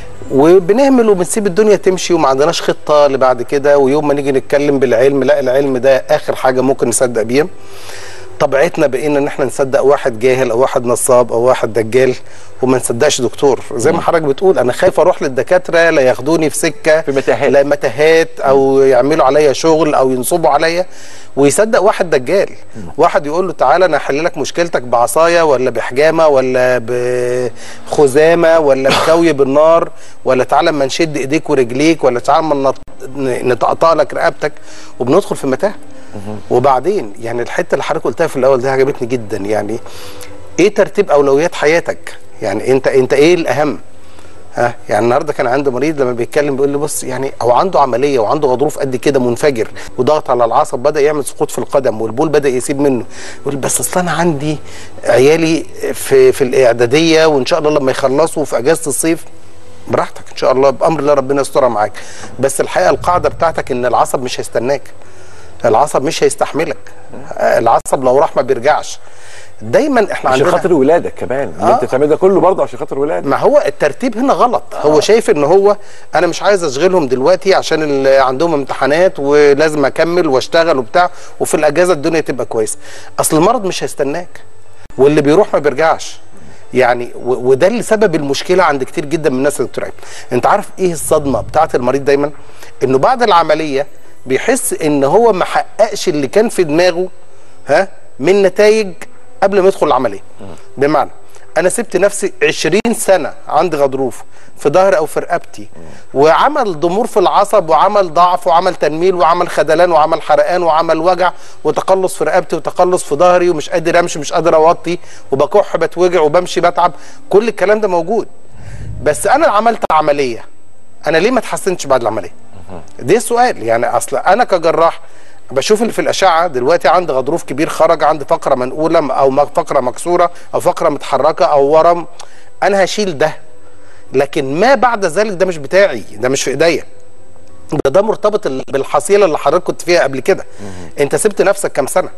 وبنهمل وبنسيب الدنيا تمشي وما عندناش خطه لبعد كده، ويوم ما نيجي نتكلم بالعلم لا العلم ده اخر حاجه ممكن نصدق بيها. طبيعتنا بقينا ان احنا نصدق واحد جاهل او واحد نصاب او واحد دجال وما نصدقش دكتور. زي ما حضرتك بتقول انا خايف اروح للدكاتره لا ياخدوني في سكه في متاهات لا متاهات او يعملوا عليا شغل او ينصبوا عليا، ويصدق واحد دجال. واحد يقول له تعالى انا هحل لك مشكلتك بعصايه ولا بحجامه ولا بخزامه ولا بكوي بالنار، ولا تعالى اما نشد ايديك ورجليك، ولا تعالى اما نتقطع لك رقبتك، وبندخل في متاهه. وبعدين يعني الحته اللي حضرتك قلتها في الاول دي عجبتني جدا، يعني ايه ترتيب اولويات حياتك؟ يعني انت انت ايه الاهم؟ ها يعني النهارده كان عندي مريض لما بيتكلم بيقول لي بص يعني هو عنده عمليه وعنده غضروف قد كده منفجر وضغط على العصب، بدا يعمل سقوط في القدم والبول بدا يسيب منه. يقول بس اصل انا عندي عيالي في في الاعداديه وان شاء الله لما يخلصوا في اجازه الصيف. براحتك ان شاء الله بامر الله ربنا يسترها معاك، بس الحقيقه القاعده بتاعتك ان العصب مش هيستناك، العصب مش هيستحملك، العصب لو راح ما بيرجعش. دايما احنا عشان عندنا خاطر ولادك كمان اللي آه. انت بتعمل ده كله برضه عشان خاطر ولادك. ما هو الترتيب هنا غلط. آه. هو شايف ان هو انا مش عايز اشغلهم دلوقتي عشان اللي عندهم امتحانات ولازم اكمل واشتغل وبتاع، وفي الاجازه الدنيا تبقى كويسه. اصل المرض مش هيستناك، واللي بيروح ما بيرجعش. يعني وده اللي سبب المشكله عند كتير جدا من الناس يا دكتور عيب. انت عارف ايه الصدمه بتاعت المريض دايما؟ انه بعد العمليه بيحس ان هو ما حققش اللي كان في دماغه ها من نتائج قبل ما يدخل العمليه. بمعنى انا سبت نفسي عشرين سنه عندي غضروف في ظهري او في رقبتي، وعمل ضمور في العصب وعمل ضعف وعمل تنميل وعمل خدلان وعمل حرقان وعمل وجع وتقلص في رقبتي وتقلص في ظهري ومش قادر امشي مش قادر اوطي وبكح بتوجع وبمشي بتعب، كل الكلام ده موجود. بس انا عملت عمليه، انا ليه ما اتحسنتش بعد العمليه؟ ده السؤال. يعني اصل انا كجراح بشوف اللي في الاشعه دلوقتي عندي غضروف كبير خرج، عندي فقره منقوله او فقره مكسوره او فقره متحركه او ورم، انا هشيل ده، لكن ما بعد ذلك ده مش بتاعي، ده مش في ايديا، ده ده مرتبط بالحصيله اللي حضرتك كنت فيها قبل كده. انت سبت نفسك كام سنه؟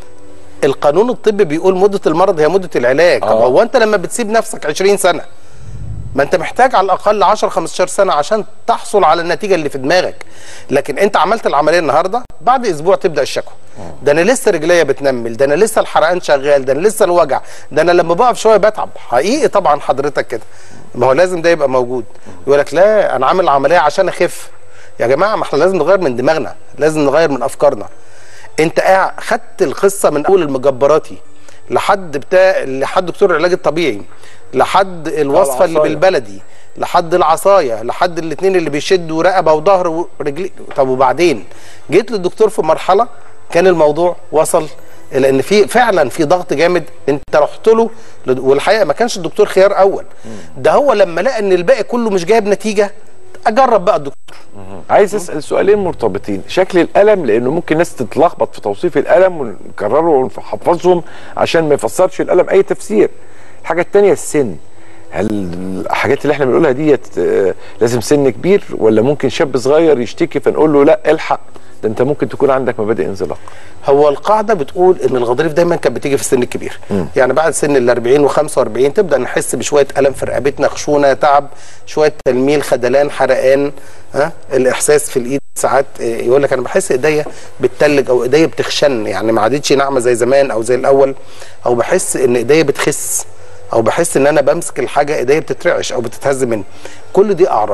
القانون الطبي بيقول مده المرض هي مده العلاج. طب هو انت لما بتسيب نفسك عشرين سنه ما انت محتاج على الاقل عشرة خمستاشر سنه عشان تحصل على النتيجه اللي في دماغك. لكن انت عملت العمليه النهارده، بعد اسبوع تبدا الشكوى. ده انا لسه رجليا بتنمل، ده انا لسه الحرقان شغال، ده انا لسه الوجع، ده انا لما بقف شويه بتعب. حقيقي طبعا حضرتك كده، ما هو لازم ده يبقى موجود. يقول لك لا انا عامل عمليه عشان اخف. يا جماعه ما احنا لازم نغير من دماغنا، لازم نغير من افكارنا. انت قاعد خدت القصه من اول المجبراتي لحد بتاع لحد دكتور العلاج الطبيعي، لحد الوصفه اللي بالبلدي، لحد العصايه، لحد الاثنين اللي بيشدوا رقبه وظهر ورجلي. طب وبعدين جيت للدكتور في مرحله كان الموضوع وصل الى ان في فعلا في ضغط جامد، انت رحت له، والحقيقه ما كانش الدكتور خيار اول، ده هو لما لقى ان الباقي كله مش جايب نتيجه اجرب بقى الدكتور. عايز اسال سؤالين مرتبطين، شكل الالم لانه ممكن ناس تتلخبط في توصيف الالم ونكرره ونحفظهم عشان ما يفسرش الالم اي تفسير. الحاجه الثانيه السن، هل الحاجات اللي احنا بنقولها ديت لازم سن كبير ولا ممكن شاب صغير يشتكي فنقول له لا الحق ده انت ممكن تكون عندك مبادئ انزلاق؟ هو القاعده بتقول ان الغضاريف دايما كانت بتيجي في السن الكبير. م. يعني بعد سن ال أربعين وخمسة وأربعين تبدا نحس بشويه الم في رقبتنا، خشونه، تعب، شويه تلميل، خدلان، حرقان، ها الاحساس في الايد ساعات يقول لك انا بحس ايديا بتتلج او ايديا بتخشن، يعني ما عادتش ناعمه زي زمان او زي الاول، او بحس ان ايديا بتخس، او بحس ان انا بمسك الحاجه ايديا بتترعش او بتتهز مني. كل دي اعراض.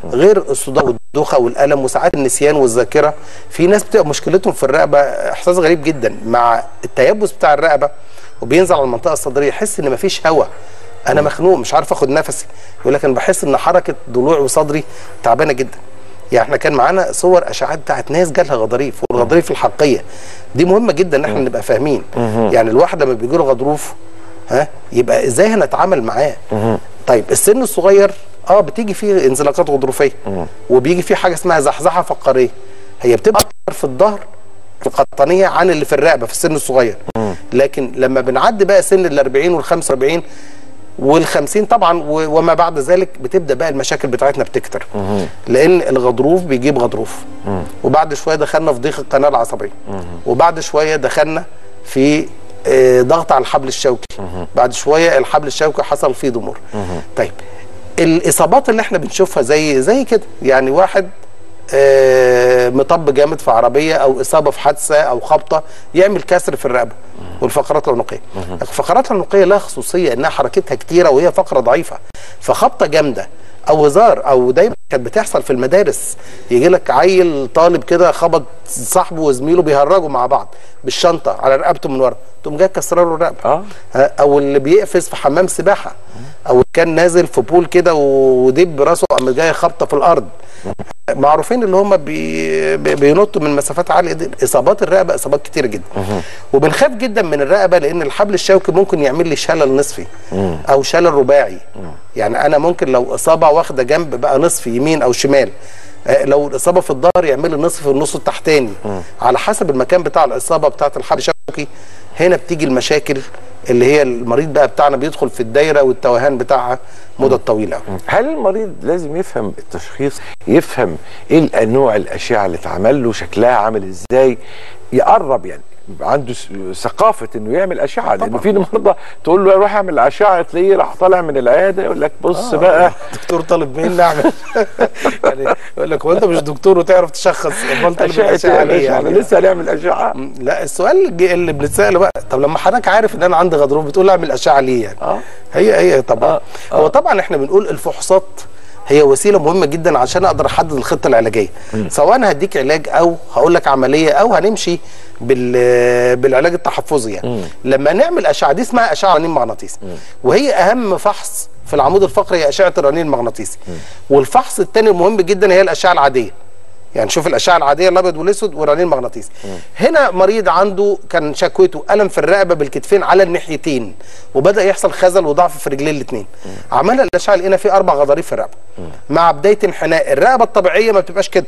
غير الصداع والدوخه والالم وساعات النسيان والذاكره. في ناس بتبقى مشكلتهم في الرقبه احساس غريب جدا مع التيبس بتاع الرقبه وبينزل على المنطقه الصدريه، يحس ان مفيش هواء، انا مخنوق مش عارف اخد نفسي، يقول لك انا بحس ان حركه ضلوعي وصدري تعبانه جدا. يعني احنا كان معانا صور اشعاعات بتاعت ناس جالها غضاريف، والغضاريف الحلقيه دي مهمه جدا ان احنا نبقى فاهمين. يعني الواحد لما بيجي له غضروف ها يبقى ازاي هنتعامل معاه. طيب السن الصغير اه بتيجي فيه انزلاقات غضروفيه وبيجي فيه حاجه اسمها زحزحه فقريه، هي بتبقى اكتر في الظهر في القطنيه عن اللي في الرقبه في السن الصغير. لكن لما بنعدي بقى سن ال أربعين وال خمسة وأربعين وال خمسين طبعا وما بعد ذلك بتبدا بقى المشاكل بتاعتنا بتكتر، لان الغضروف بيجيب غضروف، وبعد شويه دخلنا في ضيق القناه العصبيه، وبعد شويه دخلنا في ضغط على الحبل الشوكي، بعد شويه الحبل الشوكي حصل فيه ضمور. طيب الاصابات اللي احنا بنشوفها زي زي كده، يعني واحد آه مطب جامد في عربيه او اصابه في حادثه او خبطه يعمل كسر في الرقبه والفقرات العنقيه. الفقرات العنقيه لها خصوصيه انها حركتها كتيره وهي فقره ضعيفه، فخبطه جامده او هزار، او دايما كانت بتحصل في المدارس يجي لك عيل طالب كده خبط صاحبه وزميله بيهرجوا مع بعض بالشنطه على رقبته من ورا، تقوم جاي كسر له الرقبه. آه. او اللي بيقفز في حمام سباحه، او كان نازل في بول كده ودب راسه قام جاي خبطه في الارض. معروفين اللي هم بي بينطوا من مسافات عاليه دي. اصابات الرقبه اصابات كتير جدا، وبنخاف جدا من الرقبه لان الحبل الشوكي ممكن يعمل لي شلل نصفي او شلل رباعي. يعني انا ممكن لو اصابه واخده جنب بقى نصفي يمين او شمال، لو الاصابه في الظهر يعمل لي نصف في النص التحتاني على حسب المكان بتاع الاصابه بتاعه الحبل الشوكي. هنا بتيجي المشاكل اللي هي المريض بقى بتاعنا بيدخل في الدايره والتوهان بتاعها مده طويله. هل المريض لازم يفهم التشخيص، يفهم ايه انواع الاشعه اللي اتعمل له، شكلها عامل ازاي، يقرب يعني يبقى عنده ثقافه انه يعمل اشعه؟ لان في مرضى تقول له روح اعمل اشعه تلاقيه راح طالع من العياده يقول لك بص آه بقى الدكتور طالب مني اعمل يعني يقول لك هو انت مش دكتور وتعرف تشخص، امال طالب الاشعه ليه؟ يعني لسه هنعمل اشعه؟ لا السؤال اللي بنتساله بقى، طب لما حضرتك عارف ان انا عندي غضروف بتقول اعمل اشعه ليه يعني؟ اه هي هي طبعا آه. آه. هو طبعا احنا بنقول الفحوصات هي وسيله مهمه جدا عشان اقدر احدد الخطه العلاجيه، م. سواء هديك علاج او هقول لك عمليه او هنمشي بال بالعلاج التحفظي يعني. م. لما نعمل اشعه دي اسمها اشعه رنين مغناطيسي، وهي اهم فحص في العمود الفقري هي اشعه الرنين المغناطيسي. م. والفحص الثاني المهم جدا هي الاشعه العاديه، يعني شوف الاشعه العاديه الابيض والاسود والرنين المغناطيسي. هنا مريض عنده كان شكوته الم في الرقبه بالكتفين على الناحيتين، وبدا يحصل خزل وضعف في رجلين الاثنين. عملنا الاشعه لقينا في اربع غضاريف في الرقبه مع بدايه انحناء. الرقبه الطبيعيه ما بتبقاش كده،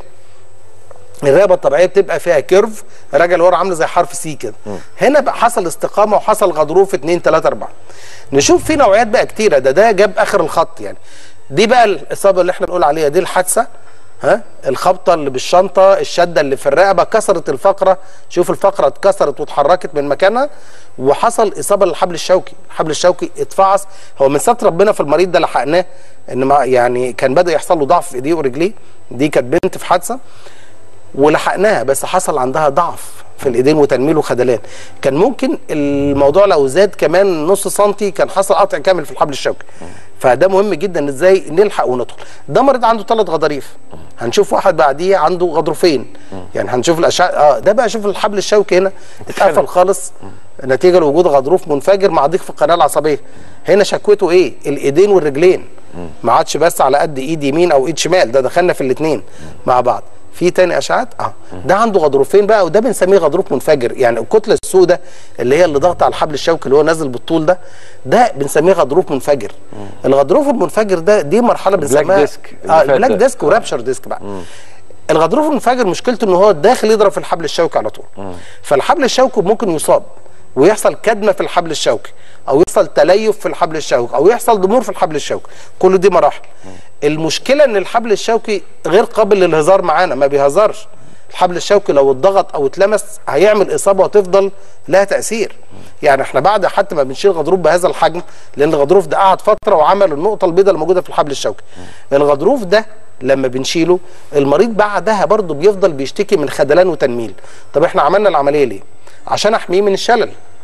الرقبه الطبيعيه بتبقى فيها كيرف راجع لورا عامله زي حرف سي كده. هنا بقى حصل استقامه وحصل غضروف اتنين تلاته اربعه. نشوف في نوعيات بقى كتيره، ده ده جاب اخر الخط يعني. دي بقى الاصابه اللي احنا بنقول عليها دي الحادثه، ها الخبطه اللي بالشنطه، الشده اللي في الرقبه كسرت الفقره، شوف الفقره اتكسرت واتحركت من مكانها وحصل اصابه للحبل الشوكي، الحبل الشوكي اتفعص. هو من ستر ربنا في المريض ده لحقناه، ان ما يعني كان بدا يحصل له ضعف في ايديه ورجليه، دي كانت بنت في حادثه ولحقناها بس حصل عندها ضعف في الايدين وتنميل وخدلان. كان ممكن الموضوع لو زاد كمان نص سنتي كان حصل قطع كامل في الحبل الشوكي. فده مهم جدا ازاي نلحق وندخل. ده مريض عنده ثلاث غضاريف، هنشوف واحد بعديه عنده غضروفين، يعني هنشوف الاشعه اه ده بقى شوف الحبل الشوكي هنا اتقفل خالص نتيجه لوجود غضروف منفجر مع ضيق في القناه العصبيه. هنا شكوته ايه؟ الايدين والرجلين، ما عادش بس على قد ايد يمين او ايد شمال، ده دخلنا في الاثنين مع بعض. في تاني اشعات اه ده عنده غضروفين بقى، وده بنسميه غضروف منفجر، يعني الكتله السوداء اللي هي اللي ضغط على الحبل الشوكي اللي هو نازل بالطول ده، ده بنسميه غضروف منفجر. مم. الغضروف المنفجر ده دي مرحله بنسميها بلاك ديسك، اه بلاك ديسك ورابشر ديسك بقى. مم. الغضروف المنفجر مشكلته ان هو داخل يضرب في الحبل الشوكي على طول. مم. فالحبل الشوكي ممكن يصاب ويحصل كدمه في الحبل الشوكي، او يحصل تليف في الحبل الشوكي، او يحصل ضمور في الحبل الشوكي، كل دي مراحل. مم. المشكله ان الحبل الشوكي غير قابل للهزار معانا، ما بيهزرش. الحبل الشوكي لو اتضغط او اتلمس هيعمل اصابه وتفضل لها تاثير. يعني احنا بعد حتى ما بنشيل غضروف بهذا الحجم، لان الغضروف ده قعد فتره وعمل النقطه البيضاء اللي موجوده في الحبل الشوكي. الغضروف ده لما بنشيله المريض بعدها برضه بيفضل بيشتكي من خدلان وتنميل. طب احنا عملنا العمليه ليه؟ عشان احميه من الشلل.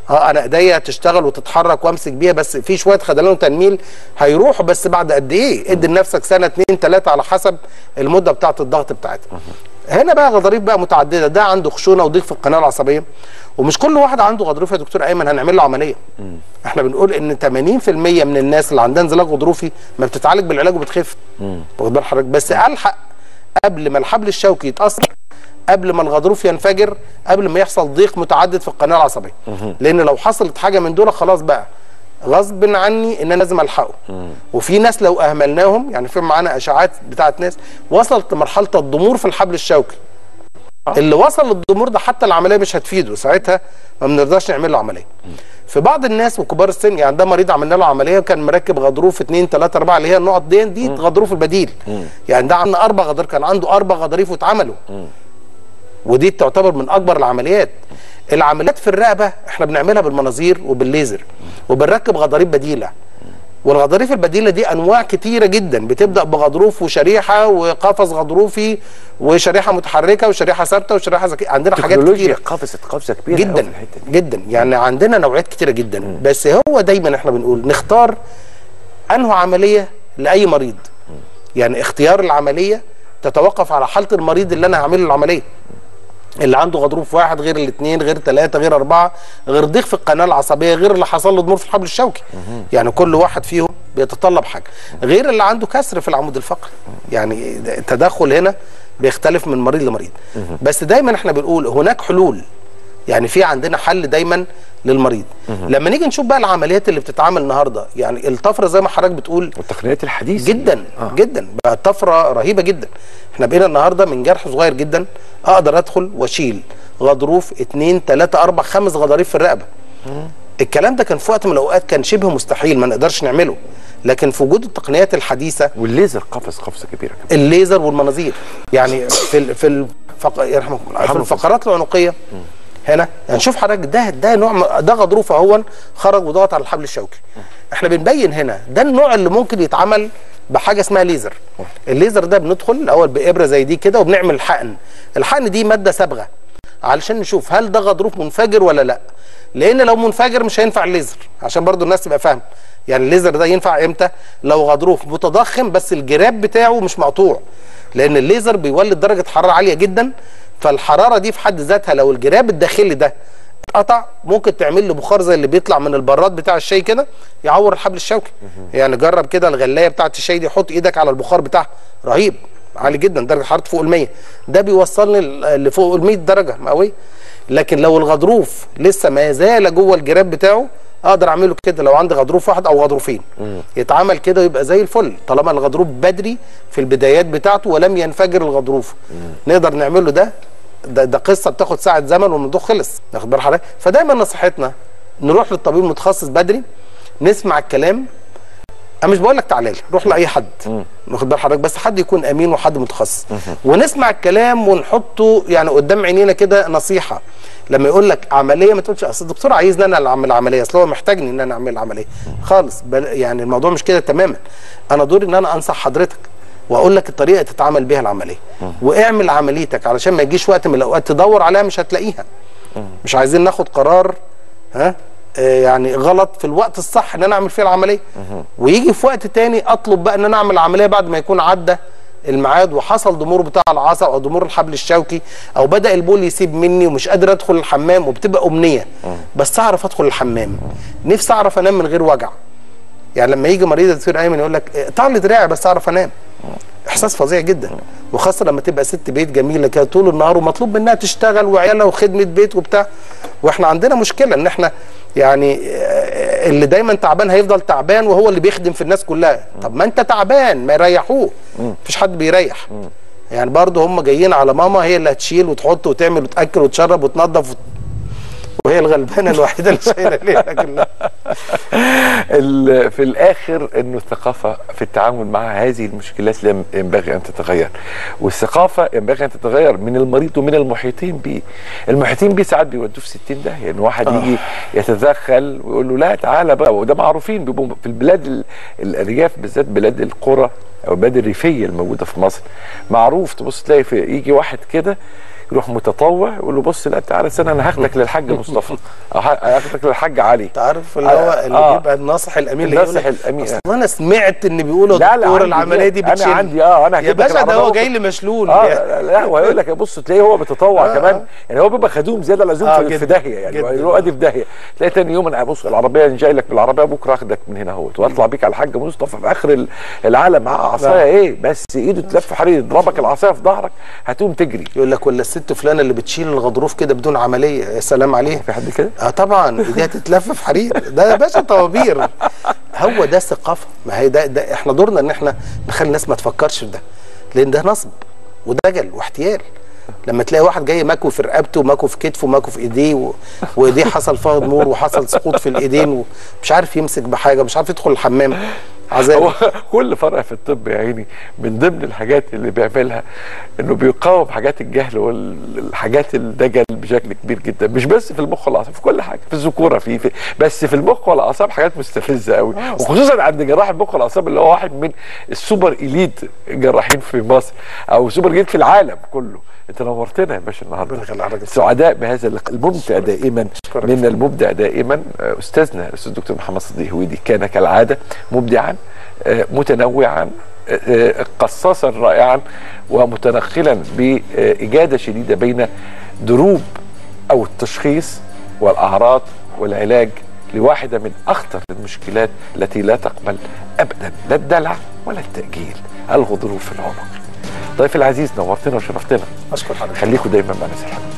اه انا ايديا تشتغل وتتحرك وامسك بيها، بس في شويه خدلان وتنميل هيروحوا، بس بعد قد ايه؟ ادي لنفسك سنه اتنين تلاته على حسب المده بتاعه الضغط بتاعتها. هنا بقى غضاريف بقى متعدده، ده عنده خشونه وضيق في القناه العصبيه، ومش كل واحد عنده غضروف يا دكتور ايمن هنعمل له عمليه. مم. احنا بنقول ان ثمانين في المية من الناس اللي عندها انزلاق غضروفي ما بتتعالج بالعلاج وبتخف. واخد بال حضرتك؟ بس الحق قبل ما الحبل الشوكي يتاثر، قبل ما الغضروف ينفجر، قبل ما يحصل ضيق متعدد في القناه العصبيه. مم. لان لو حصلت حاجه من دول خلاص بقى غصب عني ان انا لازم الحقه. مم. وفي ناس لو اهملناهم، يعني في معانا اشاعات بتاعت ناس وصلت لمرحله الضمور في الحبل الشوكي. آه. اللي وصل للضمور ده حتى العمليه مش هتفيده، ساعتها ما بنرضاش نعمل له عمليه. مم. في بعض الناس وكبار السن، يعني ده مريض عملنا له عمليه وكان مركب غضروف اتنين تلاته اربعه اللي هي النقط دي دي مم. غضروف البديل. مم. يعني ده عندنا اربع غضاريف، كان عنده اربع غضاريف واتعملوا. مم. ودي تعتبر من اكبر العمليات. العمليات في الرقبه احنا بنعملها بالمناظير وبالليزر وبنركب غضاريف بديله. والغضاريف البديله دي انواع كتيره جدا، بتبدا بغضروف وشريحه وقفص غضروفي وشريحه متحركه وشريحه ثابته وشريحه ذكيه، عندنا حاجات كتيره قفزت قفزه كبيره جدا جدا، يعني عندنا نوعيات كتيره جدا. م. بس هو دايما احنا بنقول نختار انه عمليه لاي مريض. م. يعني اختيار العمليه تتوقف على حاله المريض اللي انا هعمل له العمليه. اللي عنده غضروف واحد غير الاثنين غير ثلاثه غير اربعه غير ضيق في القناه العصبيه غير اللي حصل له ضمور في الحبل الشوكي. يعني كل واحد فيهم بيتطلب حاجه، غير اللي عنده كسر في العمود الفقري. يعني التدخل هنا بيختلف من مريض لمريض. بس دايما احنا بنقول هناك حلول، يعني في عندنا حل دايما للمريض. لما نيجي نشوف بقى العمليات اللي بتتعمل النهارده، يعني الطفره زي ما حضرتك بتقول والتقنيات الحديثه جدا آه. جدا بقى طفره رهيبه جدا. احنا بقينا النهارده من جرح صغير جدا اقدر ادخل واشيل غضروف اتنين تلاته اربع خمس غضاريف في الرقبه. مم. الكلام ده كان في وقت من الاوقات كان شبه مستحيل، ما نقدرش نعمله. لكن في وجود التقنيات الحديثه والليزر قفز قفزه كبيره كمان. الليزر والمناظير، يعني في ال في الفق... يرحمكم في الفقرات العنقيه. مم. هنا يعني شوف حضرتك ده ده نوع ده غضروف اهو خرج وضغط على الحبل الشوكي. احنا بنبين هنا ده النوع اللي ممكن يتعمل بحاجه اسمها ليزر. الليزر ده بندخل الاول بابره زي دي كده وبنعمل حقن. الحقن دي ماده صبغه علشان نشوف هل ده غضروف منفجر ولا لا، لان لو منفجر مش هينفع الليزر، عشان برضو الناس تبقى فاهمه. يعني الليزر ده ينفع امتى؟ لو غضروف متضخم بس الجراب بتاعه مش مقطوع، لان الليزر بيولد درجه حراره عاليه جدا، فالحراره دي في حد ذاتها لو الجراب الداخلي ده اتقطع ممكن تعمل له بخار زي اللي بيطلع من البراد بتاع الشاي كده يعور الحبل الشوكي. يعني جرب كده الغلايه بتاعه الشاي دي، حط ايدك على البخار بتاعها، رهيب عالي جدا، درجه حرارته فوق ال مية، ده بيوصلني لفوق ال مية درجه مئويه. لكن لو الغضروف لسه ما زال جوه الجراب بتاعه اقدر اعمله كده. لو عندي غضروف واحد او غضروفين مم. يتعمل كده ويبقى زي الفل، طالما الغضروف بدري في البدايات بتاعته ولم ينفجر الغضروف. مم. نقدر نعمله ده ده, ده قصه بتاخد ساعه زمن والموضوع خلص. واخد بال حضرتك؟ فدايما نصيحتنا نروح للطبيب المتخصص بدري، نسمع الكلام. انا مش بقول لك تعالى لي، روح لاي حد. واخد بال حضرتك؟ بس حد يكون امين وحد متخصص. مم. ونسمع الكلام ونحطه يعني قدام عينينا كده نصيحه. لما يقول لك عمليه ما تقولش اصل الدكتور عايزني انا اللي اعمل عمليه، اصل هو محتاجني ان انا اعمل عمليه. خالص، يعني الموضوع مش كده تماما. انا دوري ان انا انصح حضرتك واقول لك الطريقه تتعمل بيها العمليه، واعمل عمليتك علشان ما يجيش وقت من الاوقات تدور عليها مش هتلاقيها. مش عايزين ناخد قرار ها آه يعني غلط في الوقت الصح ان انا اعمل فيه العمليه، ويجي في وقت تاني اطلب بقى ان انا اعمل العمليه بعد ما يكون عدى الميعاد وحصل ضمور بتاع العصب او ضمور الحبل الشوكي او بدا البول يسيب مني ومش قادر ادخل الحمام، وبتبقى امنيه بس اعرف ادخل الحمام، نفسي اعرف انام من غير وجع. يعني لما يجي مريض الدكتور ايمن يقول لك اقطع لي دراعي بس اعرف انام، احساس فظيع جدا. وخاصه لما تبقى ست بيت جميله كده طول النهار ومطلوب منها تشتغل وعيالها وخدمه بيت وبتاع، واحنا عندنا مشكله ان احنا يعني اللي دايما تعبان هيفضل تعبان وهو اللي بيخدم في الناس كلها. طب ما انت تعبان ما يريحوه، مفيش حد بيريح. يعني برضه هم جايين على ماما هي اللي هتشيل وتحط وتعمل وتاكل وتشرب وتنظف، وهي الغلبانه الوحيده اللي شايله ليها كلها. في الاخر انه الثقافه في التعامل مع هذه المشكلات ينبغي ان تتغير، والثقافه ينبغي ان تتغير من المريض ومن المحيطين به. المحيطين به ساعات بيودوه في ستين داهيه، يعني واحد آه. يجي يتدخل ويقول له لا تعالى بقى، وده معروفين بيبقوا في البلاد الارياف بالذات، بلاد القرى او البلاد الريفيه الموجوده في مصر، معروف تبص تلاقي في يجي واحد كده يروح متطوع يقول له بص لا تعالى استنى انا هاخدك للحاج مصطفى او هاخدك للحاج علي. انت عارف اللي هو اللي آه. بيبقى الناصح الامين اللي الناصح الامين. اصل انا سمعت ان بيقولوا دكتور العمليه دي بتشيل. انا عندي اه انا يا باشا ده هو جاي لي مشلول. اه يعني. لا وهيقول لك بص تلاقيه هو بتطوع آه. كمان يعني هو بيبقى خدوم زياده اللزوم آه في داهيه يعني يروح ادي في داهيه. تلاقي ثاني يوم انا بص العربيه انا جاي لك بالعربيه بكره اخدك من هنا اهوت واطلع بيك على الحاج مصطفى في اخر العالم معاه عصايه ايه بس ايده تلف حرير يضربك العصايه في ظهرك هتقوم تجري. يقول لك ولا الست فلانه اللي بتشيل الغضروف كده بدون عمليه يا سلام عليها. في حد كده؟ اه طبعا ايديها تتلف في حرير ده يا باشا طوابير. هو ده ثقافه ما هي ده, ده احنا دورنا ان احنا نخلي الناس ما تفكرش في ده لان ده نصب ودجل واحتيال. لما تلاقي واحد جاي ماكو في رقبته وماكو في كتفه وماكو في ايديه و... وايديه حصل فيها ضمور وحصل سقوط في الايدين ومش عارف يمسك بحاجه مش عارف يدخل الحمام عذاب. هو كل فرع في الطب يا عيني من ضمن الحاجات اللي بيعملها انه بيقاوم حاجات الجهل والحاجات الدجل بشكل كبير جدا مش بس في المخ والاعصاب في كل حاجه في الذكوره في, في بس في المخ والاعصاب حاجات مستفزه قوي وخصوصا عند جراح المخ والاعصاب اللي هو واحد من السوبر اليت جراحين في مصر او سوبر اليت في العالم كله. انت نورتنا يا باشا النهارده سعداء بهذا الممتع دائما من المبدع دائما استاذنا الاستاذ الدكتور محمد صديق هويدي كان كالعاده مبدعا متنوعا قصاصا رائعا ومتنقلا باجاده شديده بين دروب او التشخيص والاعراض والعلاج لواحده من اخطر المشكلات التي لا تقبل ابدا لا الدلع ولا التاجيل الغضروف في العنق. ضيف العزيز نورتنا وشرفتنا. اشكر حضرتك. خليكم دايما مع ناس الحلوه.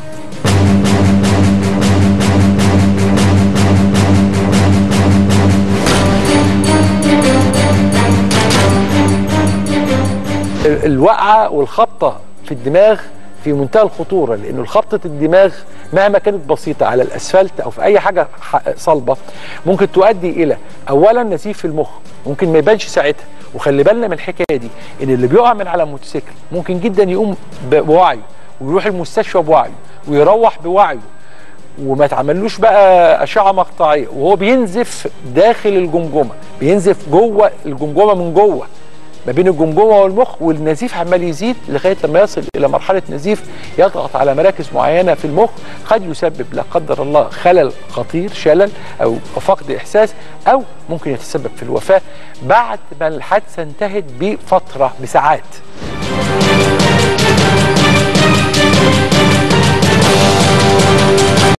الوقعه والخبطه في الدماغ في منتهى الخطوره لانه خبطه الدماغ مهما كانت بسيطه على الاسفلت او في اي حاجه صلبه ممكن تؤدي الى اولا نزيف في المخ ممكن ما يبانش ساعتها. وخلي بالنا من الحكايه دي ان اللي بيقع من على موتوسيكل ممكن جدا يقوم بوعيه ويروح المستشفى بوعيه ويروح بوعيه وما تعملوش بقى اشعه مقطعيه وهو بينزف داخل الجمجمه بينزف جوه الجمجمه من جوه ما بين الجمجمه والمخ والنزيف عمال يزيد لغايه لما يصل الى مرحله نزيف يضغط على مراكز معينه في المخ قد يسبب لا قدر الله خلل خطير شلل او فقد احساس او ممكن يتسبب في الوفاه بعد ما الحادثه انتهت بفتره بساعات.